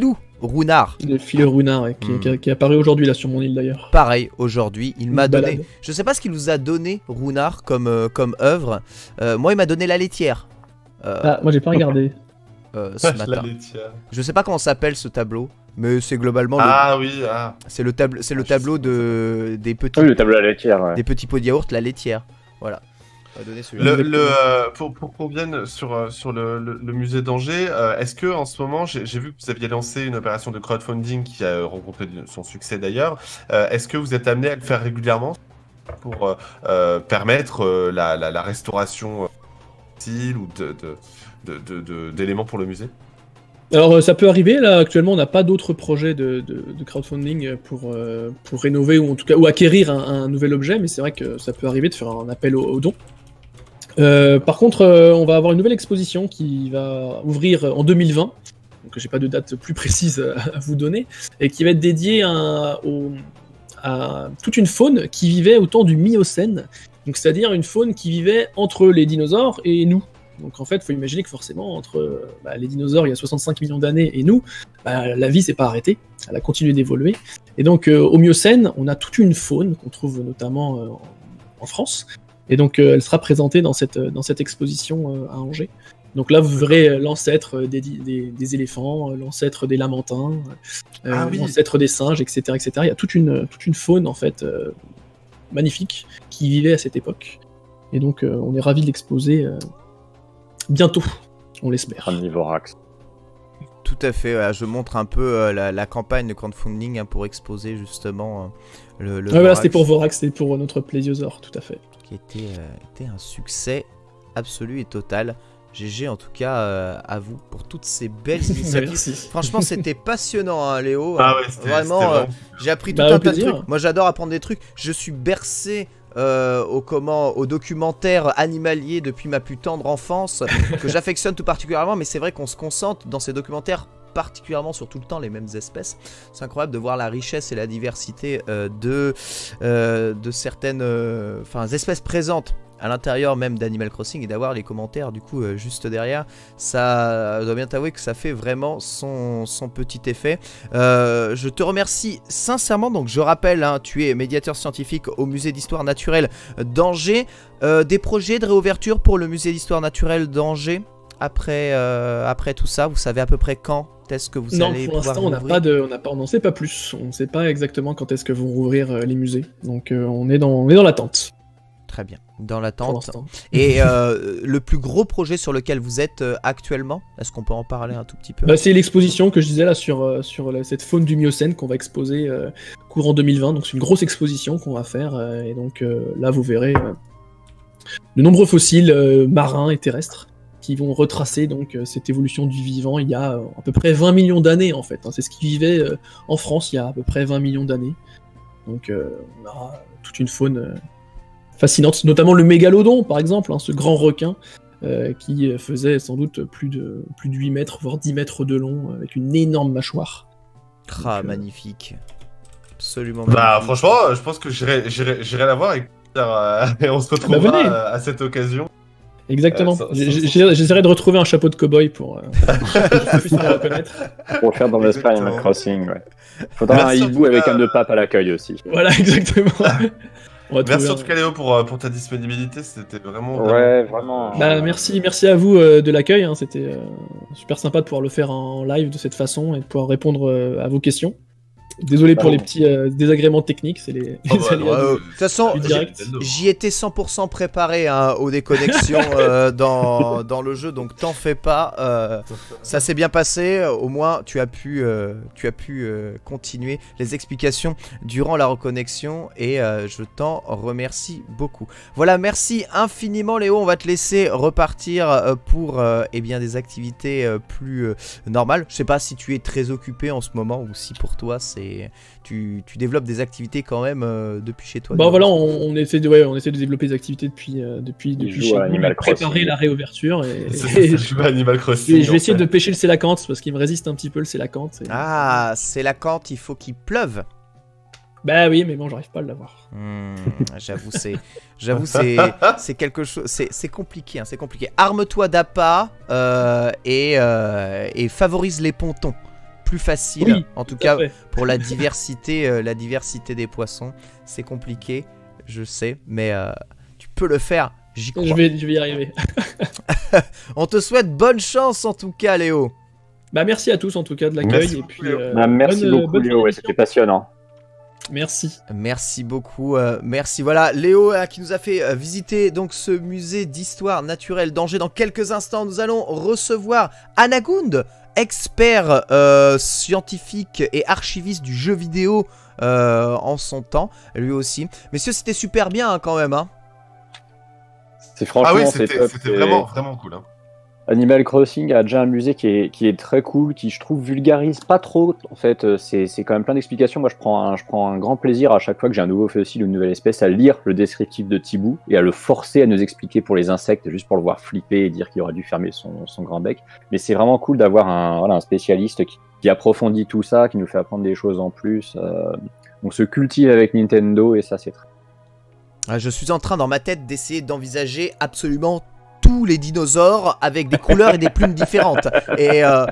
Runard. Le fileur Runard, ouais, qui, Mm. qui, qui est apparu aujourd'hui là sur mon île d'ailleurs. Pareil, aujourd'hui, il Une m'a donné... balade. Je sais pas ce qu'il nous a donné, Runard, comme, euh, comme œuvre. Euh, moi, il m'a donné La Laitière. Euh, Ah, moi j'ai pas regardé. euh, ce La matin. laitière. Je sais pas comment s'appelle ce tableau, mais c'est globalement le... Ah oui, ah. c'est le, tableau c'est le Ah, je tableau sais pas de des petits Oui, le tableau à la laitière, ouais. des petits pots de yaourt, La Laitière. Voilà. On va donner celui-là. Le, le, euh, pour pour qu'on vienne sur, euh, sur le, le, le musée d'Angers, euh, est-ce que en ce moment, j'ai j'ai vu que vous aviez lancé une opération de crowdfunding qui a rencontré son succès d'ailleurs. Euh, est-ce que vous êtes amené à le faire régulièrement pour euh, euh, permettre euh, la, la, la restauration euh, style ou de, de, de, de, de- d'éléments pour le musée? Alors euh, ça peut arriver, là actuellement on n'a pas d'autres projets de, de, de crowdfunding pour, euh, pour rénover ou en tout cas ou acquérir un, un nouvel objet, mais c'est vrai que ça peut arriver de faire un appel aux au dons. Euh, par contre, euh, on va avoir une nouvelle exposition qui va ouvrir en deux mille vingt, donc j'ai pas de date plus précise à, à vous donner, et qui va être dédiée à, au- à toute une faune qui vivait au temps du Miocène, donc c'est-à-dire une faune qui vivait entre les dinosaures et nous. Donc en fait, il faut imaginer que forcément, entre bah, les dinosaures il y a soixante-cinq millions d'années et nous, bah, la vie s'est pas arrêtée, elle a continué d'évoluer. Et donc euh, au Miocène, on a toute une faune qu'on trouve notamment euh, en, en France. Et donc euh, elle sera présentée dans cette, dans cette exposition euh, à Angers. Donc là, vous verrez euh, l'ancêtre des, des, des éléphants, euh, l'ancêtre des lamantins, euh, Ah oui. l'ancêtre des singes, et cetera, et cetera. Il y a toute une, toute une faune en fait euh, magnifique qui vivait à cette époque. Et donc euh, on est ravis de l'exposer euh, bientôt, on l'espère. Omnivorax. Tout à fait. Voilà, je montre un peu euh, la, la campagne de crowdfunding hein, pour exposer justement euh, le, le Ouais, voilà, Vorax, c'était pour Vorax, c'était pour notre plésiosaure, tout à fait. qui était, euh, était un succès absolu et total. G G en tout cas euh, à vous pour toutes ces belles initiatives. Merci. Franchement, c'était passionnant, hein, Léo. Ah ouais, c'était Vraiment, c'était euh, vraiment- j'ai appris tout Bah, un au tas de plaisir. trucs. Moi, j'adore apprendre des trucs. Je suis bercé euh, au comment, au documentaire animalier depuis ma plus tendre enfance que j'affectionne tout particulièrement. Mais c'est vrai qu'on se concentre dans ces documentaires particulièrement sur tout le temps les mêmes espèces. C'est incroyable de voir la richesse et la diversité euh, de euh, de certaines, euh, enfin, espèces présentes à l'intérieur même d'Animal Crossing et d'avoir les commentaires du coup euh, juste derrière. Ça, je dois bien t'avouer que ça fait vraiment son, son petit effet. Euh, je te remercie sincèrement. Donc je rappelle, hein, tu es médiateur scientifique au musée d'histoire naturelle d'Angers. Euh, des projets de réouverture pour le musée d'histoire naturelle d'Angers après, euh, après tout ça, vous savez à peu près quand est-ce que vous Non, allez pour pouvoir l'instant, on n'a rouvrir pas de, on n'a pas, on n'en sait pas plus. On ne sait pas exactement quand est-ce que vont rouvrir euh, les musées. Donc euh, on est dans, on est dans l'attente Très bien, dans pour l'attente. l'instant. Et euh, le plus gros projet sur lequel vous êtes euh, actuellement, est-ce qu'on peut en parler un tout petit peu? Bah, c'est l'exposition que je disais là sur, euh, sur la- cette faune du Miocène qu'on va exposer euh, courant deux mille vingt. Donc c'est une grosse exposition qu'on va faire. euh, et donc euh, là, vous verrez euh, de nombreux fossiles euh, marins et terrestres qui vont retracer donc euh, cette évolution du vivant il y a euh, à peu près vingt millions d'années en fait. hein. C'est ce qui vivait euh, en France il y a à peu près vingt millions d'années. Donc euh, on aura toute une faune euh, fascinante, notamment le mégalodon par exemple, hein, ce grand requin euh, qui euh, faisait sans doute plus de, plus de huit mètres, voire dix mètres de long, avec une énorme mâchoire. Ah, Donc, euh, magnifique. Absolument Bah, magnifique. franchement, je pense que j'irai j'irai- j'irai la voir et, euh, et on se retrouvera Bah, venez. euh, à cette occasion. Exactement. Euh, ça- J'ai- ça- j'ai- J'essaierai de retrouver un chapeau de cow-boy pour euh, que je puisse me reconnaître. Pour le faire dans l'Espagne, Exactement. Animal Crossing, ouais. Faudra un Merci en hibou tout cas. avec un nœud pape à l'accueil aussi. Voilà, exactement. On va Merci trouver en un- tout cas Léo pour, euh, pour ta disponibilité, c'était vraiment... Ouais, vraiment. Bah, merci, merci à vous euh, de l'accueil. hein. C'était euh, super sympa de pouvoir le faire en live de cette façon et de pouvoir répondre euh, à vos questions. Désolé pour Bah, les petits euh, désagréments techniques, c'est les, Oh, les bah, aléas non, du- Euh, De toute façon, du direct. j'y étais cent pour cent préparé hein, aux déconnexions euh, dans, dans le jeu, donc t'en fais pas. euh, ça s'est bien passé. Au moins, tu as pu, euh, tu as pu euh, continuer les explications durant la reconnexion et euh, je t'en remercie beaucoup. Voilà, merci infiniment Léo. On va te laisser repartir euh, pour euh, eh bien, des activités euh, plus euh, normales. Je sais pas si tu es très occupé en ce moment ou si pour toi c'est tu, tu développes des activités quand même euh, depuis chez toi. Bah du voilà, coup. on, on essaie de, ouais, on essaie de développer des activités depuis, euh, depuis, depuis joue chez à nous, Animal et préparer Crossing. la réouverture. Et, C'est et ça, je, je joue à Animal Crossing. je vais en essayer fait. de pêcher le sélacanthe parce qu'il me résiste un petit peu le sélacanthe. et- Ah, c'est la Cante, il faut qu'il pleuve. Bah oui, mais bon, j'arrive pas à l'avoir. Hmm, j'avoue, c'est, j'avoue, c'est, c'est quelque chose, c'est, c'est compliqué, hein, c'est compliqué. Arme-toi d'appât euh, et, euh, et favorise les pontons. plus facile, Oui, en tout tout à cas fait. pour la diversité, euh, la diversité des poissons. C'est compliqué, je sais, mais euh, tu peux le faire, j'y crois. Je vais, je vais y arriver. On te souhaite bonne chance en tout cas, Léo. Bah, merci à tous en tout cas de l'accueil. Merci Et beaucoup, puis, Léo. euh, Bah, merci bonne- beaucoup bonne Léo, ouais, émission. c'était passionnant. Merci. Merci beaucoup, euh, merci. Voilà, Léo euh, qui nous a fait euh, visiter donc ce musée d'histoire naturelle d'Angers. Dans quelques instants, nous allons recevoir Anagund, expert euh, scientifique et archiviste du jeu vidéo euh, en son temps, lui aussi. Messieurs, c'était super bien hein, quand même. Hein. C'est franchement, Ah oui, c'est c'était top, c'était et vraiment, vraiment cool. Hein. Animal Crossing a déjà un musée qui est, qui est très cool, qui je trouve vulgarise pas trop. En fait, c'est c'est quand même plein d'explications. Moi, je prends, un, je prends un grand plaisir à chaque fois que j'ai un nouveau fossil ou une nouvelle espèce à lire le descriptif de Thibaut et à le forcer à nous expliquer pour les insectes, juste pour le voir flipper et dire qu'il aurait dû fermer son, son grand bec. Mais c'est vraiment cool d'avoir un, voilà, un spécialiste qui, qui approfondit tout ça, qui nous fait apprendre des choses en plus. Euh, on se cultive avec Nintendo et ça, c'est très. Ah, je suis en train dans ma tête d'essayer d'envisager absolument tous les dinosaures avec des couleurs et des plumes différentes. Et euh,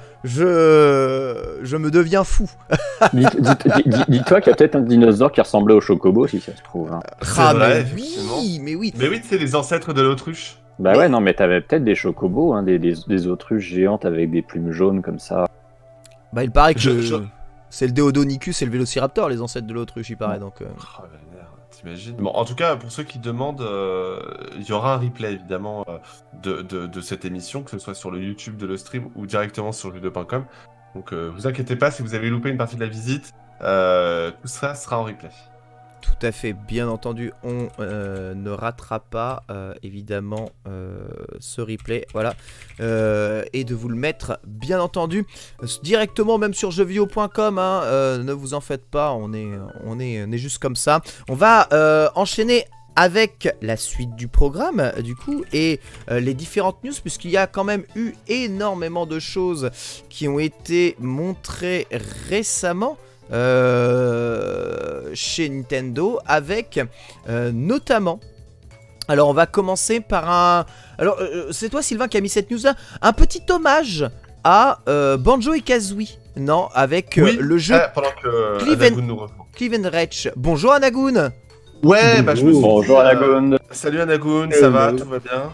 je, je me deviens fou. Dis- dis- dis- Dis-toi qu'il y a peut-être un dinosaure qui ressemblait au chocobo, si ça se trouve. Hein. C'est Ah, vrai, mais effectivement. oui, mais oui. Mais oui, c'est les ancêtres de l'autruche. Bah ouais, non, mais t'avais peut-être des chocobos, hein, des, des, des autruches géantes avec des plumes jaunes comme ça. Bah, il paraît que Je- je- c'est le Deodonicus et le Vélociraptor, les ancêtres de l'autruche, il paraît. Donc, euh, Oh, la merde, t'imagines. Bon, en tout cas, pour ceux qui demandent, euh, il y aura un replay évidemment euh, de, de, de cette émission, que ce soit sur le YouTube de le stream ou directement sur jeux vidéo point com. Donc, euh, vous inquiétez pas, si vous avez loupé une partie de la visite, euh, tout ça sera en replay. tout à fait, bien entendu, on euh, ne ratera pas euh, évidemment euh, ce replay, voilà, euh, et de vous le mettre, bien entendu, euh, directement même sur jeux vidéo point com, hein, euh, ne vous en faites pas, on est, on est, on est juste comme ça. On va euh, enchaîner avec la suite du programme, du coup, et euh, les différentes news, puisqu'il y a quand même eu énormément de choses qui ont été montrées récemment. Euh, chez Nintendo avec euh, notamment, alors on va commencer par un, alors euh, c'est toi Sylvain qui a mis cette news là, un petit hommage à euh, Banjo et Kazooie, non, avec euh, Oui, le jeu ah, pendant que Cliven- Anagoun nous reprend. Cliven Retch. Bonjour Anagoun. Ouais, bah je me suis dit, Bonjour euh, Anagon. Salut Anagoun, Euh, ça va, bah, tout va bien.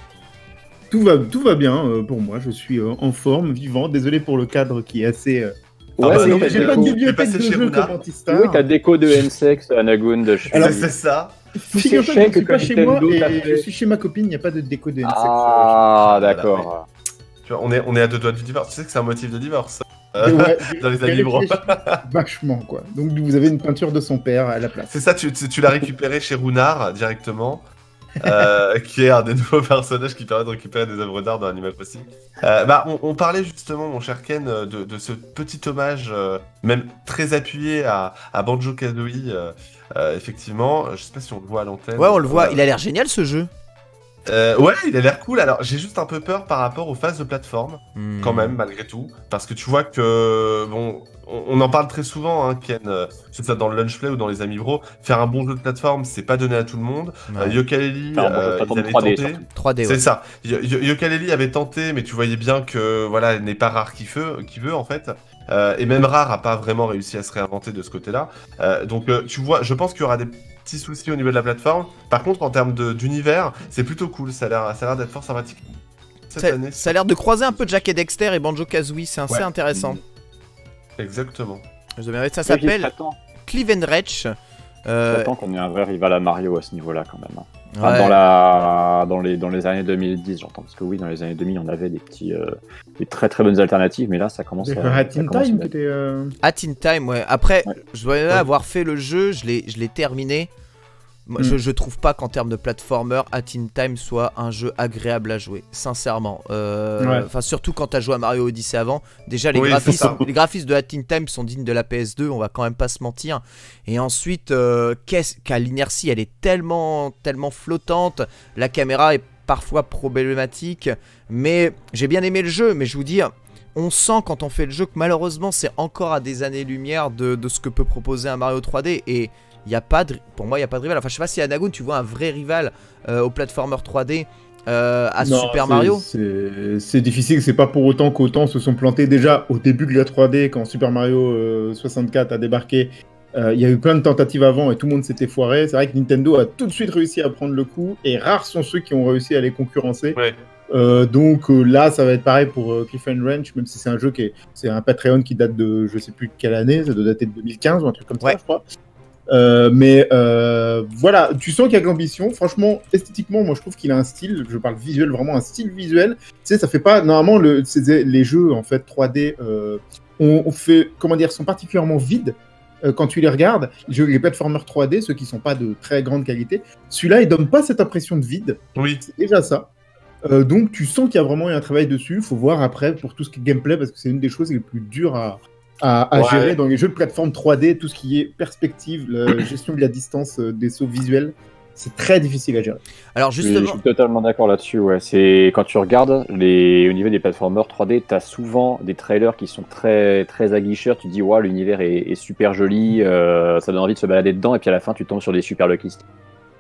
Tout va, tout va bien euh, pour moi, je suis euh, en forme, vivant. Désolé pour le cadre qui est assez. euh, Ah bah assez- non, mais j'ai du pas coup, de t'es bibliothèque passé de chez jeux Runa. comme Antistar. Oui, t'as déco de N-Sex, Anagon. De chez- Alors, C'est c'est ça. Figure-toi c'est que je suis pas que chez moi Nintendo et t'a fait. je suis chez ma copine, il n'y a pas de déco de N sex. Ah, Voilà, d'accord. Tu vois, on est, on est à deux doigts du divorce. Tu sais que c'est un motif de divorce. Et ouais, j'ai- Dans les j'ai amis libres. réfléchi vachement, quoi. Donc vous avez une peinture de son père à la place. C'est ça, tu, tu, tu l'as récupéré chez Runar directement, euh, qui est un des nouveaux personnages qui permet de récupérer des œuvres d'art dans Animal Crossing. Euh, bah, on, on parlait justement, mon cher Ken, de, de ce petit hommage, euh, même très appuyé à, à Banjo-Kazooie. Euh, euh, effectivement, je sais pas si on le voit à l'antenne. Ouais, on le voit, Euh, il a l'air génial ce jeu. euh, ouais, il a l'air cool. Alors, j'ai juste un peu peur par rapport aux phases de plateforme. Hmm. Quand même, malgré tout, parce que tu vois que, bon, on, on en parle très souvent, hein, Ken, euh, que ce soit dans le Lunch Play ou dans les Amis Bro, faire un bon jeu de plateforme, c'est pas donné à tout le monde. Ouais. Euh, Yooka-Laylee, Faire un bon jeu de euh, plateforme ils avaient trois D, tenté. surtout. trois D, C'est ouais. ça. Yo- Yo- Yooka-Laylee avait tenté, mais tu voyais bien que, voilà, elle n'est pas rare qui veut, qui veut en fait. Euh, et même Rare a pas vraiment réussi à se réinventer de ce côté-là. Euh, donc, euh, tu vois, je pense qu'il y aura des petits soucis au niveau de la plateforme. Par contre, en termes de- d'univers, c'est plutôt cool. Ça a l'air, ça a l'air d'être fort sympathique. Cette Ça, année, ça a l'air de croiser un peu Jack et Dexter et Banjo-Kazooie, c'est assez Ouais. intéressant. exactement. Je me mérite, ça Oui, j'ai s'appelle très temps. Cliven Retch. Euh, J'attends qu'on ait un vrai rival à Mario à ce niveau-là, quand même. hein. Enfin, ouais. dans, la... dans, les... dans les années deux mille dix, j'entends. Parce que oui, dans les années deux mille, on avait des petits, euh, des très très bonnes alternatives, mais là, ça commence C'est à. Hat ça in commence à Time mettre. qui était. euh, At in Time, ouais. Après, Ouais. je dois Ouais. avoir fait le jeu, je l'ai, je l'ai terminé. Moi, Mm. je, je trouve pas qu'en termes de platformer, At in Time soit un jeu agréable à jouer, sincèrement. Euh, Ouais. Enfin, surtout quand t'as joué à Mario Odyssey avant. Déjà, les, Oui, c'est graphismes, ça. les graphismes de At in Time sont dignes de la P S deux, on va quand même pas se mentir. Et ensuite, euh, qu'est-ce qu'à l'inertie, elle est tellement, tellement flottante. La caméra est parfois problématique. Mais j'ai bien aimé le jeu, mais je vous dis. On sent quand on fait le jeu que malheureusement c'est encore à des années-lumière de, de ce que peut proposer un Mario trois D. Et il y a pas de, pour moi il n'y a pas de rival. Enfin je sais pas si Anagoun tu vois un vrai rival euh, au platformer trois D euh, à Non, Super c'est- Mario. c'est- C'est difficile, c'est pas pour autant qu'autant se sont plantés. Déjà, au début de la trois D, quand Super Mario euh, soixante-quatre a débarqué, euh, il y a eu plein de tentatives avant et tout le monde s'était foiré. C'est vrai que Nintendo a tout de suite réussi à prendre le coup et rares sont ceux qui ont réussi à les concurrencer. Ouais. Euh, donc euh, là, ça va être pareil pour euh, Cliff and Ranch, même si c'est un jeu qui est, c'est un Patreon qui date de je sais plus de quelle année, ça doit dater de deux mille quinze ou un truc comme Ouais. ça, je crois. Euh, mais euh, voilà, tu sens qu'il y a de l'ambition. Franchement, esthétiquement, moi je trouve qu'il a un style. Je parle visuel, vraiment un style visuel. Tu sais, ça fait pas normalement le, c'est- les jeux en fait trois D. Euh, on, on fait comment dire, sont particulièrement vides. Euh, quand tu les regardes, les jeux- les platformers trois D, ceux qui sont pas de très grande qualité, celui-là, il donne pas cette impression de vide. Oui. C'est déjà ça. Euh, donc tu sens qu'il y a vraiment eu un travail dessus. Il faut voir après pour tout ce qui est gameplay parce que c'est une des choses les plus dures à, à, à Ouais. gérer dans les jeux de plateforme trois D, tout ce qui est perspective, la gestion de la distance euh, des sauts visuels. C'est très difficile à gérer. Alors Je suis- justement, Je suis totalement d'accord là-dessus. Ouais. C'est quand tu regardes les au niveau des platformers trois D, t'as souvent des trailers qui sont très très aguicheurs. Tu te dis ouais, l'univers est, est super joli, euh, ça donne envie de se balader dedans, et puis à la fin tu tombes sur des super Lucky Stars.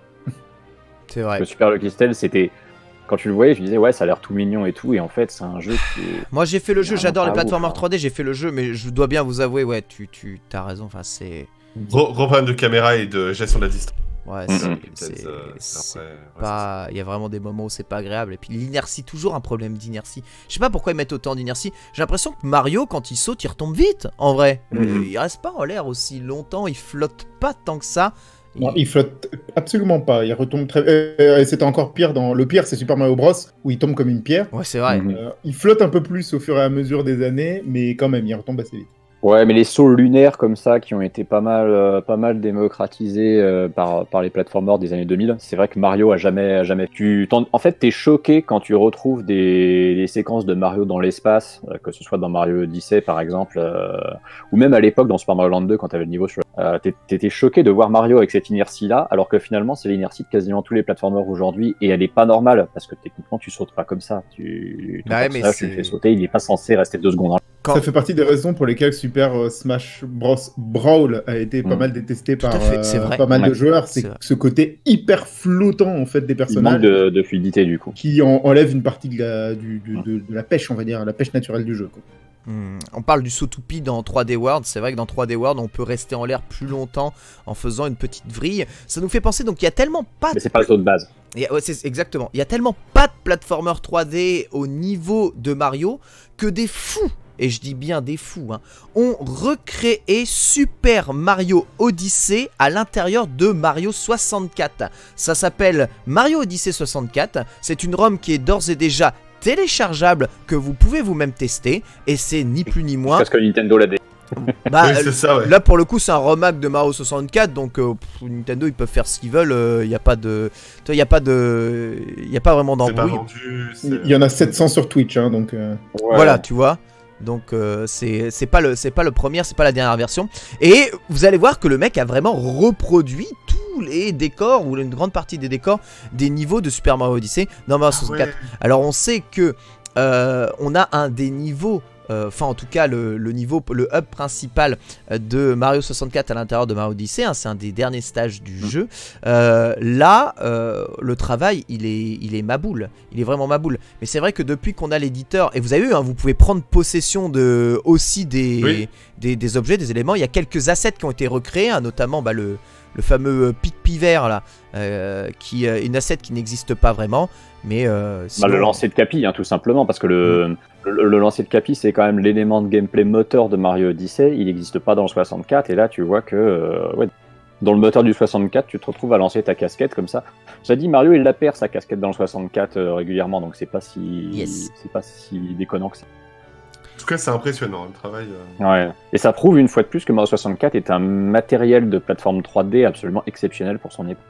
c'est vrai. Le Super Lucky Stars, c'était quand tu le voyais, je me disais ouais, ça a l'air tout mignon et tout, et en fait c'est un jeu qui est... Moi j'ai fait le jeu, Vraiment j'adore les pas platformers ouf, hein. trois D, j'ai fait le jeu, mais je dois bien vous avouer, ouais, tu, tu as raison, enfin c'est... Gros, gros problème de caméra et de gestion de la distance. Ouais, Mhm. c'est... Peut-être, c'est- euh, c'est après, ouais, pas... Il y a vraiment des moments où c'est pas agréable, et puis l'inertie, toujours un problème d'inertie. Je sais pas pourquoi ils mettent autant d'inertie, j'ai l'impression que Mario, quand il saute, il retombe vite, en vrai. Mhm. Euh, Il reste pas en l'air aussi longtemps, il flotte pas tant que ça. Non, il flotte absolument pas. Il retombe très. Euh, et c'était encore pire dans le pire, c'est Super Mario Bros où il tombe comme une pierre. Ouais, c'est vrai. Mhm. Euh, il flotte un peu plus au fur et à mesure des années, mais quand même, il retombe assez vite. Ouais, mais les sauts lunaires comme ça, qui ont été pas mal, euh, pas mal démocratisés euh, par, par les platformers des années deux mille, c'est vrai que Mario a jamais, a jamais. Tu, t'en- en fait, t'es choqué quand tu retrouves des, des séquences de Mario dans l'espace, euh, que ce soit dans Mario Odyssey par exemple, euh, ou même à l'époque dans Super Mario Land deux quand t'avais le niveau sur. Euh, t'es- T'étais choqué de voir Mario avec cette inertie-là, alors que finalement c'est l'inertie de quasiment tous les platformers aujourd'hui, et elle est pas normale parce que techniquement tu sautes pas comme ça. Tu, ton Bah ouais, mais personnage, tu le c'est- fais sauter, il est pas censé rester deux secondes. Quand- Ça fait partie des raisons pour lesquelles Super euh, Smash Bros Brawl a été pas Mm. mal détesté Tout à par fait, euh, c'est vrai. pas mal Ouais. de joueurs. C'est C'est vrai. ce côté hyper flottant en fait des Il manque personnages de, de fluidité du coup. qui en- enlève une partie de la, du- du- de, de la pêche, on va dire, la pêche naturelle du jeu. Quoi. Hmm, On parle du saut toupie dans trois D World. C'est vrai que dans trois D World, on peut rester en l'air plus longtemps en faisant une petite vrille. Ça nous fait penser, donc il y a tellement pas Mais de c'est pas le saut de base. Il y a- ouais, c'est exactement. Il y a tellement pas de platformer trois D au niveau de Mario que des fous, et je dis bien des fous, hein, ont recréé Super Mario Odyssey à l'intérieur de Mario soixante-quatre. Ça s'appelle Mario Odyssey soixante-quatre. C'est une ROM qui est d'ores et déjà téléchargeable, que vous pouvez vous-même tester, et c'est ni plus ni moins. Parce que Nintendo l'a dé... Bah, oui, c'est ça, ouais. Là pour le coup c'est un remake de Mario soixante-quatre, donc euh, pff, Nintendo ils peuvent faire ce qu'ils veulent, il n'y a pas de, il y a pas de, il y a pas vraiment C'est pas d'embrouille. vendu. c'est- Il y en a sept cents sur Twitch, hein, donc. euh, Voilà, tu vois. Donc euh, c'est c'est pas le c'est pas le premier, c'est pas la dernière version. Et vous allez voir que le mec a vraiment reproduit tous les décors ou une grande partie des décors des niveaux de Super Mario Odyssey dans Mario Ah soixante-quatre. ouais. Alors on sait que euh, on a un des niveaux, euh, enfin en tout cas le, le niveau, le hub principal de Mario soixante-quatre à l'intérieur de Mario Odyssey, hein, c'est un des derniers stages du Mmh. jeu. Euh, là, euh, le travail, il est, il est maboule, il est vraiment maboule. Mais c'est vrai que depuis qu'on a l'éditeur, et vous avez vu, hein, vous pouvez prendre possession de aussi des, Oui. des, des objets, des éléments. Il y a quelques assets qui ont été recréés, hein, notamment bah, le le fameux pic pivert là, euh, qui est une asset qui n'existe pas vraiment, mais euh, Bah, sinon- le lancer de Capi, hein, tout simplement, parce que le, le, le lancer de Capi, c'est quand même l'élément de gameplay moteur de Mario Odyssey. Il n'existe pas dans le soixante-quatre, et là, tu vois que euh, ouais, dans le moteur du soixante-quatre, tu te retrouves à lancer ta casquette comme ça. Ça dit, Mario, il la perd sa casquette dans le soixante-quatre euh, régulièrement, donc c'est pas si, Yes. c'est pas si déconnant que ça. En tout cas, c'est impressionnant, le travail. euh. Ouais. Et ça prouve une fois de plus que Mario soixante-quatre est un matériel de plateforme trois D absolument exceptionnel pour son époque.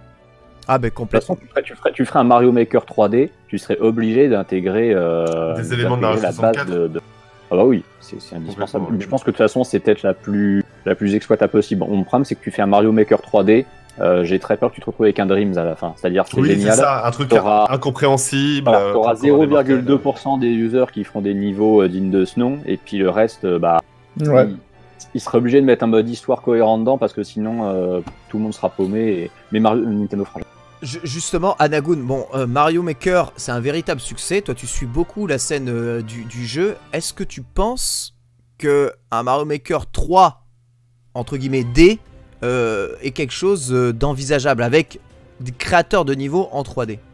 Ah ben De toute complètement. façon, tu ferais, tu ferais- tu ferais un Mario Maker trois D, tu serais obligé d'intégrer euh, Des éléments de d'intégrer Mario la base soixante-quatre. de, de- Ah bah oui, c'est c'est indispensable. Complètement, ouais. Je pense que de toute façon, c'est peut-être la plus, la plus exploitable possible. Bon, mon problème, c'est que tu fais un Mario Maker trois D, euh, j'ai très peur que tu te retrouves avec un Dreams à la fin. C'est-à-dire, c'est Oui, c'est génial. ça, un truc T'auras- incompréhensible. Voilà, euh, t'auras pour zéro démarquer, virgule deux pour cent des users qui feront des niveaux euh, dignes de ce nom, et puis le reste, euh, bah, Ouais. il, il sera obligé de mettre un mode histoire cohérent dedans, parce que sinon, euh, tout le monde sera paumé, et... mais Mario, Nintendo fera jamais. Ju- Justement, Anagoun, bon, euh, Mario Maker, c'est un véritable succès. Toi, tu suis beaucoup la scène euh, du, du jeu. Est-ce que tu penses que un Mario Maker trois, entre guillemets, D, euh, est quelque chose euh, d'envisageable avec des créateurs de niveau en trois D?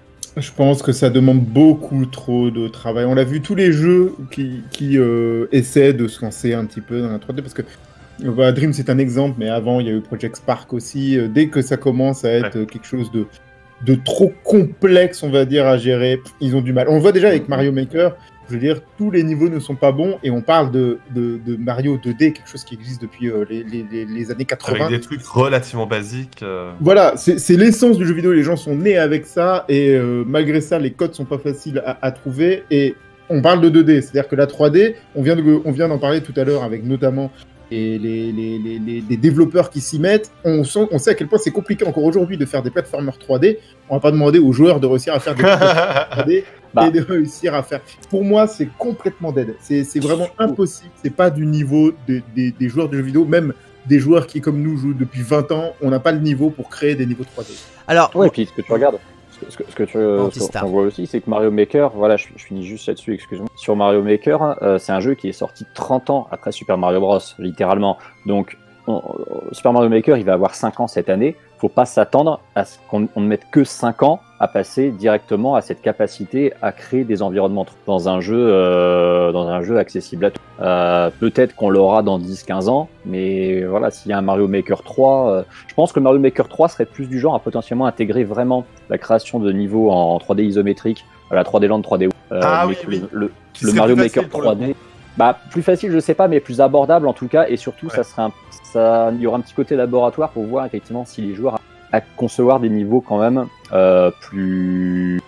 Je pense que ça demande beaucoup trop de travail. On l'a vu, tous les jeux qui, qui euh, essaient de se lancer un petit peu dans la trois D, parce que euh, bah, Dream c'est un exemple, mais avant il y a eu Project Spark aussi. Euh, dès que ça commence à être Ouais. euh, quelque chose de, de trop complexe, on va dire, à gérer, pff, ils ont du mal. On le voit déjà avec Mario Maker, je veux dire, tous les niveaux ne sont pas bons, et on parle de, de, de Mario deux D, quelque chose qui existe depuis euh, les, les, les, les années quatre-vingts. Avec des trucs relativement basiques. euh. Voilà, c'est c'est l'essence du jeu vidéo, les gens sont nés avec ça, et euh, malgré ça, les codes sont pas faciles à, à trouver, et on parle de deux D, c'est-à-dire que la trois D, on vient de- on vient d'en parler tout à l'heure avec notamment les, les, les, les, les- les développeurs qui s'y mettent, on, sent, on sait à quel point c'est compliqué encore aujourd'hui de faire des platformers trois D, on va pas demander aux joueurs de réussir à faire des platformers trois D, Bah. et de réussir à faire. Pour moi, c'est complètement dead, c'est c'est vraiment impossible, c'est pas du niveau des- des- des joueurs de jeux vidéo, même des joueurs qui, comme nous, jouent depuis vingt ans, on n'a pas le niveau pour créer des niveaux trois D. Alors, Ouais, et puis ce que tu regardes, ce que, ce que, ce que tu ce Anti-Star. qu'on voit aussi, c'est que Mario Maker, voilà, je, je finis juste là-dessus, excuse-moi. Sur Mario Maker, euh, c'est un jeu qui est sorti trente ans après Super Mario Bros, littéralement. Donc, on- on- Super Mario Maker, il va avoir cinq ans cette année. Faut pas s'attendre à ce qu'on on ne mette que cinq ans à passer directement à cette capacité à créer des environnements dans un jeu, euh, dans un jeu accessible à tous. Euh, peut-être qu'on l'aura dans dix quinze ans, mais voilà, s'il y a un Mario Maker trois, euh, je pense que le Mario Maker trois serait plus du genre à potentiellement intégrer vraiment la création de niveaux en trois D isométrique, à la trois D Land, trois D euh, Ah mais oui, que oui. le, le, Qui le serait Mario plus Maker facile pour le trois D, bah plus facile, je sais pas, mais plus abordable en tout cas, et surtout Ouais. ça serait un, ça, il y aura un petit côté laboratoire pour voir effectivement si les joueurs à concevoir des niveaux quand même euh, plus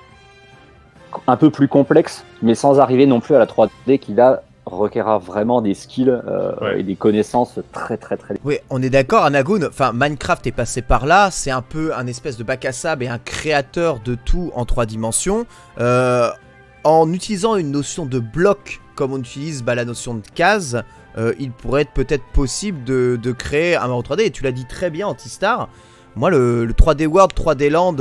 un peu plus complexes, mais sans arriver non plus à la trois D qui là requerra vraiment des skills euh, Ouais. et des connaissances très très très. oui, on est d'accord, Anagoun. Enfin, Minecraft est passé par là. C'est un peu un espèce de bac à sable et un créateur de tout en trois dimensions. Euh, en utilisant une notion de bloc comme on utilise bah, la notion de case, euh, il pourrait être peut-être possible de, de créer un Mario trois D. Et tu l'as dit très bien, Antistar. Moi, le, le trois D World, trois D Land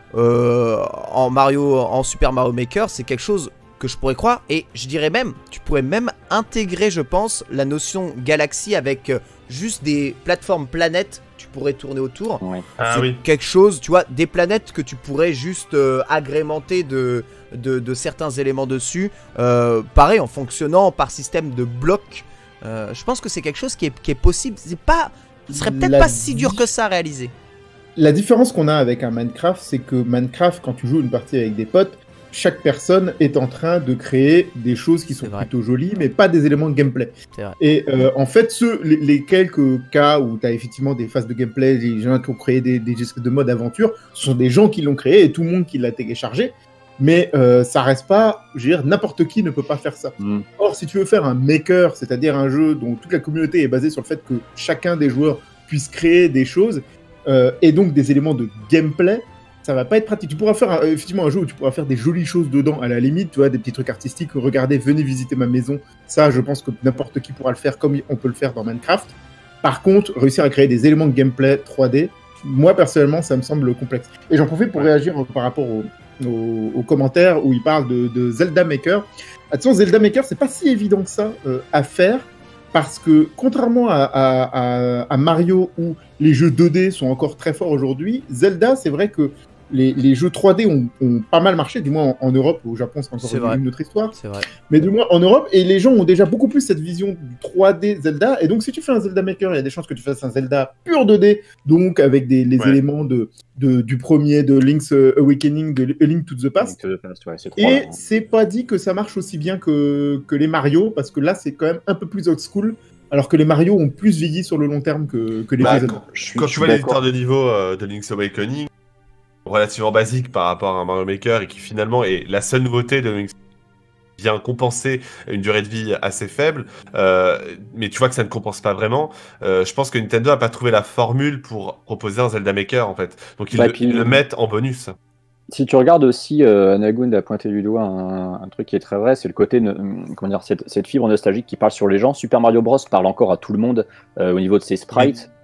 euh, en Mario, en Super Mario Maker, c'est quelque chose que je pourrais croire. Et je dirais même, tu pourrais même intégrer, je pense, la notion galaxie avec euh, juste des plateformes planètes. Tu pourrais tourner autour. Ouais. Ah C'est oui. quelque chose, tu vois, des planètes que tu pourrais juste euh, agrémenter de, de, de certains éléments dessus. Euh, pareil, en fonctionnant par système de blocs. Euh, je pense que c'est quelque chose qui est, qui est possible. C'est pas, ce serait peut-être La pas si dur di- que ça à réaliser. La différence qu'on a avec un Minecraft, c'est que Minecraft, quand tu joues une partie avec des potes, chaque personne est en train de créer des choses qui sont C'est vrai. plutôt jolies, mais pas des éléments de gameplay. C'est vrai. Et euh, en fait, ceux, les, les quelques cas où tu as effectivement des phases de gameplay, des gens qui ont créé des, des espèces de mode aventure, ce sont des gens qui l'ont créé et tout le monde qui l'a téléchargé. Mais euh, ça reste pas, je veux dire, n'importe qui ne peut pas faire ça. Mm. Or, si tu veux faire un maker, c'est-à-dire un jeu dont toute la communauté est basée sur le fait que chacun des joueurs puisse créer des choses, euh, et donc des éléments de gameplay, ça va pas être pratique. Tu pourras faire un- effectivement un jeu où tu pourras faire des jolies choses dedans, à la limite, tu vois, des petits trucs artistiques. Regardez, venez visiter ma maison. Ça, je pense que n'importe qui pourra le faire comme on peut le faire dans Minecraft. Par contre, réussir à créer des éléments de gameplay trois D, moi personnellement, ça me semble complexe. Et j'en profite pour réagir par rapport aux, aux- aux commentaires où ils parlent de, de Zelda Maker. Attention, Zelda Maker, c'est pas si évident que ça euh, à faire. Parce que, contrairement à, à- à- à Mario, où les jeux deux D sont encore très forts aujourd'hui, Zelda, c'est vrai que les, les jeux trois D ont, ont pas mal marché, du moins en, en Europe. Au Japon, c'est encore C'est une, vrai. une autre histoire. C'est vrai. Mais du moins en Europe, et les gens ont déjà beaucoup plus cette vision du trois D Zelda. Et donc, si tu fais un Zelda Maker, il y a des chances que tu fasses un Zelda pur deux D, donc avec des, les Ouais. éléments de, de- du premier, de Link's Awakening, de A Link to the Past. Donc, euh, ouais, c'est trois, Et là. c'est pas dit que ça marche aussi bien que, que les Mario, parce que là, c'est quand même un peu plus old school, alors que les Mario ont plus vieilli sur le long terme que, que les Bah, vieux Zelda. quand, Je suis- quand je tu suis vois d'accord. l'éditeur de niveau euh, de Link's Awakening, relativement basique par rapport à un Mario Maker et qui finalement est la seule nouveauté de Link's vient compenser une durée de vie assez faible, euh, mais tu vois que ça ne compense pas vraiment. Euh, je pense que Nintendo a pas trouvé la formule pour proposer un Zelda Maker en fait, donc ils, Bah, le, puis- ils le mettent en bonus. Si tu regardes aussi, euh, Anagoun a pointé du doigt un, un truc qui est très vrai, c'est le côté, ne- comment dire, cette, cette fibre nostalgique qui parle sur les gens. Super Mario Bros parle encore à tout le monde euh, au niveau de ses sprites.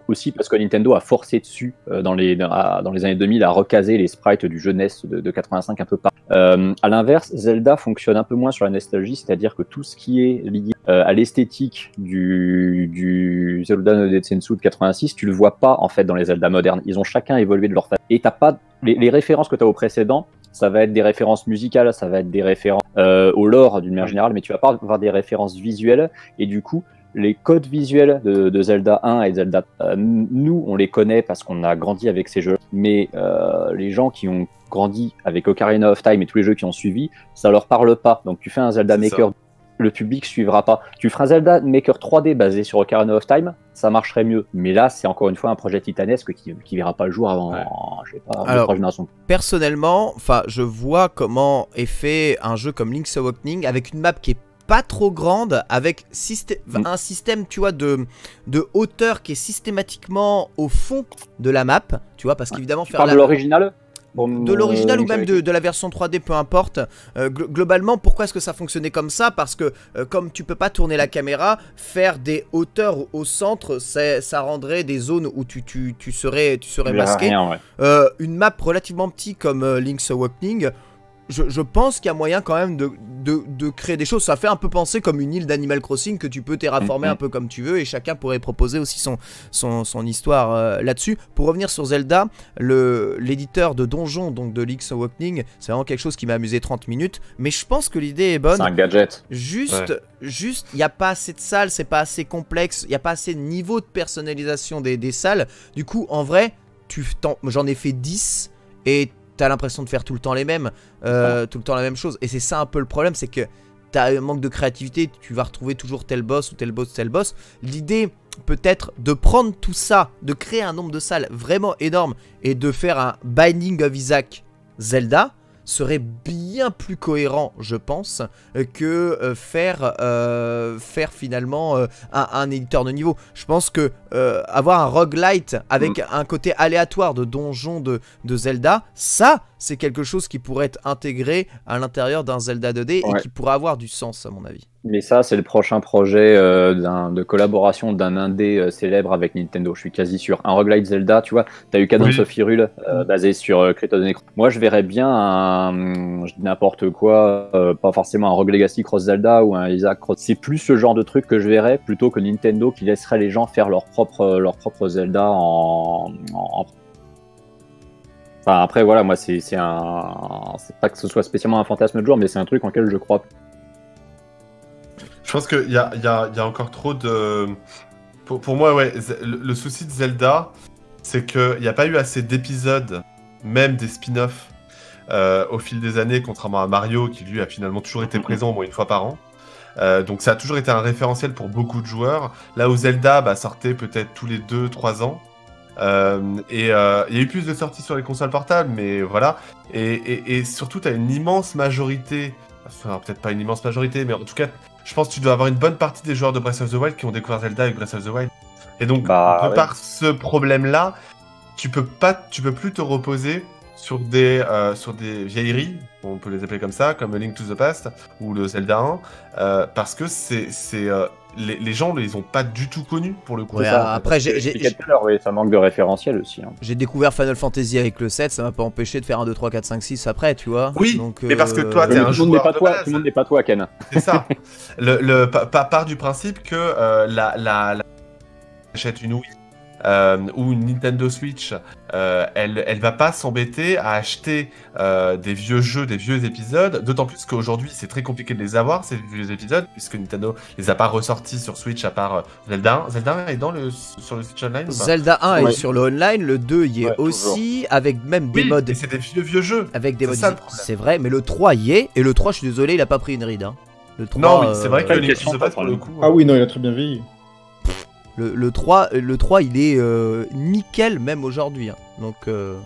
aussi parce que Nintendo a forcé dessus euh, dans, les, dans, dans les années deux mille à recaser les sprites du jeu N E S de, de quatre-vingt-cinq un peu par. Euh, à l'inverse, Zelda fonctionne un peu moins sur la nostalgie, c'est-à-dire que tout ce qui est lié euh, à l'esthétique du, du Zelda no Detsensu de quatre-vingt-six, tu le vois pas en fait dans les Zelda modernes. Ils ont chacun évolué de leur façon. Et t'as pas les, les références que tu as au précédent. Ça va être des références musicales, ça va être des références euh, au lore d'une manière générale, mais tu vas pas avoir des références visuelles. Et du coup, les codes visuels de, de Zelda un et Zelda, euh, nous, on les connaît parce qu'on a grandi avec ces jeux. Mais euh, les gens qui ont grandi avec Ocarina of Time et tous les jeux qui ont suivi, ça leur parle pas. Donc tu fais un Zelda Maker, le public suivra pas. Tu feras un Zelda Maker trois D basé sur Ocarina of Time, ça marcherait mieux. Mais là, c'est encore une fois un projet titanesque qui, qui verra pas le jour avant, ouais. je sais pas, Alors, trois générations. Personnellement, enfin, je vois comment est fait un jeu comme Link's Awakening avec une map qui est pas trop grande, avec systé- mm. un système, tu vois, de, de hauteur qui est systématiquement au fond de la map, tu vois, parce qu'évidemment... Tu faire parles la... de l'original ? De l'original ou même de, de la version trois D, peu importe. Euh, gl- globalement, pourquoi est-ce que ça fonctionnait comme ça? Parce que euh, comme tu peux pas tourner la caméra, faire des hauteurs au centre, ça rendrait des zones où tu, tu, tu serais, tu serais masqué. Rien, ouais. euh, une map relativement petite comme euh, Link's Awakening, je, je pense qu'il y a moyen quand même de, de, de créer des choses. Ça fait un peu penser comme une île d'Animal Crossing que tu peux terraformer mm-hmm. un peu comme tu veux, et chacun pourrait proposer aussi son, son, son histoire euh, là-dessus. Pour revenir sur Zelda, l'éditeur de donjon, donc de Link's Awakening, c'est vraiment quelque chose qui m'a amusé trente minutes, mais je pense que l'idée est bonne. C'est un gadget. Juste, ouais. juste, il n'y a pas assez de salles, c'est pas assez complexe, il n'y a pas assez de niveau de personnalisation des, des salles. Du coup, en vrai, j'en ai fait dix et t'as l'impression de faire tout le temps les mêmes, euh, tout le temps la même chose. Et c'est ça un peu le problème, c'est que t'as un manque de créativité, tu vas retrouver toujours tel boss ou tel boss, tel boss. L'idée peut-être de prendre tout ça, de créer un nombre de salles vraiment énorme et de faire un Binding of Isaac Zelda serait bien plus cohérent, je pense, que euh, faire, euh, faire finalement euh, un, un éditeur de niveau. Je pense que euh, avoir un roguelite avec mmh. un côté aléatoire de donjon de, de Zelda, ça, c'est quelque chose qui pourrait être intégré à l'intérieur d'un Zelda deux D ouais. et qui pourrait avoir du sens, à mon avis. Mais ça, c'est le prochain projet euh, de collaboration d'un indé euh, célèbre avec Nintendo, je suis quasi sûr. Un roguelite Zelda, tu vois, t'as eu Cadence oui. of Hyrule, euh, basé sur euh, Kratos de Necro. Moi, je verrais bien un, je dis n'importe quoi, euh, pas forcément un Rogue Legacy Cross Zelda ou un Isaac Cross. C'est plus ce genre de truc que je verrais, plutôt que Nintendo qui laisserait les gens faire leur propre, leur propre Zelda en... en... Enfin, après, voilà, moi, c'est un... C'est pas que ce soit spécialement un fantasme de jour, mais c'est un truc en lequel je crois. Je pense qu'il y a, y, a, y a encore trop de... Pour, pour moi, ouais, le, le souci de Zelda, c'est qu'il n'y a pas eu assez d'épisodes, même des spin-offs, euh, au fil des années, contrairement à Mario, qui lui a finalement toujours été présent au moins une fois par an. Euh, donc ça a toujours été un référentiel pour beaucoup de joueurs. Là où Zelda bah, sortait peut-être tous les deux trois ans. Euh, et il euh, y a eu plus de sorties sur les consoles portables, mais voilà. Et, et, et surtout, tu as une immense majorité... Enfin, peut-être pas une immense majorité, mais en tout cas... Je pense que tu dois avoir une bonne partie des joueurs de Breath of the Wild qui ont découvert Zelda avec Breath of the Wild. Et donc, bah, de ouais. par ce problème-là, tu peux pas, tu peux plus te reposer sur des, euh, sur des vieilleries, on peut les appeler comme ça, comme Link to the Past ou le Zelda un, euh, parce que c'est, c'est, euh, les, les gens les ont pas du tout connus pour le coup. Ouais, ça, après, j'ai, j'ai, j'ai... oui, ça manque de référentiel aussi. Hein. J'ai découvert Final Fantasy avec le sept, ça m'a pas empêché de faire un, deux, trois, quatre, cinq, six après, tu vois. Oui, donc, mais euh... parce que toi, t'es le un joueur pas de toi, base. Tout le monde n'est pas toi, Ken. C'est ça. le, le, pa, part du principe que euh, la, la, la... achète une Wii. Euh, ou une Nintendo Switch, euh, elle, elle va pas s'embêter à acheter euh, des vieux jeux, des vieux épisodes, d'autant plus qu'aujourd'hui c'est très compliqué de les avoir, ces vieux épisodes, puisque Nintendo les a pas ressortis sur Switch à part euh, Zelda un. Zelda un est dans le, sur le Switch Online ou pas? Zelda un ouais. est sur le online, le deux y est ouais, aussi, toujours. Avec même des oui, modes... et c'est des vieux vieux jeux. Avec des modes... C'est vrai, mais le trois y est, et le trois, je suis désolé, il a pas pris une ride. Hein. Le trois, non, oui, c'est vrai euh... que Link to the Past pour le coup... Ah oui, non, il a très bien vieilli. Le, le, trois, le trois, il est euh, nickel même aujourd'hui. Hein. Donc, euh,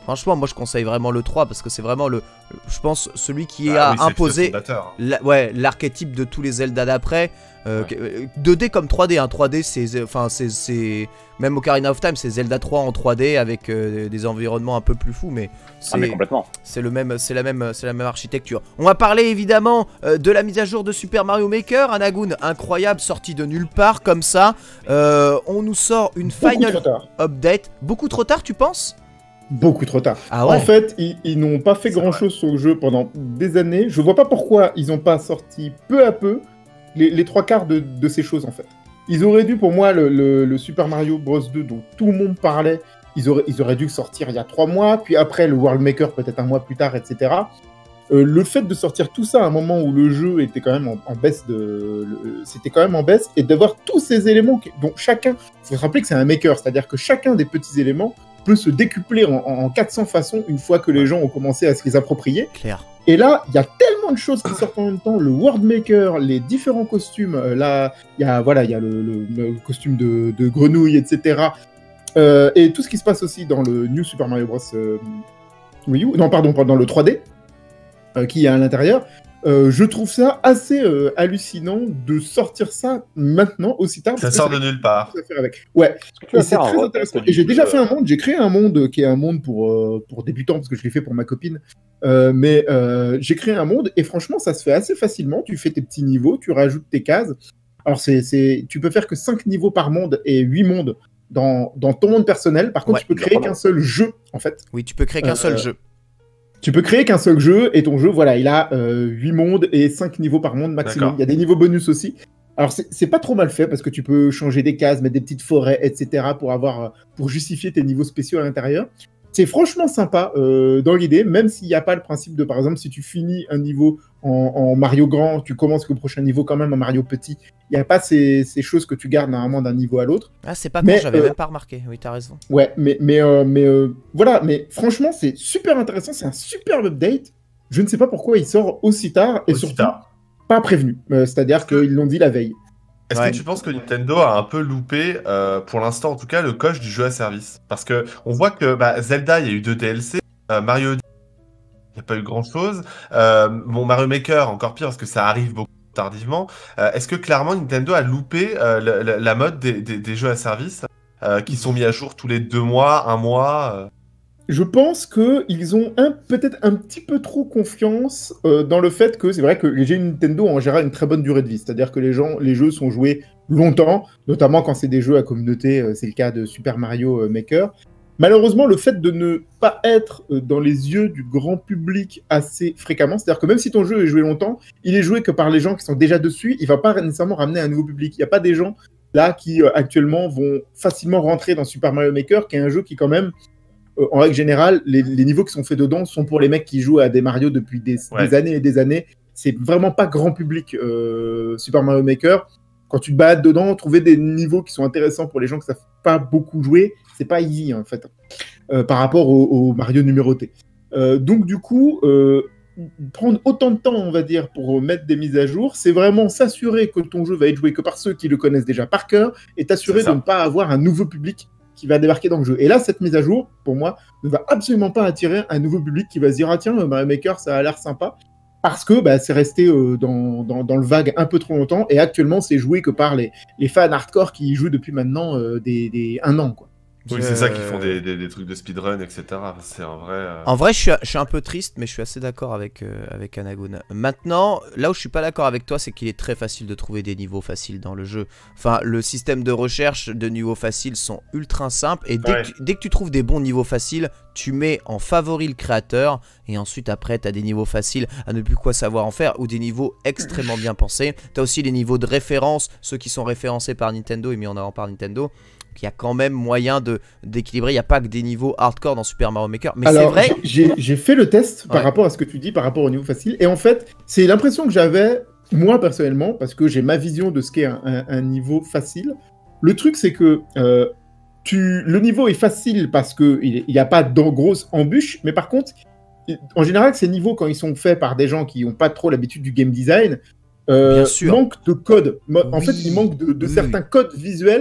Franchement, moi je conseille vraiment le trois parce que c'est vraiment le, je pense, celui qui Ah a oui, c'est le imposé fondateur. la- ouais, l'archétype de tous les Zelda d'après. Euh, Ouais. que- euh, deux D comme trois D, hein. trois D c'est, enfin c'est, c'est, même Ocarina of Time c'est Zelda trois en trois D avec euh, des environnements un peu plus fous, mais Ah, mais c'est, complètement. c'est le même, c'est la même, c'est la même architecture. On va parler évidemment euh, de la mise à jour de Super Mario Maker, Anagoun, incroyable, sortie de nulle part comme ça. Euh, on nous sort une Beaucoup trop final tard. update, beaucoup trop tard, tu penses? Beaucoup trop tard. Ah ouais. En fait, ils, ils n'ont pas fait C'est grand chose sur le jeu pendant des années. Je vois pas pourquoi ils n'ont pas sorti peu à peu les, les trois quarts de, de ces choses en fait. Ils auraient dû, pour moi, le, le- le Super Mario Bros deux dont tout le monde parlait, ils auraient, ils auraient dû le sortir il y a trois mois, puis après le World Maker peut-être un mois plus tard, et cetera. Euh, le fait de sortir tout ça à un moment où le jeu était quand même en, en baisse de, le- c'était quand même en baisse, et d'avoir tous ces éléments qui- dont chacun, faut se rappeler que c'est un maker, c'est-à-dire que chacun des petits éléments peut se décupler en, en quatre cents façons une fois que les gens ont commencé à se les approprier. Clair. Et là, il y a tellement de choses qui sortent en même temps, le World Maker, les différents costumes, euh, là, il y a, voilà, il y a le, le- le costume de, de grenouille, et cetera. Euh, et tout ce qui se passe aussi dans le New Super Mario Bros. euh, Wii U, non, pardon, dans le trois D, euh, qui est à l'intérieur. Euh, je trouve ça assez euh, hallucinant de sortir ça maintenant, aussi tard. Ça parce que sort ça de nulle part. a faire avec. Ouais, Est-ce que tu et vas c'est faire un très retest intéressant. du Et j'ai déjà jeu, fait un monde, j'ai créé un monde qui est un monde pour, euh, pour débutants, parce que je l'ai fait pour ma copine. Euh, mais euh, j'ai créé un monde, et franchement, ça se fait assez facilement. Tu fais tes petits niveaux, tu rajoutes tes cases. Alors, c'est, c'est... tu peux faire que cinq niveaux par monde et huit mondes dans, dans ton monde personnel. Par contre, Ouais, tu peux créer d'accord. qu'un seul jeu, en fait. Oui, tu peux créer qu'un Euh, seul jeu. Tu peux créer qu'un seul jeu, et ton jeu, voilà, il a euh, huit mondes et cinq niveaux par monde maximum. D'accord. Il y a des niveaux bonus aussi. Alors, c'est c'est pas trop mal fait, parce que tu peux changer des cases, mettre des petites forêts, et cetera, pour, avoir, euh, pour justifier tes niveaux spéciaux à l'intérieur. C'est franchement sympa euh, dans l'idée, même s'il n'y a pas le principe de, par exemple, si tu finis un niveau en, en Mario grand, tu commences le prochain niveau quand même en Mario petit. Il n'y a pas ces, ces choses que tu gardes normalement d'un niveau à l'autre. Ah, c'est pas mais, con, j'avais euh, même pas remarqué. Oui, t'as raison. Ouais, mais, mais, euh, mais euh, voilà, mais franchement, c'est super intéressant, c'est un superbe update. Je ne sais pas pourquoi il sort aussi tard, et Aussi surtout tard. pas prévenu. Euh, C'est-à-dire Parce que- qu'ils l'ont dit la veille. Est-ce Ouais. que tu penses que Nintendo a un peu loupé, euh, pour l'instant en tout cas, le coche du jeu à service? Parce que on voit que bah, Zelda, il y a eu deux D L C, euh, Mario, il n'y a pas eu grand-chose. Euh, bon, Mario Maker, encore pire parce que ça arrive beaucoup tardivement. Euh, Est-ce que clairement Nintendo a loupé euh, le- le- la mode des, des- des jeux à service euh, qui sont mis à jour tous les deux mois, un mois euh Je pense qu'ils ont un, peut-être un petit peu trop confiance euh, dans le fait que c'est vrai que les jeux Nintendo ont en général une très bonne durée de vie. C'est-à-dire que les, gens, les jeux sont joués longtemps, notamment quand c'est des jeux à communauté, euh, c'est le cas de Super Mario euh, Maker. Malheureusement, le fait de ne pas être euh, dans les yeux du grand public assez fréquemment, c'est-à-dire que même si ton jeu est joué longtemps, il est joué que par les gens qui sont déjà dessus, il va pas nécessairement ramener un nouveau public. Il n'y a pas des gens là qui euh, actuellement vont facilement rentrer dans Super Mario Maker, qui est un jeu qui quand même, euh, en règle générale, les, les niveaux qui sont faits dedans sont pour les mecs qui jouent à des Mario depuis des, Ouais. des années et des années. C'est vraiment pas grand public, euh, Super Mario Maker. Quand tu te balades dedans, trouver des niveaux qui sont intéressants pour les gens qui savent pas beaucoup jouer, c'est pas easy en fait, euh, par rapport au, au Mario numéroté. Euh, donc du coup, euh, prendre autant de temps, on va dire, pour mettre des mises à jour, c'est vraiment s'assurer que ton jeu va être joué que par ceux qui le connaissent déjà par cœur, et t'assurer C'est ça. de ne pas avoir un nouveau public qui va débarquer dans le jeu. Et là, cette mise à jour, pour moi, ne va absolument pas attirer un nouveau public qui va se dire « Ah tiens, Mario Maker, ça a l'air sympa », parce que bah, c'est resté euh, dans, dans, dans le vague un peu trop longtemps, et actuellement, c'est joué que par les, les fans hardcore qui y jouent depuis maintenant euh, des, des, un an, quoi. Oui, Je- c'est ça qui font des, des, des trucs de speedrun, et cetera. C'est un vrai. euh, En vrai, je suis, je suis un peu triste, mais je suis assez d'accord avec, euh, avec Anagoun. Maintenant, là où je suis pas d'accord avec toi, c'est qu'il est très facile de trouver des niveaux faciles dans le jeu. Enfin, le système de recherche de niveaux faciles sont ultra simples, et dès, Ouais. que, tu, dès que tu trouves des bons niveaux faciles, tu mets en favori le créateur, et ensuite après, tu as des niveaux faciles à ne plus quoi savoir en faire, ou des niveaux extrêmement bien pensés. Tu as aussi les niveaux de référence, ceux qui sont référencés par Nintendo et mis en avant par Nintendo. Il y a quand même moyen de d'équilibrer. Il n'y a pas que des niveaux hardcore dans Super Mario Maker. Mais c'est Alors, vrai. j'ai j'ai fait le test par Ouais. rapport à ce que tu dis, par rapport au niveau facile. Et en fait, c'est l'impression que j'avais, moi personnellement, parce que j'ai ma vision de ce qu'est un, un- un niveau facile. Le truc, c'est que euh, tu, le niveau est facile parce qu'il n'y a pas de grosse embûche. Mais par contre, il- en général, ces niveaux, quand ils sont faits par des gens qui n'ont pas trop l'habitude du game design, euh, Bien sûr. manquent de code. Mo- En Oui, fait, il manque de, de oui, certains codes visuels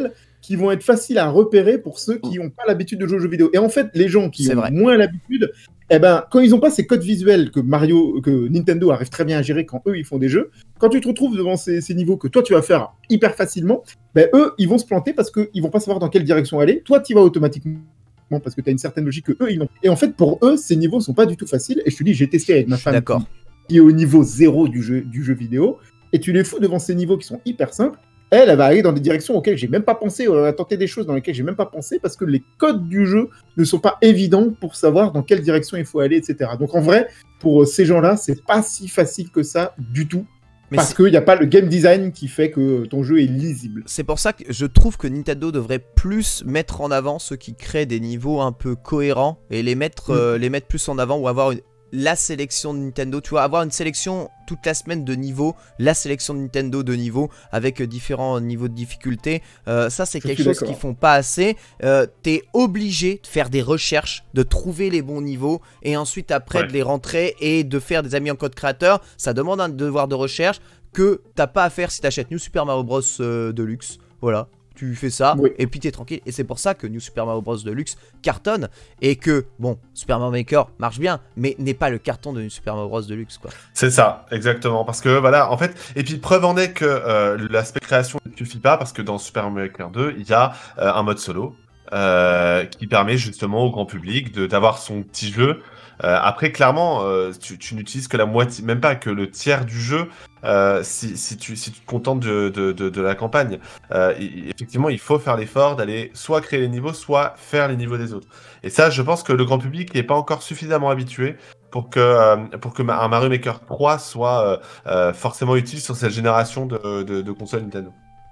qui vont être faciles à repérer pour ceux qui n'ont pas l'habitude de jouer aux jeux vidéo. Et en fait, les gens qui C'est ont vrai. moins l'habitude, eh ben, quand ils n'ont pas ces codes visuels que Mario, que Nintendo arrive très bien à gérer quand eux ils font des jeux, quand tu te retrouves devant ces, ces niveaux que toi tu vas faire hyper facilement, ben eux ils vont se planter parce qu'ils vont pas savoir dans quelle direction aller. Toi tu y vas automatiquement parce que tu as une certaine logique que eux ils n'ont. Et en fait pour eux ces niveaux sont pas du tout faciles. Et je te dis, j'ai testé avec ma femme D'accord. qui, qui est au niveau zéro du jeu, du jeu vidéo, et tu les fous devant ces niveaux qui sont hyper simples. Elle, elle va aller dans des directions auxquelles j'ai même pas pensé, elle va tenter des choses dans lesquelles j'ai même pas pensé parce que les codes du jeu ne sont pas évidents pour savoir dans quelle direction il faut aller, et cetera. Donc en vrai, pour ces gens-là, c'est pas si facile que ça du tout. Mais parce c'est- qu'il n'y a pas le game design qui fait que ton jeu est lisible. C'est pour ça que je trouve que Nintendo devrait plus mettre en avant ceux qui créent des niveaux un peu cohérents et les mettre, Mm. euh, les mettre plus en avant ou avoir une, la sélection de Nintendo, tu vois, avoir une sélection toute la semaine de niveaux, la sélection de Nintendo de niveaux avec euh, différents niveaux de difficulté. Euh, ça, c'est Je quelque suis chose d'accord. qu'ils font pas assez. Euh, T'es obligé de faire des recherches, de trouver les bons niveaux et ensuite après Ouais. de les rentrer et de faire des amis en code créateur. Ça demande un devoir de recherche que t'as pas à faire si t'achètes New Super Mario Bros euh, Deluxe. Voilà, tu fais ça Oui. et puis t'es tranquille. Et c'est pour ça que New Super Mario Bros Deluxe cartonne et que, bon, Super Mario Maker marche bien, mais n'est pas le carton de New Super Mario Bros Deluxe, quoi. C'est ça, exactement. Parce que voilà, en fait, et puis preuve en est que euh, l'aspect création ne suffit pas parce que dans Super Mario Maker deux, il y a euh, un mode solo euh, qui permet justement au grand public de d'avoir son petit jeu. Euh, après, clairement, euh, tu, tu n'utilises que la moitié, même pas que le tiers du jeu euh, si, si, tu, si tu te contentes de, de, de, de la campagne. Euh, il- effectivement, il faut faire l'effort d'aller soit créer les niveaux, soit faire les niveaux des autres. Et ça, je pense que le grand public n'est pas encore suffisamment habitué pour que, euh, pour que ma- un Mario Maker trois soit euh, euh, forcément utile sur cette génération de, de, de consoles Nintendo.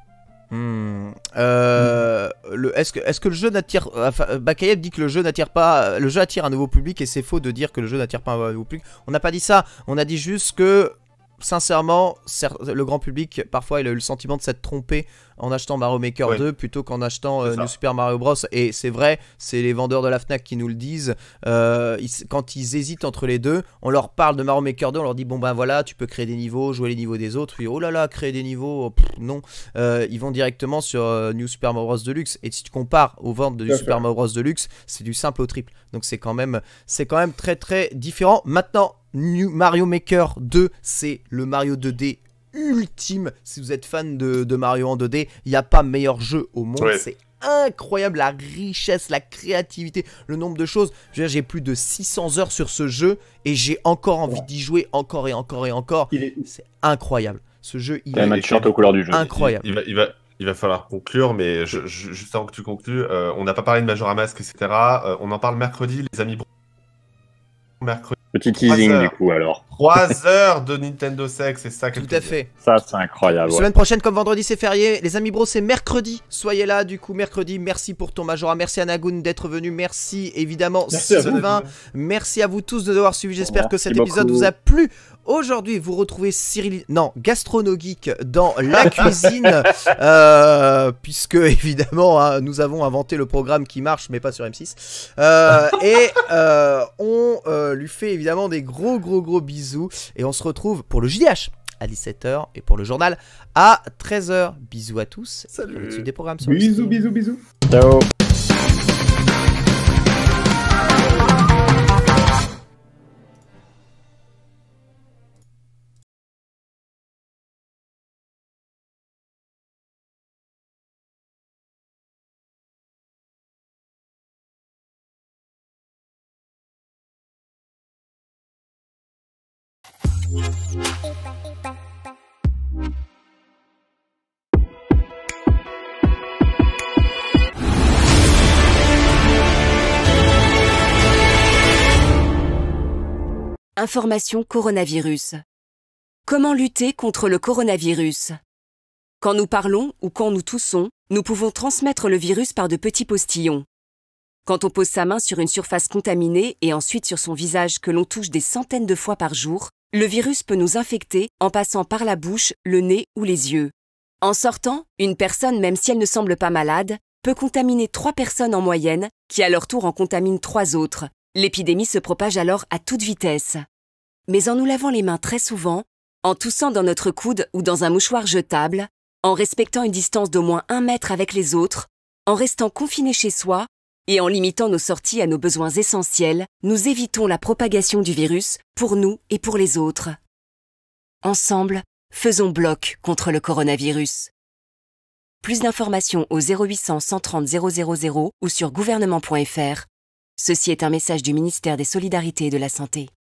Hmm. Euh, le, est-ce que, est-ce que le jeu n'attire... Enfin, Bakayev dit que le jeu n'attire pas... Le jeu attire un nouveau public et c'est faux de dire que le jeu n'attire pas un nouveau public. On n'a pas dit ça. On a dit juste que, sincèrement, cer- le grand public, parfois, il a eu le sentiment de s'être trompé en achetant Mario Maker Ouais. deux plutôt qu'en achetant euh, C'est ça. New Super Mario Bros. Et c'est vrai, c'est les vendeurs de la Fnac qui nous le disent. Euh, ils- quand ils hésitent entre les deux, on leur parle de Mario Maker deux, on leur dit bon ben voilà, tu peux créer des niveaux, jouer les niveaux des autres. Puis oh là là, créer des niveaux, pff, non. Euh, ils vont directement sur euh, New Super Mario Bros Deluxe. Et si tu compares aux ventes de Tout New à Super fait. Mario Bros Deluxe, c'est du simple au triple. Donc c'est quand même, c'est quand même très très différent. Maintenant, New Mario Maker deux, c'est le Mario deux D ultime. Si vous êtes fan de, de Mario en deux D, il n'y a pas meilleur jeu au monde. Ouais. C'est incroyable la richesse, la créativité, le nombre de choses. Je veux dire, j'ai plus de six cents heures sur ce jeu et j'ai encore envie Ouais. d'y jouer encore et encore et encore. Il est... C'est incroyable. Ce jeu, il T'as même est un t-shirt aux couleurs du jeu. incroyable. Il, il va, il, va, il va falloir conclure, mais je, je- juste avant que tu conclues, euh, on n'a pas parlé de Majora Mask, et cetera. Euh, on en parle mercredi, les amis. Mercredi. Petit teasing heures. du coup alors. Trois heures de Nintendo Sex, c'est ça que Tout à fait. Ça c'est incroyable. ouais. Semaine prochaine, comme vendredi, c'est férié. Les amis bros, c'est mercredi. Soyez là, du coup, mercredi. Merci pour ton Majora. Merci à Nagoon d'être venu. Merci, évidemment, Merci à vous. Sylvain. Merci à vous tous de nous avoir suivis. J'espère que Merci cet épisode beaucoup. vous a plu. Aujourd'hui, vous retrouvez Cyril, non, Gastronogeek dans la cuisine, euh, puisque évidemment, hein, nous avons inventé le programme qui marche, mais pas sur M six. Euh, et euh, on euh, lui fait évidemment des gros, gros, gros bisous. Et on se retrouve pour le J D H à dix-sept heures et pour le journal à treize heures. Bisous à tous. Salut. Et au-dessus des programmes sur le Bisous, stream. bisous, bisous. Ciao. Information coronavirus. Comment lutter contre le coronavirus? Quand nous parlons ou quand nous toussons, nous pouvons transmettre le virus par de petits postillons. Quand on pose sa main sur une surface contaminée et ensuite sur son visage que l'on touche des centaines de fois par jour, le virus peut nous infecter en passant par la bouche, le nez ou les yeux. En sortant, une personne, même si elle ne semble pas malade, peut contaminer trois personnes en moyenne, qui à leur tour en contaminent trois autres. L'épidémie se propage alors à toute vitesse. Mais en nous lavant les mains très souvent, en toussant dans notre coude ou dans un mouchoir jetable, en respectant une distance d'au moins un mètre avec les autres, En restant confinés chez soi et en limitant nos sorties à nos besoins essentiels, nous évitons la propagation du virus pour nous et pour les autres. Ensemble, faisons bloc contre le coronavirus. Plus d'informations au zéro huit cents, cent trente, zéro zéro zéro ou sur gouvernement point f r. Ceci est un message du ministère des Solidarités et de la Santé.